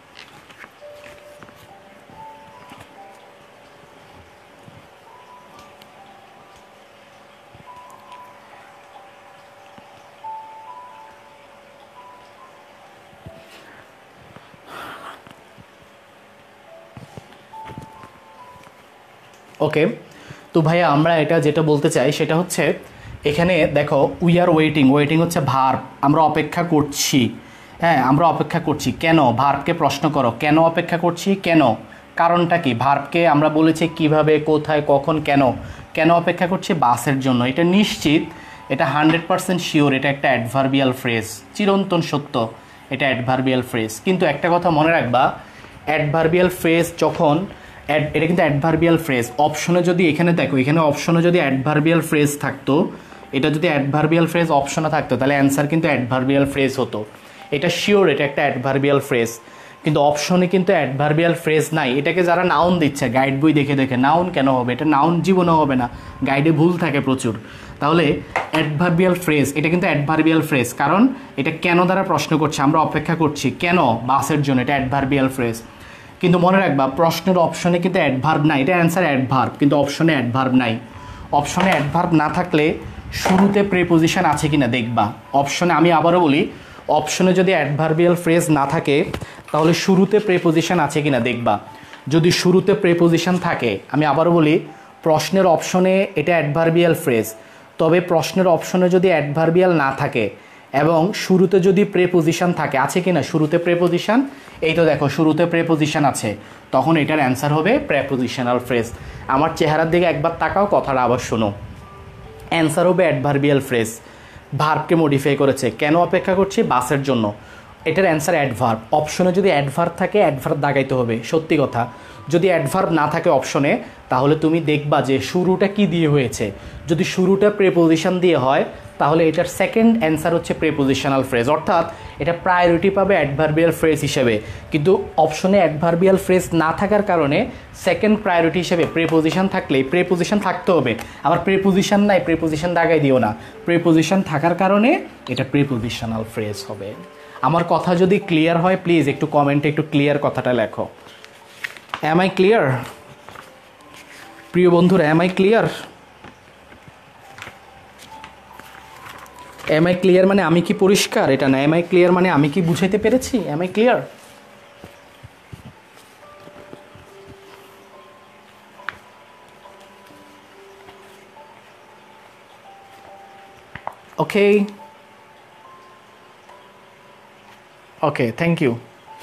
ওকে, তো ভাইয়া আমরা এটা যেটা বলতে চাই সেটা হচ্ছে এখানে দেখো উই আর ওয়েটিং, ওয়েটিং হচ্ছে ভার্ব, আমরা অপেক্ষা করছি। হ্যাঁ আমরা অপেক্ষা করছি, কেন? ভার্বকে প্রশ্ন করো, কেন অপেক্ষা করছি, কেন, কারণটা কি? ভার্বকে আমরা বলেছি কিভাবে, কোথায়, কখন, কেন। কেন অপেক্ষা করছি? বাসের জন্য। এটা নিশ্চিত, এটা হান্ড্রেড পার্সেন্ট শিওর, এটা একটা অ্যাডভার্বিয়াল ফ্রেজ, চিরন্তন সত্য, এটা অ্যাডভার্বিয়াল ফ্রেজ। কিন্তু একটা কথা মনে রাখবা, অ্যাডভার্বিয়াল ফ্রেজ যখন, এটা কিন্তু অ্যাডভার্বিয়াল ফ্রেজ, অপশনে যদি এখানে দেখো, এখানে অপশনে যদি অ্যাডভার্বিয়াল ফ্রেজ থাকতো, এটা যদি অ্যাডভার্বিয়াল ফ্রেজ অপশনে থাকতো তাহলে অ্যান্সার কিন্তু অ্যাডভার্বিয়াল ফ্রেজ হতো। এটা শিওর, এটা একটা অ্যাডভার্বিয়াল ফ্রেজ, কিন্তু অপশনে কিন্তু অ্যাডভার্বিয়াল ফ্রেজ নাই। এটাকে যারা নাউন দিচ্ছে গাইড বই দেখে দেখে, নাউন কেন হবে? এটা নাউন জীবনে হবে না, গাইডে ভুল থাকে প্রচুর। তাহলে অ্যাডভার্বিয়াল ফ্রেজ, এটা কিন্তু অ্যাডভার্বিয়াল ফ্রেজ, কারণ এটা কেন দ্বারা প্রশ্ন করছে, আমরা অপেক্ষা করছি কেন, বাসের জন্য, এটা অ্যাডভার্বিয়াল ফ্রেজ। কিন্তু মনে রাখবা প্রশ্নের অপশনে কিন্তু অ্যাডভার্ব নাই, এটা অ্যান্সার অ্যাডভার্ব, কিন্তু অপশনে অ্যাডভার্ব নাই। অপশনে অ্যাডভার্ব না থাকলে শুরুতে প্রিপোজিশন আছে কিনা দেখবা। অপশনে, আমি আবারও বলি, অপশনে যদি অ্যাডভার্বিয়াল ফ্রেজ না থাকে তাহলে শুরুতে প্রেপোজিশন আছে কিনা দেখবা। যদি শুরুতে প্রেপোজিশন থাকে, আমি আবারও বলি, প্রশ্নের অপশনে এটা অ্যাডভার্বিয়াল ফ্রেজ, তবে প্রশ্নের অপশনে যদি অ্যাডভার্বিয়াল না থাকে এবং শুরুতে যদি প্রেপোজিশন থাকে, আছে কিনা শুরুতে প্রেপোজিশন, এই তো দেখো শুরুতে প্রেপোজিশন আছে, তখন এটার অ্যান্সার হবে প্রেপোজিশনাল ফ্রেজ। আমার চেহারার দিকে একবার তাকাও, কথাটা আবার শোনো। অ্যান্সার হবে অ্যাডভার্বিয়াল ফ্রেজ, ভার্বকে মডিফাই করেছে। কেন অপেক্ষা করছি? বাসের জন্য। এটার অ্যান্সার অ্যাডভার্ব। অপশনে যদি অ্যাডভার্ব থাকে অ্যাডভার্ব দাগাইতে হবে, সত্যি কথা। যদি অ্যাডভার্ব না থাকে অপশনে, তাহলে তুমি দেখবা যে শুরুটা কি দিয়ে হয়েছে। যদি শুরুটা প্রেপোজিশন দিয়ে হয় তাহলে এটার সেকেন্ড অ্যান্সার হচ্ছে প্রেপোজিশনাল ফ্রেজ, অর্থাৎ এটা প্রায়োরিটি পাবে অ্যাডভার্বিয়াল ফ্রেজ হিসেবে। কিন্তু অপশনে অ্যাডভার্বিয়াল ফ্রেজ না থাকার কারণে সেকেন্ড প্রায়োরিটি হিসেবে প্রেপোজিশন থাকলেই, প্রেপোজিশন থাকতে হবে, আবার প্রেপোজিশন নাই প্রেপোজিশন দাগাই দিও না, প্রেপোজিশন থাকার কারণে এটা প্রেপোজিশনাল ফ্রেজ হবে। আমার কথা যদি ক্লিয়ার হয় প্লিজ একটু কমেন্টে একটু ক্লিয়ার কথাটা লেখো। অ্যাম আই ক্লিয়ার প্রিয় বন্ধুরা? Am I clear? Am I clear মানে আমি কি পরিষ্কার, এটা না। এম আই ক্লিয়ার মানে আমি কি বুঝাইতে পেরেছি। Am I clear? Okay okay, thank you.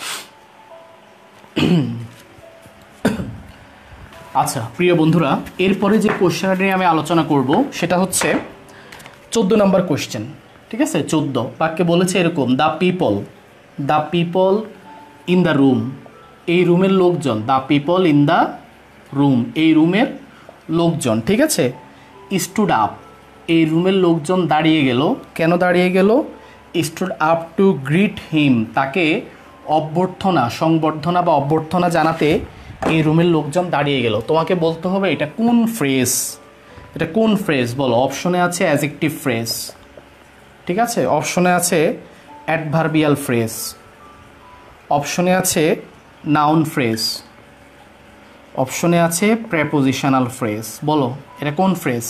আচ্ছা প্রিয় বন্ধুরা, এরপরে যে কোশ্চেনটা নিয়ে আমি আলোচনা করব সেটা হচ্ছে চোদ্দো নম্বর কোশ্চেন। ঠিক আছে, চোদ্দ বাক্যে বলেছে এরকম, the people the people in the room, এই রুমের লোকজন, the people in the room, এই রুমের লোকজন, ঠিক আছে, স্টুড আপ, এই রুমের লোকজন দাঁড়িয়ে গেল। কেন দাঁড়িয়ে গেল? Stood up to greet him, তাকে অভ্যর্থনা, সংবর্ধনা বা অভ্যর্থনা জানাতে এই রুমের লোকজন দাঁড়িয়ে গেল। তোমাকে বলতে হবে এটা কোন ফ্রেজ, এটা কোন ফ্রেজ বলো। অপশনে আছে অ্যাডজেক্টিভ ফ্রেজ, ঠিক আছে, অপশনে আছে অ্যাডভার্বিয়াল ফ্রেজ, অপশনে আছে নাউন ফ্রেজ, অপশনে আছে প্রেপোজিশনাল ফ্রেজ। বলো এটা কোন ফ্রেজ?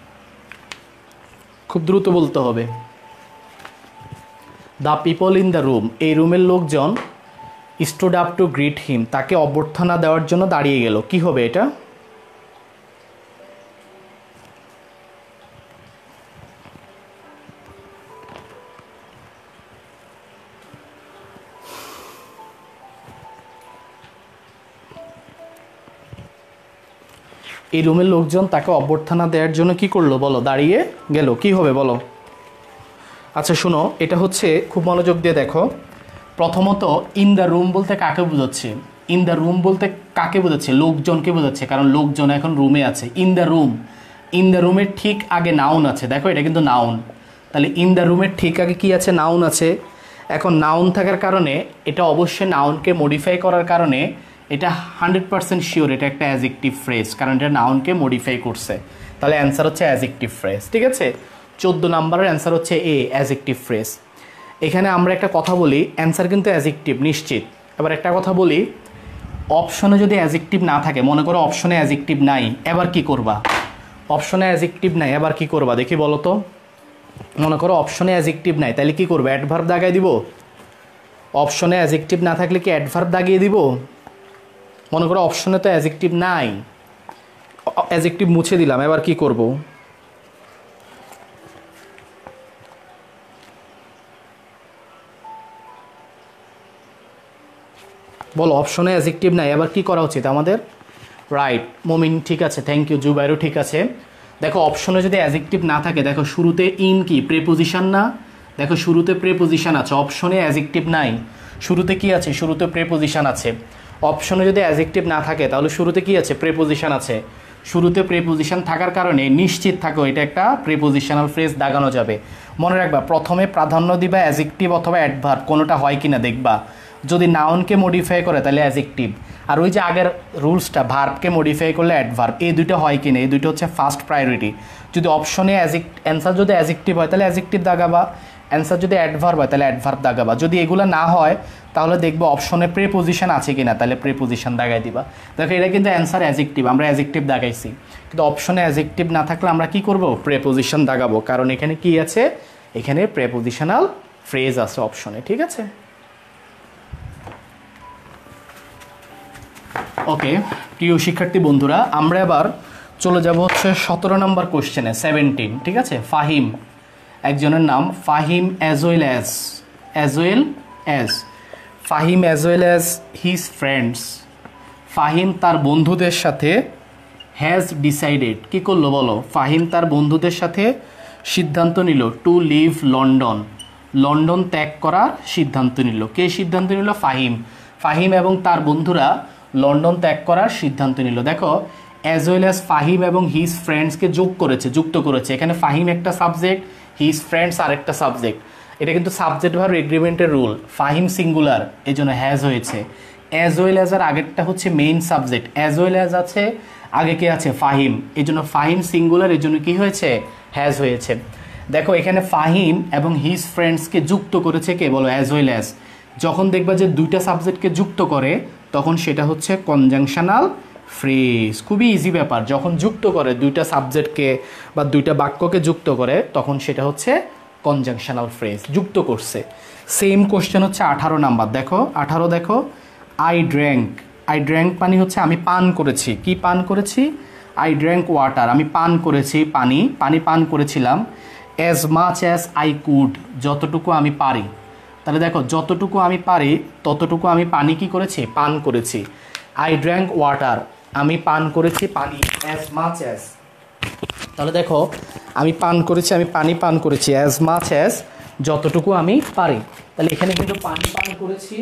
খুব দ্রুত বলতে হবে। The people in the room, এই রুমের লোকজন stood up to greet him, তাকে অভ্যর্থনা দেওয়ার জন্য দাঁড়িয়ে গেল। কি হবে এটা? এই রুমের লোকজন তাকে অভ্যর্থনা দেওয়ার জন্য কি করলো বলো? দাঁড়িয়ে গেল। কি হবে বলো? আচ্ছা শোনো, এটা হচ্ছে খুব মনোযোগ দিয়ে দেখো। প্রথমত ইন দ্য রুম বলতে কাকে বোঝাচ্ছে? ইন দ্য রুম বলতে কাকে বোঝাচ্ছে? লোকজনকে বোঝাচ্ছে, কারণ লোকজন এখন রুমে আছে। In the room, in the রুমের ঠিক আগে নাউন আছে, দেখো এটা কিন্তু নাউন। তাহলে ইন দ্য রুমের ঠিক আগে কি আছে? নাউন আছে। এখন নাউন থাকার কারণে এটা অবশ্যই নাউনকে মডিফাই করার কারণে এটা হান্ড্রেড পার্সেন্ট শিওর এটা একটা অ্যাডজেক্টিভ ফ্রেজ, কারণ এটা নাউনকে মডিফাই করছে। তাহলে অ্যান্সার হচ্ছে অ্যাডজেক্টিভ ফ্রেজ, ঠিক আছে। চোদ্দো নাম্বারের অ্যান্সার হচ্ছে এ, অ্যাডজেক্টিভ ফ্রেজ। এখানে আমরা একটা কথা বলি, অ্যান্সার কিন্তু অ্যাডজেক্টিভ নিশ্চিত। এবার একটা কথা বলি, অপশনে যদি অ্যাডজেক্টিভ না থাকে, মনে করো অপশনে অ্যাডজেক্টিভ নাই, এবার কি করবা? অপশনে অ্যাডজেক্টিভ নাই, এবার কি করবা দেখি বলো তো। মনে করো অপশনে অ্যাডজেক্টিভ নাই, তাহলে কি করবে? অ্যাডভার্ব দাগাই দিব। অপশনে অ্যাডজেক্টিভ না থাকলে কি অ্যাডভার্ব দাগিয়ে দিব? মনে করো অপশনে তো অ্যাডজেক্টিভ নাই, অ্যাডজেক্টিভ মুছে দিলাম, এবার কি করব? বলো অপশনে অ্যাডজেক্টিভ নাই, এবার কি করা উচিত আমাদের? রাইট মমিন, ঠিক আছে, থ্যাংক ইউ। জুবাইরও ঠিক আছে। দেখো অপশনে যদি অ্যাডজেক্টিভ না থাকে, দেখো শুরুতে ইন কি প্রেপোজিশন না, দেখো শুরুতে প্রেপোজিশন আছে, অপশনে অ্যাডজেক্টিভ নাই, শুরুতে কি আছে? শুরুতে প্রেপোজিশন আছে। অপশনে যদি অ্যাডজেক্টিভ না থাকে তাহলে শুরুতে কি আছে? প্রেপোজিশন আছে। শুরুতে প্রেপোজিশন থাকার কারণে নিশ্চিত থাকো এটা একটা প্রেপোজিশনাল ফ্রেজ দাগানো যাবে। মনে রাখবা প্রথমে প্রাধান্য দিবা অ্যাডজেক্টিভ অথবা অ্যাডভার্ব, কোনোটা হয় কিনা দেখবা। যদি নাউনকে মডিফাই করে তাহলে অ্যাডজেক্টিভ, আর ওই যে আগের রুলসটা ভার্বকে মডিফাই করলে অ্যাডভার্ব, এই দুটো হয় কিনা, এই দুটো হচ্ছে ফার্স্ট প্রায়োরিটি। যদি অপশনে অ্যাজেক্ট অ্যান্সার যদি অ্যাডজেক্টিভ হয় তাহলে অ্যাডজেক্টিভ দাগাবা, অ্যান্সার যদি অ্যাডভার্ব হয় তাহলে অ্যাডভার্ব দাগাবা। যদি এগুলো না হয় তাহলে দেখবো অপশনে প্রেপোজিশন আছে কিনা, তাহলে প্রেপোজিশন দাগাই দিবা। দেখো এটা কিন্তু অ্যান্সার অ্যাডজেক্টিভ, আমরা অ্যাডজেক্টিভ দাগাইছি, কিন্তু অপশনে অ্যাডজেক্টিভ না থাকলে আমরা কি করব? প্রেপোজিশন দাগাবো, কারণ এখানে কি আছে? এখানে প্রেপোজিশনাল ফ্রেজ আছে অপশনে, ঠিক আছে। ওকে প্রিয় শিক্ষার্থী বন্ধুরা, আমরা এবার চলে যাব হচ্ছে সতেরো নম্বর কোশ্চেনে, সেভেন্টিন, ঠিক আছে। ফাহিম, একজনের নাম Fahim as well as as well as Fahim as well as his friends, ফাহিম তার বন্ধুদের সাথে হ্যাজ ডিসাইডেড, কী করলো বলো, ফাহিম তার বন্ধুদের সাথে সিদ্ধান্ত নিল টু লিভ লন্ডন, লন্ডন ত্যাগ করার সিদ্ধান্ত নিল। কে সিদ্ধান্ত নিল? ফাহিম। ফাহিম এবং তার বন্ধুরা লন্ডন ত্যাগ করার সিদ্ধান্ত নিল। দেখো অ্যাজ ওয়েল অ্যাজ ফাহিম এবং হিজ ফ্রেন্ডসকে যোগ করেছে, যুক্ত করেছে। এখানে ফাহিম একটা সাবজেক্ট, হিজ ফ্রেন্ডস আরেকটা সাবজেক্ট। এটা কিন্তু সাবজেক্ট ভার্ব এগ্রিমেন্টের রুল। ফাহিম সিঙ্গুলার, এই জন্য হ্যাজ হয়েছে। অ্যাজ ওয়েল অ্যাজ আর আগেরটা হচ্ছে main subject, as well as আছে, আগে কে আছে? ফাহিম, এই জন্য ফাহিম সিঙ্গুলার, এই জন্য কী হয়েছে? হ্যাজ হয়েছে। দেখো এখানে ফাহিম এবং হিজ ফ্রেন্ডসকে যুক্ত করেছে কে বলো? As well as. যখন দেখবা যে দুইটা সাবজেক্টকে যুক্ত করে তখন সেটা হচ্ছে কনজাংশনাল ফ্রেজ। খুবই ইজি ব্যাপার, যখন যুক্ত করে দুইটা সাবজেক্টকে বা দুইটা বাক্যকে যুক্ত করে তখন সেটা হচ্ছে কনজাংশনাল ফ্রেজ, যুক্ত করছে। সেম কোশ্চেন হচ্ছে আঠারো নাম্বার, দেখো আঠারো দেখো, আই ড্র্যাঙ্ক, আই ড্র্যাঙ্ক পানি হচ্ছে আমি পান করেছি। কি পান করেছি? আই ড্র্যাঙ্ক ওয়াটার, আমি পান করেছি পানি, পানি পান করেছিলাম। As much as I could, যতটুকু আমি পারি। তাহলে দেখো যতটুকু আমি পারি ততটুকু আমি পানি কি করেছি? পান করেছি। আই ড্র্যাঙ্ক ওয়াটার, আমি পান করেছি পানি। অ্যাজ মাচ অ্যাজ, তাহলে দেখো আমি পান করেছি, আমি পানি পান করেছি। অ্যাজ মাচ অ্যাজ, যতটুকু আমি পারি। তাহলে এখানে কিন্তু পানি পান করেছি,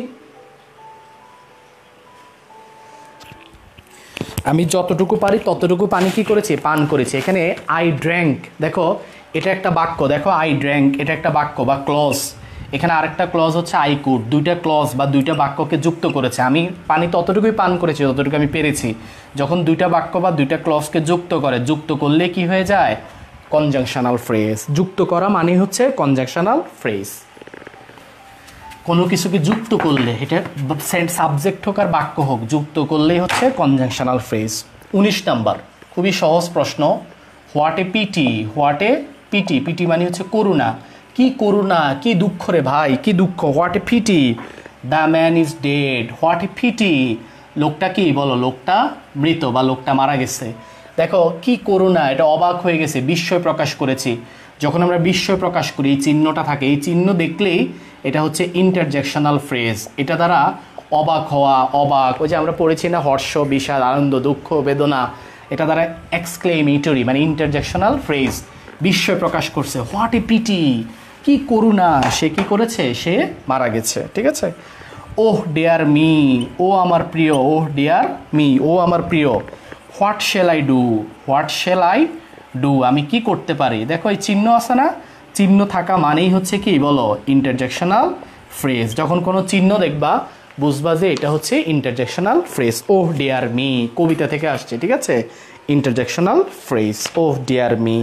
আমি যতটুকু পারি ততটুকু পানি কি করেছি? পান করেছি। এখানে আই ড্র্যাঙ্ক, দেখো এটা একটা বাক্য, দেখো আই ড্র্যাঙ্ক এটা একটা বাক্য বা ক্লজ। এখানে আরেকটা ক্লজ হচ্ছে আই কুড, দুইটা ক্লজ বা দুইটা বাক্যকে যুক্ত করেছে। আমি পানি ততটুকুই পান করেছি যতটুকু আমি পেরেছি। যখন দুইটা বাক্য বা দুইটা ক্লজকে যুক্ত করে, যুক্ত করলে কি হয়ে যায়? Conjunctional phrase. যুক্ত করা মানে হচ্ছে কনজাংশনাল ফ্রেজ। কোনো কিছুকে যুক্ত করলে, এটা সাবজেক্ট হোক আর বাক্য হোক, যুক্ত করলেই হচ্ছে কনজাংশনাল ফ্রেজ। উনিশ নাম্বার, খুবই সহজ প্রশ্ন। What a pity, what a pity, pity মানে হচ্ছে করুণা। কি করুণা, কি দুঃখ রে ভাই, কি দুঃখ। What a pity, the man is dead. What a pity, লোকটা কি বলো? লোকটা মৃত বা লোকটা মারা গেছে। দেখো কি করুণা, এটা অবাক হয়ে গেছে, বিস্ময় প্রকাশ করেছি। যখন আমরা বিস্ময় প্রকাশ করি এই চিহ্নটা থাকে, এই চিহ্ন দেখলেই এটা হচ্ছে ইন্টারজেকশনাল ফ্রেজ। এটা দ্বারা অবাক হওয়া, অবাক, ওই যে আমরা পড়েছি না হর্ষ, বিষাদ, আনন্দ, দুঃখ, বেদনা, এটা দ্বারা এক্সক্লেমেটরি মানে ইন্টারজেকশনাল ফ্রেজ। বিস্ময় প্রকাশ করছে, হোয়াট এ পিটি, কি করুণা, সে কি করেছে? সে মারা গেছে, ঠিক আছে। ওহ ডিয়ার মি, ও আমার প্রিয়। ওহ ডিয়ার মি, ও আমার প্রিয়। What shall I do, what shall I do, আমি কি করতে পারি। দেখো এই চিহ্ন আছে না, চিহ্ন থাকা মানেই হচ্ছে কি বলো? Interjectional phrase. যখন কোনো চিহ্ন দেখবা বুঝবা যে এটা হচ্ছে interjectional phrase. Oh dear me কবিতা থেকে আসছে, ঠিক আছে, interjectional phrase. Oh dear me.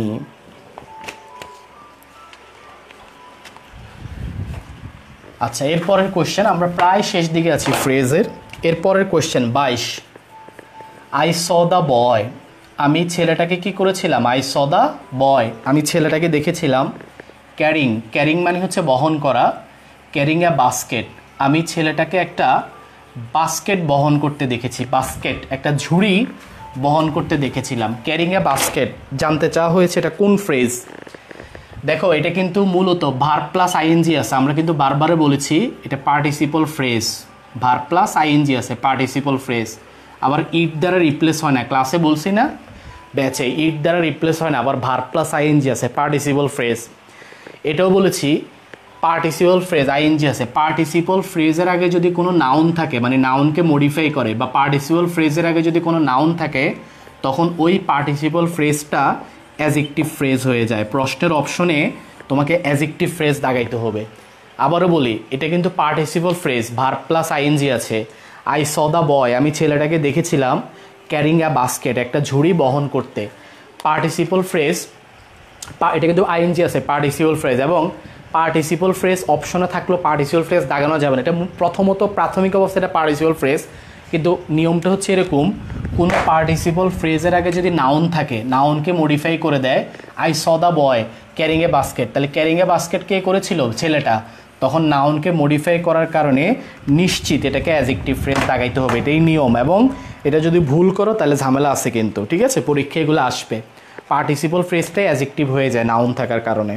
আচ্ছা এরপরের কোশ্চেন, আমরা প্রায় শেষ দিকে আছি ফ্রেজের। এরপরের কোশ্চেন বাইশ, আই স দ্য বয়, আমি ছেলেটাকে কি করেছিলাম? আই স দ্য বয়, আমি ছেলেটাকে দেখেছিলাম। ক্যারিং, ক্যারিং মানে হচ্ছে বহন করা। ক্যারিং এ বাস্কেট, আমি ছেলেটাকে একটা বাস্কেট বহন করতে দেখেছি। বাস্কেট একটা ঝুড়ি বহন করতে দেখেছিলাম। ক্যারিং এ বাস্কেট, জানতে চাওয়া হয়েছে এটা কোন ফ্রেজ। দেখো এটা কিন্তু মূলত ভার্ব প্লাস আইএনজি আছে, আমরা কিন্তু বারবারে বলেছি এটা participle phrase. Verb plus ING আছে, পার্টিসিপল ফ্রেজ। আবার ইট দ্বারা রিপ্লেস হয় না, ক্লাসে বলছি না ব্যাচে, ইট দ্বারা রিপ্লেস হয় না, আবার ভার্ব প্লাস আইএনজি আছে, পার্টিসিপল ফ্রেজ। এটাও বলেছি পার্টিসিপল ফ্রেজ, আইএনজি আছে। পার্টিসিপল ফ্রেজের আগে যদি কোনো নাউন থাকে, মানে নাউনকে মডিফাই করে, বা পার্টিসিপল ফ্রেজের আগে যদি কোনো নাউন থাকে তখন ওই পার্টিসিপল ফ্রেজটা অ্যাজেক্টিভ ফ্রেজ হয়ে যায়। প্রশ্নের অপশনে তোমাকে অ্যাজেক্টিভ ফ্রেজ দাগাইতে হবে। আবারও বলি এটা কিন্তু participle phrase, verb plus ING আছে। আই স দ্য বয়, আমি ছেলেটাকে দেখেছিলাম। ক্যারিং আ বাস্কেট, একটা ঝুড়ি বহন করতে। পার্টিসিপল ফ্রেজ, এটা কিন্তু আইএনজি আছে, পার্টিসিপল ফ্রেজ। এবং পার্টিসিপল ফ্রেজ অপশনে থাকলেও পার্টিসিপল ফ্রেজ দাগানো যাবে না। এটা প্রথমত প্রাথমিক অবস্থায় এটা পার্টিসিপল ফ্রেজ, কিন্তু নিয়মটা হচ্ছে এরকম, কোনো পার্টিসিপল ফ্রেজের আগে যদি নাউন থাকে, নাউনকে মডিফাই করে দেয়। I saw the boy carrying a basket, তাহলে ক্যারিং এ বাস্কেট কে করেছিল? ছেলেটা। তখন নাউনকে মডিফাই করার কারণে নিশ্চিত এটাকে অ্যাডজেক্টিভ ফ্রেজ লাগাইতে হবে, এটাই নিয়ম। এবং এটা যদি ভুল করো তাহলে ঝামেলা আছে কিন্তু, ঠিক আছে? পরীক্ষা এগুলো আসবে। পার্টিসিপল ফ্রেজটাই অ্যাডজেক্টিভ হয়ে যায় নাউন থাকার কারণে।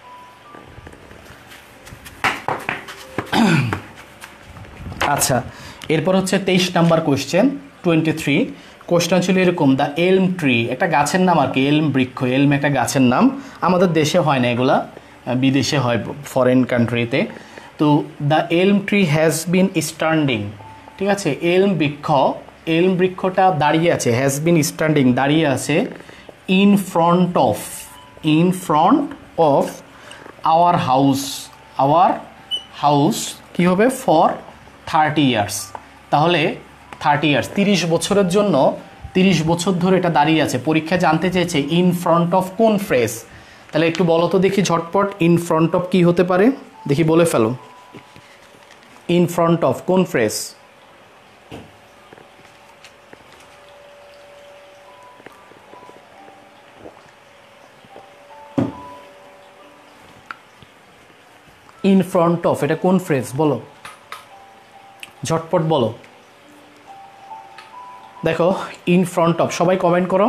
আচ্ছা, এরপর হচ্ছে তেইশ number question, twenty three. Question ছিল এরকম, দ্য এলম ট্রি, একটা গাছের নাম আর কি, এলম বৃক্ষ, এলম একটা গাছের নাম। আমাদের দেশে হয় না এগুলা, বিদেশে হয়, ফরেন কান্ট্রিতে। তো দ্য এলম ট্রি হ্যাজ বিন স্ট্যান্ডিং, ঠিক আছে? এলম বৃক্ষ, এলম বৃক্ষটা দাঁড়িয়ে আছে, হ্যাজ বিন স্ট্যান্ডিং, দাঁড়িয়ে আছে, in front of, in front of our house, our house কী হবে? For thirty years. তাহলে থার্টি ইয়ার্স, তিরিশ বছরের জন্য, তিরিশ বছর ধরে এটা দাঁড়িয়ে আছে। পরীক্ষা জানতে চেয়েছে ইন ফ্রন্ট অফ কোন ফ্রেজ। তাহলে একটু বলো তো দেখি ঝটপট, ইন ফ্রন্ট অফ কী হতে পারে দেখি, বলে ফেলো। ইন ফ্রন্ট অফ কোন ফ্রেজ? ইন ফ্রন্ট অফ এটা কোন ফ্রেজ বলো, ঝটপট বলো। দেখো ইন ফ্রন্ট অফ, সবাই কমেন্ট করো।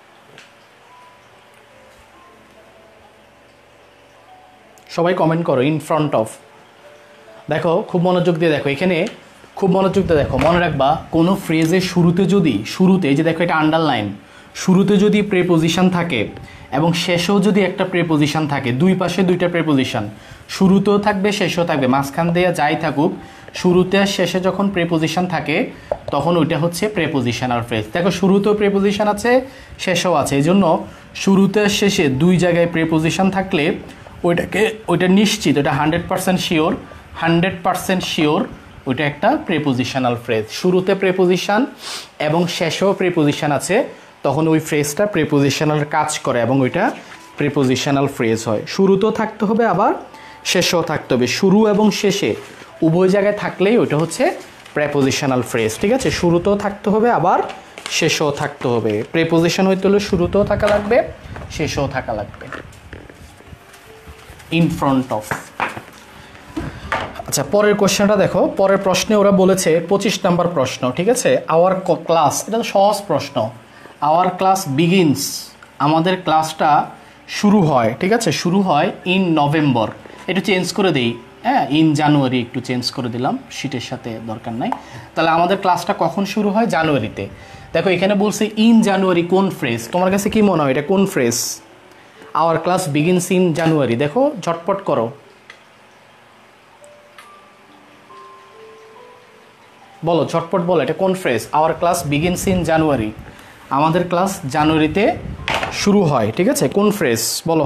সবাই কমেন্ট করো ইন ফ্রন্ট অফ। দেখো খুব মনোযোগ দিয়ে দেখো, এখানে খুব মনোযোগ দিয়ে দেখো। মনে রাখবা কোনো ফ্রেজের শুরুতে যদি, শুরুতে যে দেখো এটা আন্ডারলাইন, শুরুতে যদি প্রেপোজিশন থাকে এবং শেষেও যদি একটা প্রেপোজিশন থাকে, দুই পাশে দুইটা প্রেপোজিশন, শুরুতেও থাকবে শেষেও থাকবে, মাঝখান দিয়ে যাই থাকুক, শুরুতে আর শেষে যখন প্রেপোজিশন থাকে তখন ওইটা হচ্ছে প্রেপোজিশনাল ফ্রেজ। দেখো শুরুতেও প্রেপোজিশন আছে, শেষেও আছে, এই জন্য শুরুতে আর শেষে দুই জায়গায় প্রেপোজিশন থাকলে ওইটাকে, ওইটা নিশ্চিত, ওটা hundred percent sure, hundred percent sure ওইটা একটা প্রেপোজিশনাল ফ্রেজ। শুরুতে প্রেপোজিশন এবং শেষেও প্রেপোজিশন আছে, তখন ওই ফ্রেজটা প্রেপোজিশনাল কাজ করে এবং ওইটা প্রেপোজিশনাল ফ্রেজ হয়। শুরুতেও থাকতে হবে আবার শেষেও থাকতে হবে, শুরু এবং শেষে উভয় জায়গায় থাকলেই ওইটা হচ্ছে প্রেপোজিশনাল ফ্রেজ, ঠিক আছে? শুরুতেও থাকতে হবে আবার শেষেও থাকতে হবে। প্রেপোজিশন হইতে হলে শুরুতেও থাকা লাগবে, শেষেও থাকা লাগবে। In front of. আচ্ছা, পরের কোশ্চেনটা দেখো। পরের প্রশ্নে ওরা বলেছে, পঁচিশ নাম্বার প্রশ্ন, ঠিক আছে? আওয়ার ক্লাস, এটা তো সহজ প্রশ্ন। আওয়ার ক্লাস বিগিনস, আমাদের ক্লাসটা শুরু হয়, ঠিক আছে? শুরু হয় ইন নভেম্বর, একটু চেঞ্জ করে দিই, হ্যাঁ, ইন জানুয়ারি একটু চেঞ্জ করে দিলাম, শীটের সাথে দরকার নাই। তাহলে আমাদের ক্লাসটা কখন শুরু হয়? জানুয়ারিতে। দেখো এখানে বলছে ইন জানুয়ারি, কোন ফ্রেজ? তোমার কাছে কি মনে হয় এটা কোন phrase? Our class begins in January, দেখো ঝটপট করো, বলো ঝটপট বলো, এটা কোন phrase? Our class begins in January, আমাদের ক্লাস জানুয়ারিতে শুরু হয়, ঠিক আছে? কোন ফ্রেজ বলো?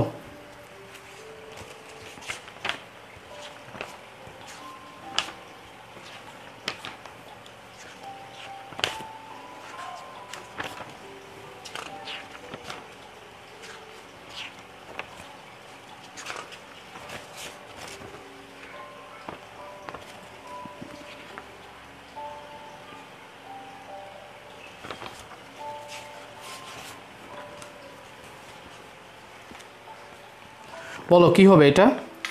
বলো কি হবে এটা?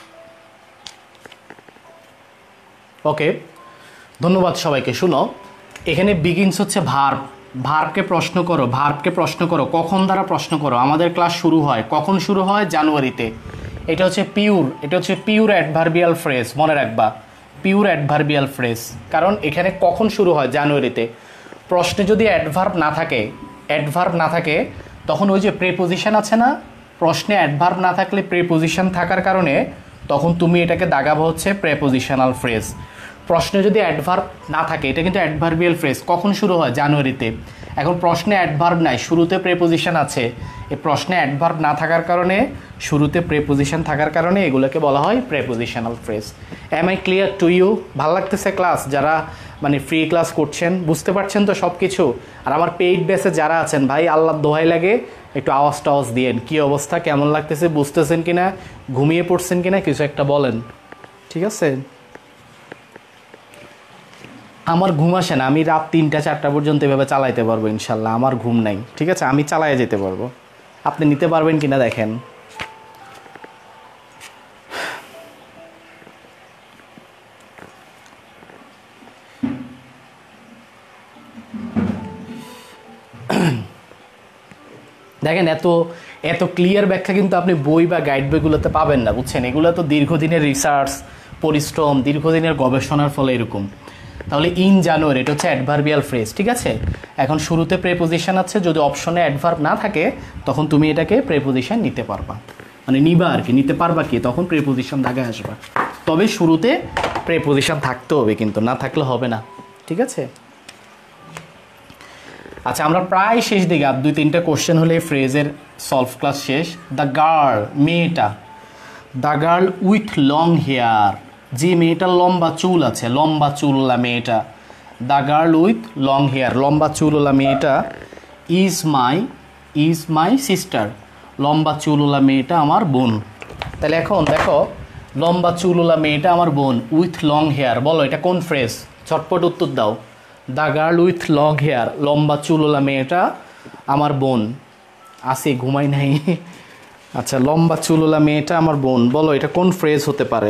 ওকে, ধন্যবাদ সবাইকে। শুনো, এখানে বিগিনস হচ্ছে ভার্ব, ভার্বকে প্রশ্ন করো, ভার্বকে প্রশ্ন করো, কখন দ্বারা প্রশ্ন করো। আমাদের ক্লাস শুরু হয়, কখন শুরু হয়? জানুয়ারিতে। এটা হচ্ছে পিওর, এটা হচ্ছে পিওর অ্যাডভার্বিয়াল ফ্রেজ, মনে রাখবা, পিওর অ্যাডভার্বিয়াল ফ্রেজ। কারণ এখানে কখন শুরু হয়? জানুয়ারিতে। প্রশ্নে যদি অ্যাডভার্ব না থাকে, অ্যাডভার্ব না থাকে তখন ওই যে প্রেপোজিশন আছে না, প্রশ্নে অ্যাডভার্ব না থাকলে প্রেপোজিশন থাকার কারণে তখন তুমি এটাকে দাগাবো হচ্ছে প্রেপোজিশনাল ফ্রেজ। প্রশ্নে যদি অ্যাডভার্ব না থাকে, এটা কিন্তু অ্যাডভার্বিয়াল ফ্রেজ, কখন শুরু হয়? জানুয়ারিতে। এখন প্রশ্নে অ্যাডভার্ব নাই, শুরুতে প্রেপোজিশন আছে, এই প্রশ্নে অ্যাডভার্ব না থাকার কারণে, শুরুতে প্রেপোজিশন থাকার কারণে এগুলোকে বলা হয় prepositional phrase. Am I clear to you? ভালো লাগতেছে ক্লাস? যারা মানে ফ্রি ক্লাস করছেন বুঝতে পারছেন তো সব কিছু? আর আমার পেইড বেসে যারা আছেন, ভাই আল্লাহ দোহাই লাগে একটু আওয়াজ টাওয়াজ দিয়েন, কী অবস্থা, কেমন লাগতেছে, বুঝতেছেন কিনা, ঘুমিয়ে পড়ছেন কিনা, কিছু একটা বলেন, ঠিক আছে? আমার ঘুম আসে না, আমি রাত তিনটা চারটা পর্যন্ত এভাবে চালাইতে পারবো ইনশাল্লাহ, আমার ঘুম নাই, ঠিক আছে? আমি চালাইয়ে যেতে পারবো, আপনি নিতে পারবেন কিনা দেখেন। দেখেন এত এত ক্লিয়ার ব্যাখ্যা কিন্তু আপনি বই বা গাইড বইগুলোতে পাবেন না, বুঝছেন? এগুলো তো দীর্ঘদিনের রিসার্চ, পরিশ্রম, দীর্ঘদিনের গবেষণার ফলে এরকম। তাহলে ইন জানুয়ারি এটা হচ্ছে অ্যাডভার্বিয়াল ফ্রেজ, ঠিক আছে? এখন শুরুতে প্রেপোজিশন আছে, যদি অপশনে অ্যাডভার্ব না থাকে তখন তুমি এটাকে প্রেপোজিশন নিতে পারবা, মানে নিবা আর কি, নিতে পারবা কি, তখন প্রেপোজিশন দাগে আসবা। তবে শুরুতে প্রেপোজিশন থাকতে হবে, কিন্তু না থাকলে হবে না, ঠিক আছে? আচ্ছা, আমরা প্রায় শেষ দিকে, আর দুই তিনটা কোশ্চেন হলে ফ্রেজের সলভ ক্লাস শেষ। দ্য গার্ল, মেয়েটা, the girl with long hair, যে মেয়েটার লম্বা চুল আছে, লম্বা চুলওয়ালা মেয়েটা, the girl with long hair, লম্বা চুলওয়ালা মেয়েটা, is my is my sister, লম্বা চুলওয়ালা মেয়েটা আমার বোন। তাহলে এখন দেখো, লম্বা চুলওয়ালা মেয়েটা আমার বোন, উইথ লং হেয়ার, বলো এটা কোন ফ্রেজ? ঝটপট উত্তর দাও। The girl with long hair, লম্বা চুলওয়ালা মেয়েটা আমার বোন। আসি, ঘুমাই নাই। আচ্ছা, লম্বা চুলওয়ালা মেয়েটা আমার বোন, বলো এটা কোন ফ্রেজ হতে পারে?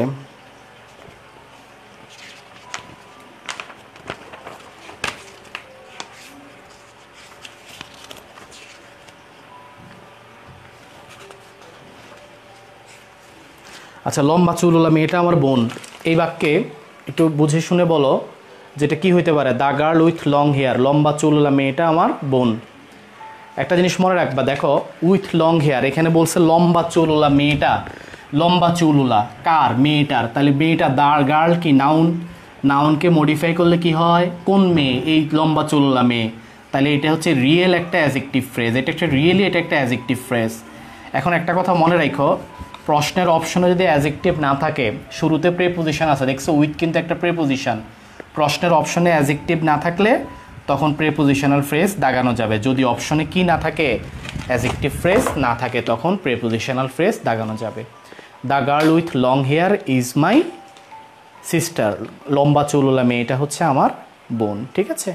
আচ্ছা, লম্বা চুলওয়ালা মেয়েটা আমার বোন, এই বাক্যে একটু বুঝে শুনে বলো যেটা কি হইতে পারে। The girl with long hair, লম্বা চুলওয়ালা মেয়েটা আমার বোন। একটা জিনিস মনে রাখবা, দেখো উইথ লং হেয়ার, এখানে বলছে লম্বা চুলওয়ালা মেয়েটা, লম্বা চুলওয়ালা কার? মেয়েটার। তাহলে মেয়েটা, দা গার্ল কি নাউন, নাউনকে মডিফাই করলে কি হয়? কোন মেয়ে? এই লম্বা চুলওয়ালা মেয়ে। তাহলে এটা হচ্ছে রিয়েল একটা অ্যাজেক্টিভ ফ্রেজ, এটা একটা রিয়েলি এটা একটা অ্যাজেক্টিভ ফ্রেজ। এখন একটা কথা মনে রাখো, প্রশ্নের অপশনে যদি অ্যাজেক্টিভ না থাকে, শুরুতে প্রেপোজিশন আছে, দেখছো উইথ কিন্তু একটা প্রেপোজিশন, প্রশ্নের অপশনে অ্যাজেক্টিভ না থাকলে তখন প্রেপোজিশনাল ফ্রেজ দাগানো যাবে। যদি অপশনে কি না থাকে, অ্যাজেক্টিভ ফ্রেজ না থাকে, তখন প্রেপোজিশনাল ফ্রেজ দাগানো যাবে। The girl with long hair is my sister, লম্বা চুলওয়ালা মেয়েটা হচ্ছে আমার বোন, ঠিক আছে?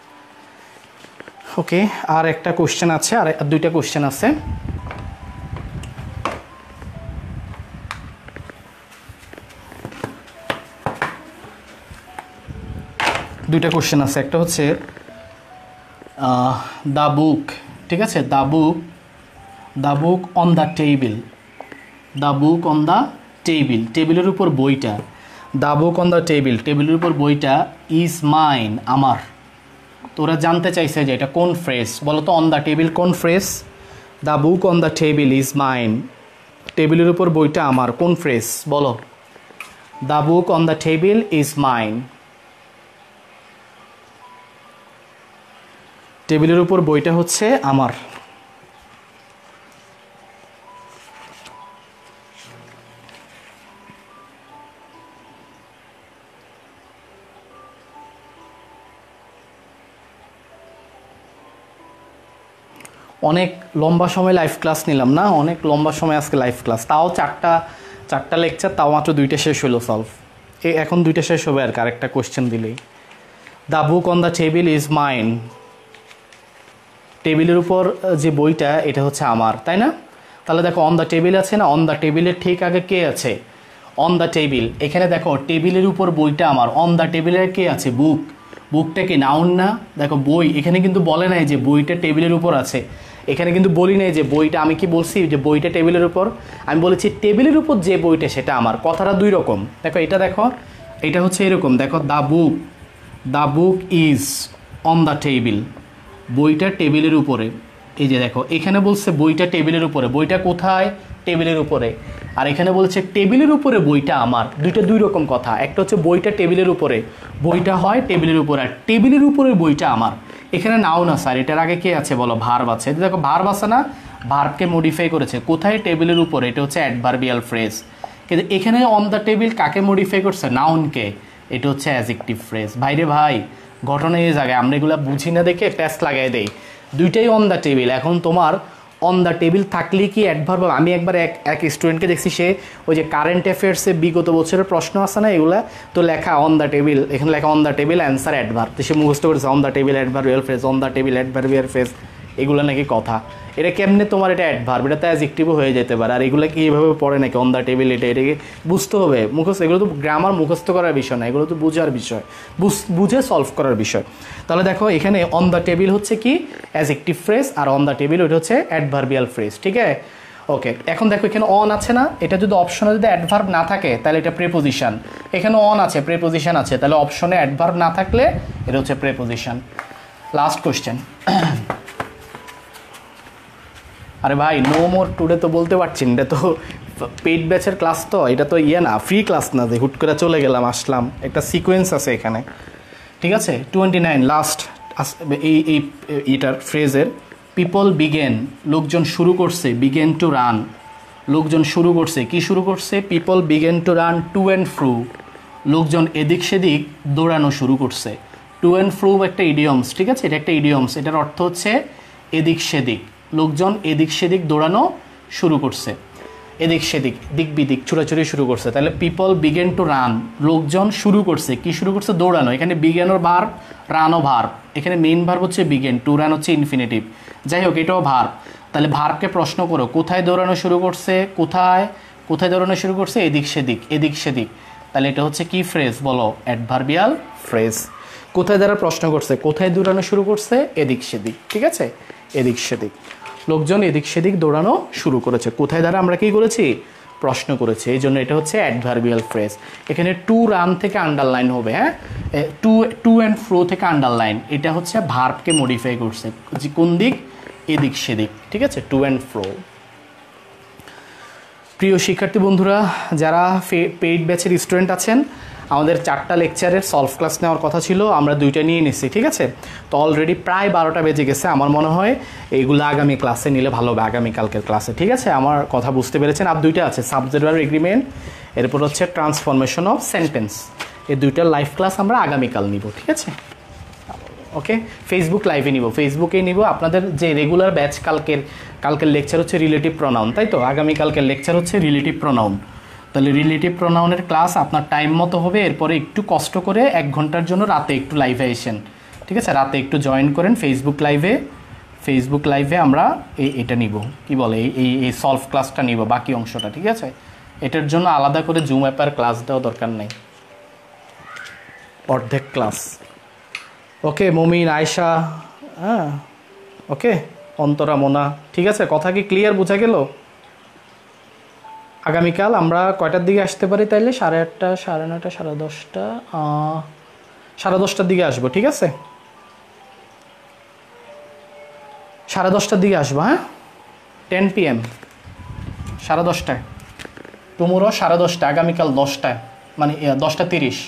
ওকে, আর একটা কোশ্চেন আছে, আর দুইটা কোশ্চেন আছে। দুইটা কোশ্চেন আছে, একটা হচ্ছে দ্য বুক, ঠিক আছে? The book the book on the table, the book on the table, টেবিলের উপর বইটা, the book on the table, টেবিলের উপর বইটা, ইজ মাইন, আমার। তো ওরা জানতে চাইছে যে এটা কোন ফ্রেজ, বলো তো অন দ্য টেবিল কোন phrase? The book on the table is mine, টেবিলের উপর বইটা আমার, কোন ফ্রেজ বলো? The book on the table is mine, টেবিলের উপর বইটা হচ্ছে আমার। অনেক লম্বা সময় লাইভ ক্লাস নিলাম না, অনেক লম্বা সময় আজকে লাইভ ক্লাস, তাও চারটা চারটা লেকচার, তাও মাত্র দুইটা শেষ হলো সলভ। এই এখন দুইটা শেষ হবে আর কি, আরেকটা কোশ্চেন দিলেই। The book on the table is mine, টেবিলের উপর যে বইটা এটা হচ্ছে আমার, তাই না? তাহলে দেখো অন দ্য টেবিল আছে না, অন দ্য টেবিলের ঠিক আগে কে আছে? অন দ্য টেবিল, এখানে দেখো টেবিলের উপর বইটা আমার, অন দ্য টেবিলের কে আছে? বুক, বুকটা কি নাউন না? দেখো বই, এখানে কিন্তু বলে নাই যে বইটা টেবিলের উপর আছে, এখানে কিন্তু বলি নাই যে বইটা, আমি কি বলছি যে বইটা টেবিলের উপর? আমি বলেছি টেবিলের উপর যে বইটা সেটা আমার। কথাটা দুই রকম, দেখো এটা দেখো, এটা হচ্ছে এরকম, দেখো the book the book is on the table, বইটা টেবিলের উপরে। এই যে দেখো এখানে বলছে বইটা টেবিলের উপরে, বইটা কোথায়? টেবিলের উপরে। আর এখানে বলছে টেবিলের উপরে বইটা আমার। দুইটা দুই রকম কথা, একটা হচ্ছে বইটা টেবিলের উপরে, বইটা হয় টেবিলের উপরে, আর টেবিলের উপরে বইটা আমার। এখানে নাউন আছে, আর এটার আগে কে আছে বলো? ভার্ব আছে। দেখো ভার্ব আছে না, ভার্বকে মডিফাই করেছে, কোথায়? টেবিলের উপরে, এটা হচ্ছে অ্যাডভার্বিয়াল ফ্রেজ। কিন্তু এখানে অন দ্য টেবিল কাকে মডিফাই করছে? নাউনকে, এটা হচ্ছে অ্যাডজেক্টিভ ফ্রেজ। ভাইরে ভাই, ঘটনা এই জায়গায় আমরা এগুলো বুঝি না দেখে প্যাস লাগাই দেই। দুইটাই অন দ্য টেবিল। এখন তোমার অন দ্য টেবিল থাকলে কি অ্যাডভার্ব? আমি একবার এক এক স্টুডেন্টকে দেখছি, সে ওই যে কারেন্ট অ্যাফেয়ার্সে বিগত বছরের প্রশ্ন আছে না, এগুলা তো লেখা অন দ্য টেবিল, এখানে লেখা on the table answer adverb, তো সে মুখস্থ করেছে on the table adverbial phrase, on the table adverbial phrase. এগুলো নাকি কথা। এটা কেমনে তোমার এটা অ্যাডভার্ব, এটা তো অ্যাডজেক্টিভও হয়ে যেতে পারে। আর এগুলো কি এইভাবে পড়ে নাকি অন দ্য টেবিল, এটা এটাকে বুঝতে হবে মুখস্থ। এগুলো তো গ্রামার মুখস্থ করার বিষয় না, এগুলো তো বোঝার বিষয়, বুঝে সলভ করার বিষয়। তাহলে দেখো এখানে অন দ্য টেবিল হচ্ছে কি অ্যাডজেক্টিভ ফ্রেজ, আর অন দ্য টেবিল ওইটা হচ্ছে অ্যাডভার্বিয়াল ফ্রেজ, ঠিক আছে? ওকে, এখন দেখো এখানে অন আছে না, এটা যদি অপশনে যদি অ্যাডভার্ব না থাকে তাহলে এটা প্রেপোজিশন। এখানে অন আছে, প্রেপোজিশন আছে, তাহলে অপশনে অ্যাডভার্ব না থাকলে এটা হচ্ছে প্রেপোজিশন। Last question. আরে ভাই নো মোর টুডে তো বলতে পারছেন, এটা তো পেইড ব্যাচের ক্লাস, তো এটা তো ইয়ে না, ফ্রি ক্লাস না যে হুট করে চলে গেলাম আসলাম, একটা সিকোয়েন্স আছে এখানে, ঠিক আছে? টোয়েন্টি নাইন লাস্ট এই এই এটার ফ্রেজের পিপল বিগেন, লোকজন শুরু করছে, বিগেন টু রান, লোকজন শুরু করছে, কি শুরু করছে? People begin to run to and fro, লোকজন এদিক সেদিক দৌড়ানো শুরু করছে। টু অ্যান্ড ফ্রু একটা ইডিয়মস, ঠিক আছে? এটা একটা ইডিয়মস, এটার অর্থ হচ্ছে এদিক সেদিক, লোকজন এদিক সেদিক দৌড়ানো শুরু করছে, এদিক সেদিক দিক বিদিক ছুটাছুটি শুরু করছে। তাহলে পিপল বিগেন টু রান, লোকজন শুরু করছে, কি শুরু করছে? দৌড়ানো। এখানে বিগেনও ভার্ব, রানও ভার্ব, এখানে মেইন ভার্ব হচ্ছে বিগেন, টু রান হচ্ছে ইনফিনিটিভ, যাই হোক এটাও ভার্ব। তাহলে ভার্বকে প্রশ্ন করো, কোথায় দৌড়ানো শুরু করছে? কোথায় কোথায় দৌড়ানো শুরু করছে? এদিক সেদিক, এদিক সেদিক। তাহলে এটা হচ্ছে কি ফ্রেজ বলো? Adverbial phrase. কোথায় দ্বারা প্রশ্ন করছে, কোথায় দৌড়ানো শুরু করছে? এদিক সেদিক, ঠিক আছে? এদিক সেদিক, লোকজন এদিক সেদিক দৌড়ানো শুরু করেছে। কোথায় দ্বারা আমরা কি করেছি? প্রশ্ন করেছি, এই জন্য এটা হচ্ছে অ্যাডভার্বিয়াল ফ্রেজ। এখানে টু রান থেকে আন্ডারলাইন হবে, হ্যাঁ, টু টু অ্যান্ড ফ্রো থেকে আন্ডারলাইন, এটা হচ্ছে ভার্বকে মডিফাই করছে, কোন দিক? এদিক সেদিক, ঠিক আছে? To and fro. প্রিয় শিক্ষার্থী বন্ধুরা, যারা পেইড ব্যাচের স্টুডেন্ট আছেন, আমাদের চারটা লেকচারের সলভ ক্লাস নেওয়ার কথা ছিল, আমরা দুইটা নিয়ে নিচ্ছি, ঠিক আছে? তো অলরেডি প্রায় বারোটা বেজে গেছে, আমার মনে হয় এইগুলো আগামী ক্লাসে নিলে ভালো হবে, আগামীকালকের ক্লাসে, ঠিক আছে? আমার কথা বুঝতে পেরেছেন? আর দুইটা আছে, সাবজেক্ট ভার্ব এগ্রিমেন্ট, এরপর হচ্ছে ট্রান্সফরমেশন অফ সেন্টেন্স। এই দুইটার লাইভ ক্লাস আমরা আগামীকাল নিব, ঠিক আছে? ওকে, ফেসবুক লাইভে নিব, ফেসবুকে নিব। আপনাদের যে রেগুলার ব্যাচ, কালকের কালকের লেকচার হচ্ছে রিলেটিভ প্রোনাউন, তাই তো? আগামীকালকের লেকচার হচ্ছে রিলেটিভ প্রোনাউন। তাহলে রিলেটিভ প্রোনাউনের ক্লাস আপনার টাইম মতো হবে। এরপরে একটু কষ্ট করে এক ঘন্টার জন্য রাতে একটু লাইভে আসেন, ঠিক আছে? রাতে একটু জয়েন করেন ফেসবুক লাইভে। ফেসবুক লাইভে আমরা এই এটা নিব, কি বলে, এই এই সলভ ক্লাসটা নিব, বাকি অংশটা, ঠিক আছে? এটার জন্য আলাদা করে জুম অ্যাপের ক্লাস দেওয়া দরকার নেই, অর্ধেক ক্লাস। ওকে মমিন, আয়শা, হ্যাঁ ওকে, অন্তরা, মোনা, ঠিক আছে? কথা কি ক্লিয়ার, বোঝা গেল? আগামীকাল আমরা কয়টার দিকে আসতে পারি তাইলে? সাড়ে আটটা, সাড়ে নয়টা, সাড়ে দশটা, সাড়ে দশটার দিকে আসবো, ঠিক আছে? সাড়ে দশটার দিকে আসবো, হ্যাঁ, টেন পি এম, সাড়ে দশটায়। টুমোরো সাড়ে দশটা, আগামীকাল দশটায়, মানে দশটা তিরিশ।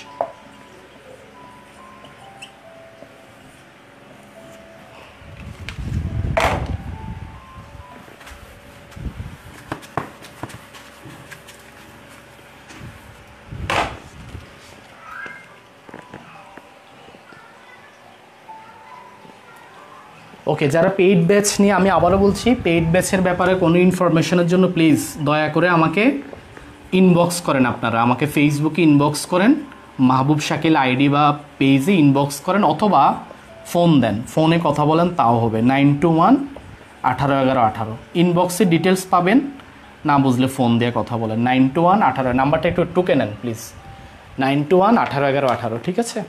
ওকে, যারা পেইড ব্যাচ নিয়ে, আমি আবারও বলছি, পেইড ব্যাচের ব্যাপারে কোনো ইনফরমেশনের জন্য প্লিজ দয়া করে আমাকে ইনবক্স করেন। আপনারা আমাকে ফেসবুকে ইনবক্স করেন, মাহবুব শাকিল আইডি বা পেজে ইনবক্স করেন, অথবা ফোন দেন, ফোনে কথা বলেন, তাও হবে। নাইন টু ওয়ান আঠারো এগারো আঠারো, ইনবক্সে ডিটেলস পাবেন, না বুঝলে ফোন দিয়ে কথা বলেন। নাইন টু ওয়ান আঠারো, নাম্বারটা একটু টুকে নেন প্লিজ, নাইন টু ওয়ান আঠারো এগারো আঠারো, ঠিক আছে?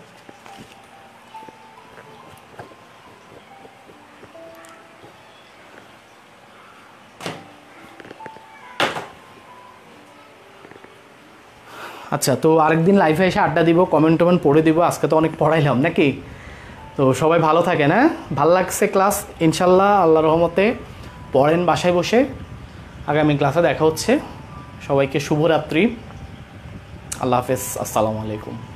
আচ্ছা, তো আরেকদিন লাইভে এসে আড্ডা দিব, কমেন্ট টমেন্ট পড়ে দিব। আজকে তো অনেক পড়াইলাম নাকি? তো সবাই ভালো থাকেন, হ্যাঁ? ভালো লাগছে ক্লাস? ইনশাল্লাহ আল্লাহ রহমতে পড়েন বাসায় বসে। আগামী ক্লাসে দেখা হচ্ছে। সবাইকে শুভরাত্রি, আল্লাহ হাফেজ, আসসালামু আলাইকুম।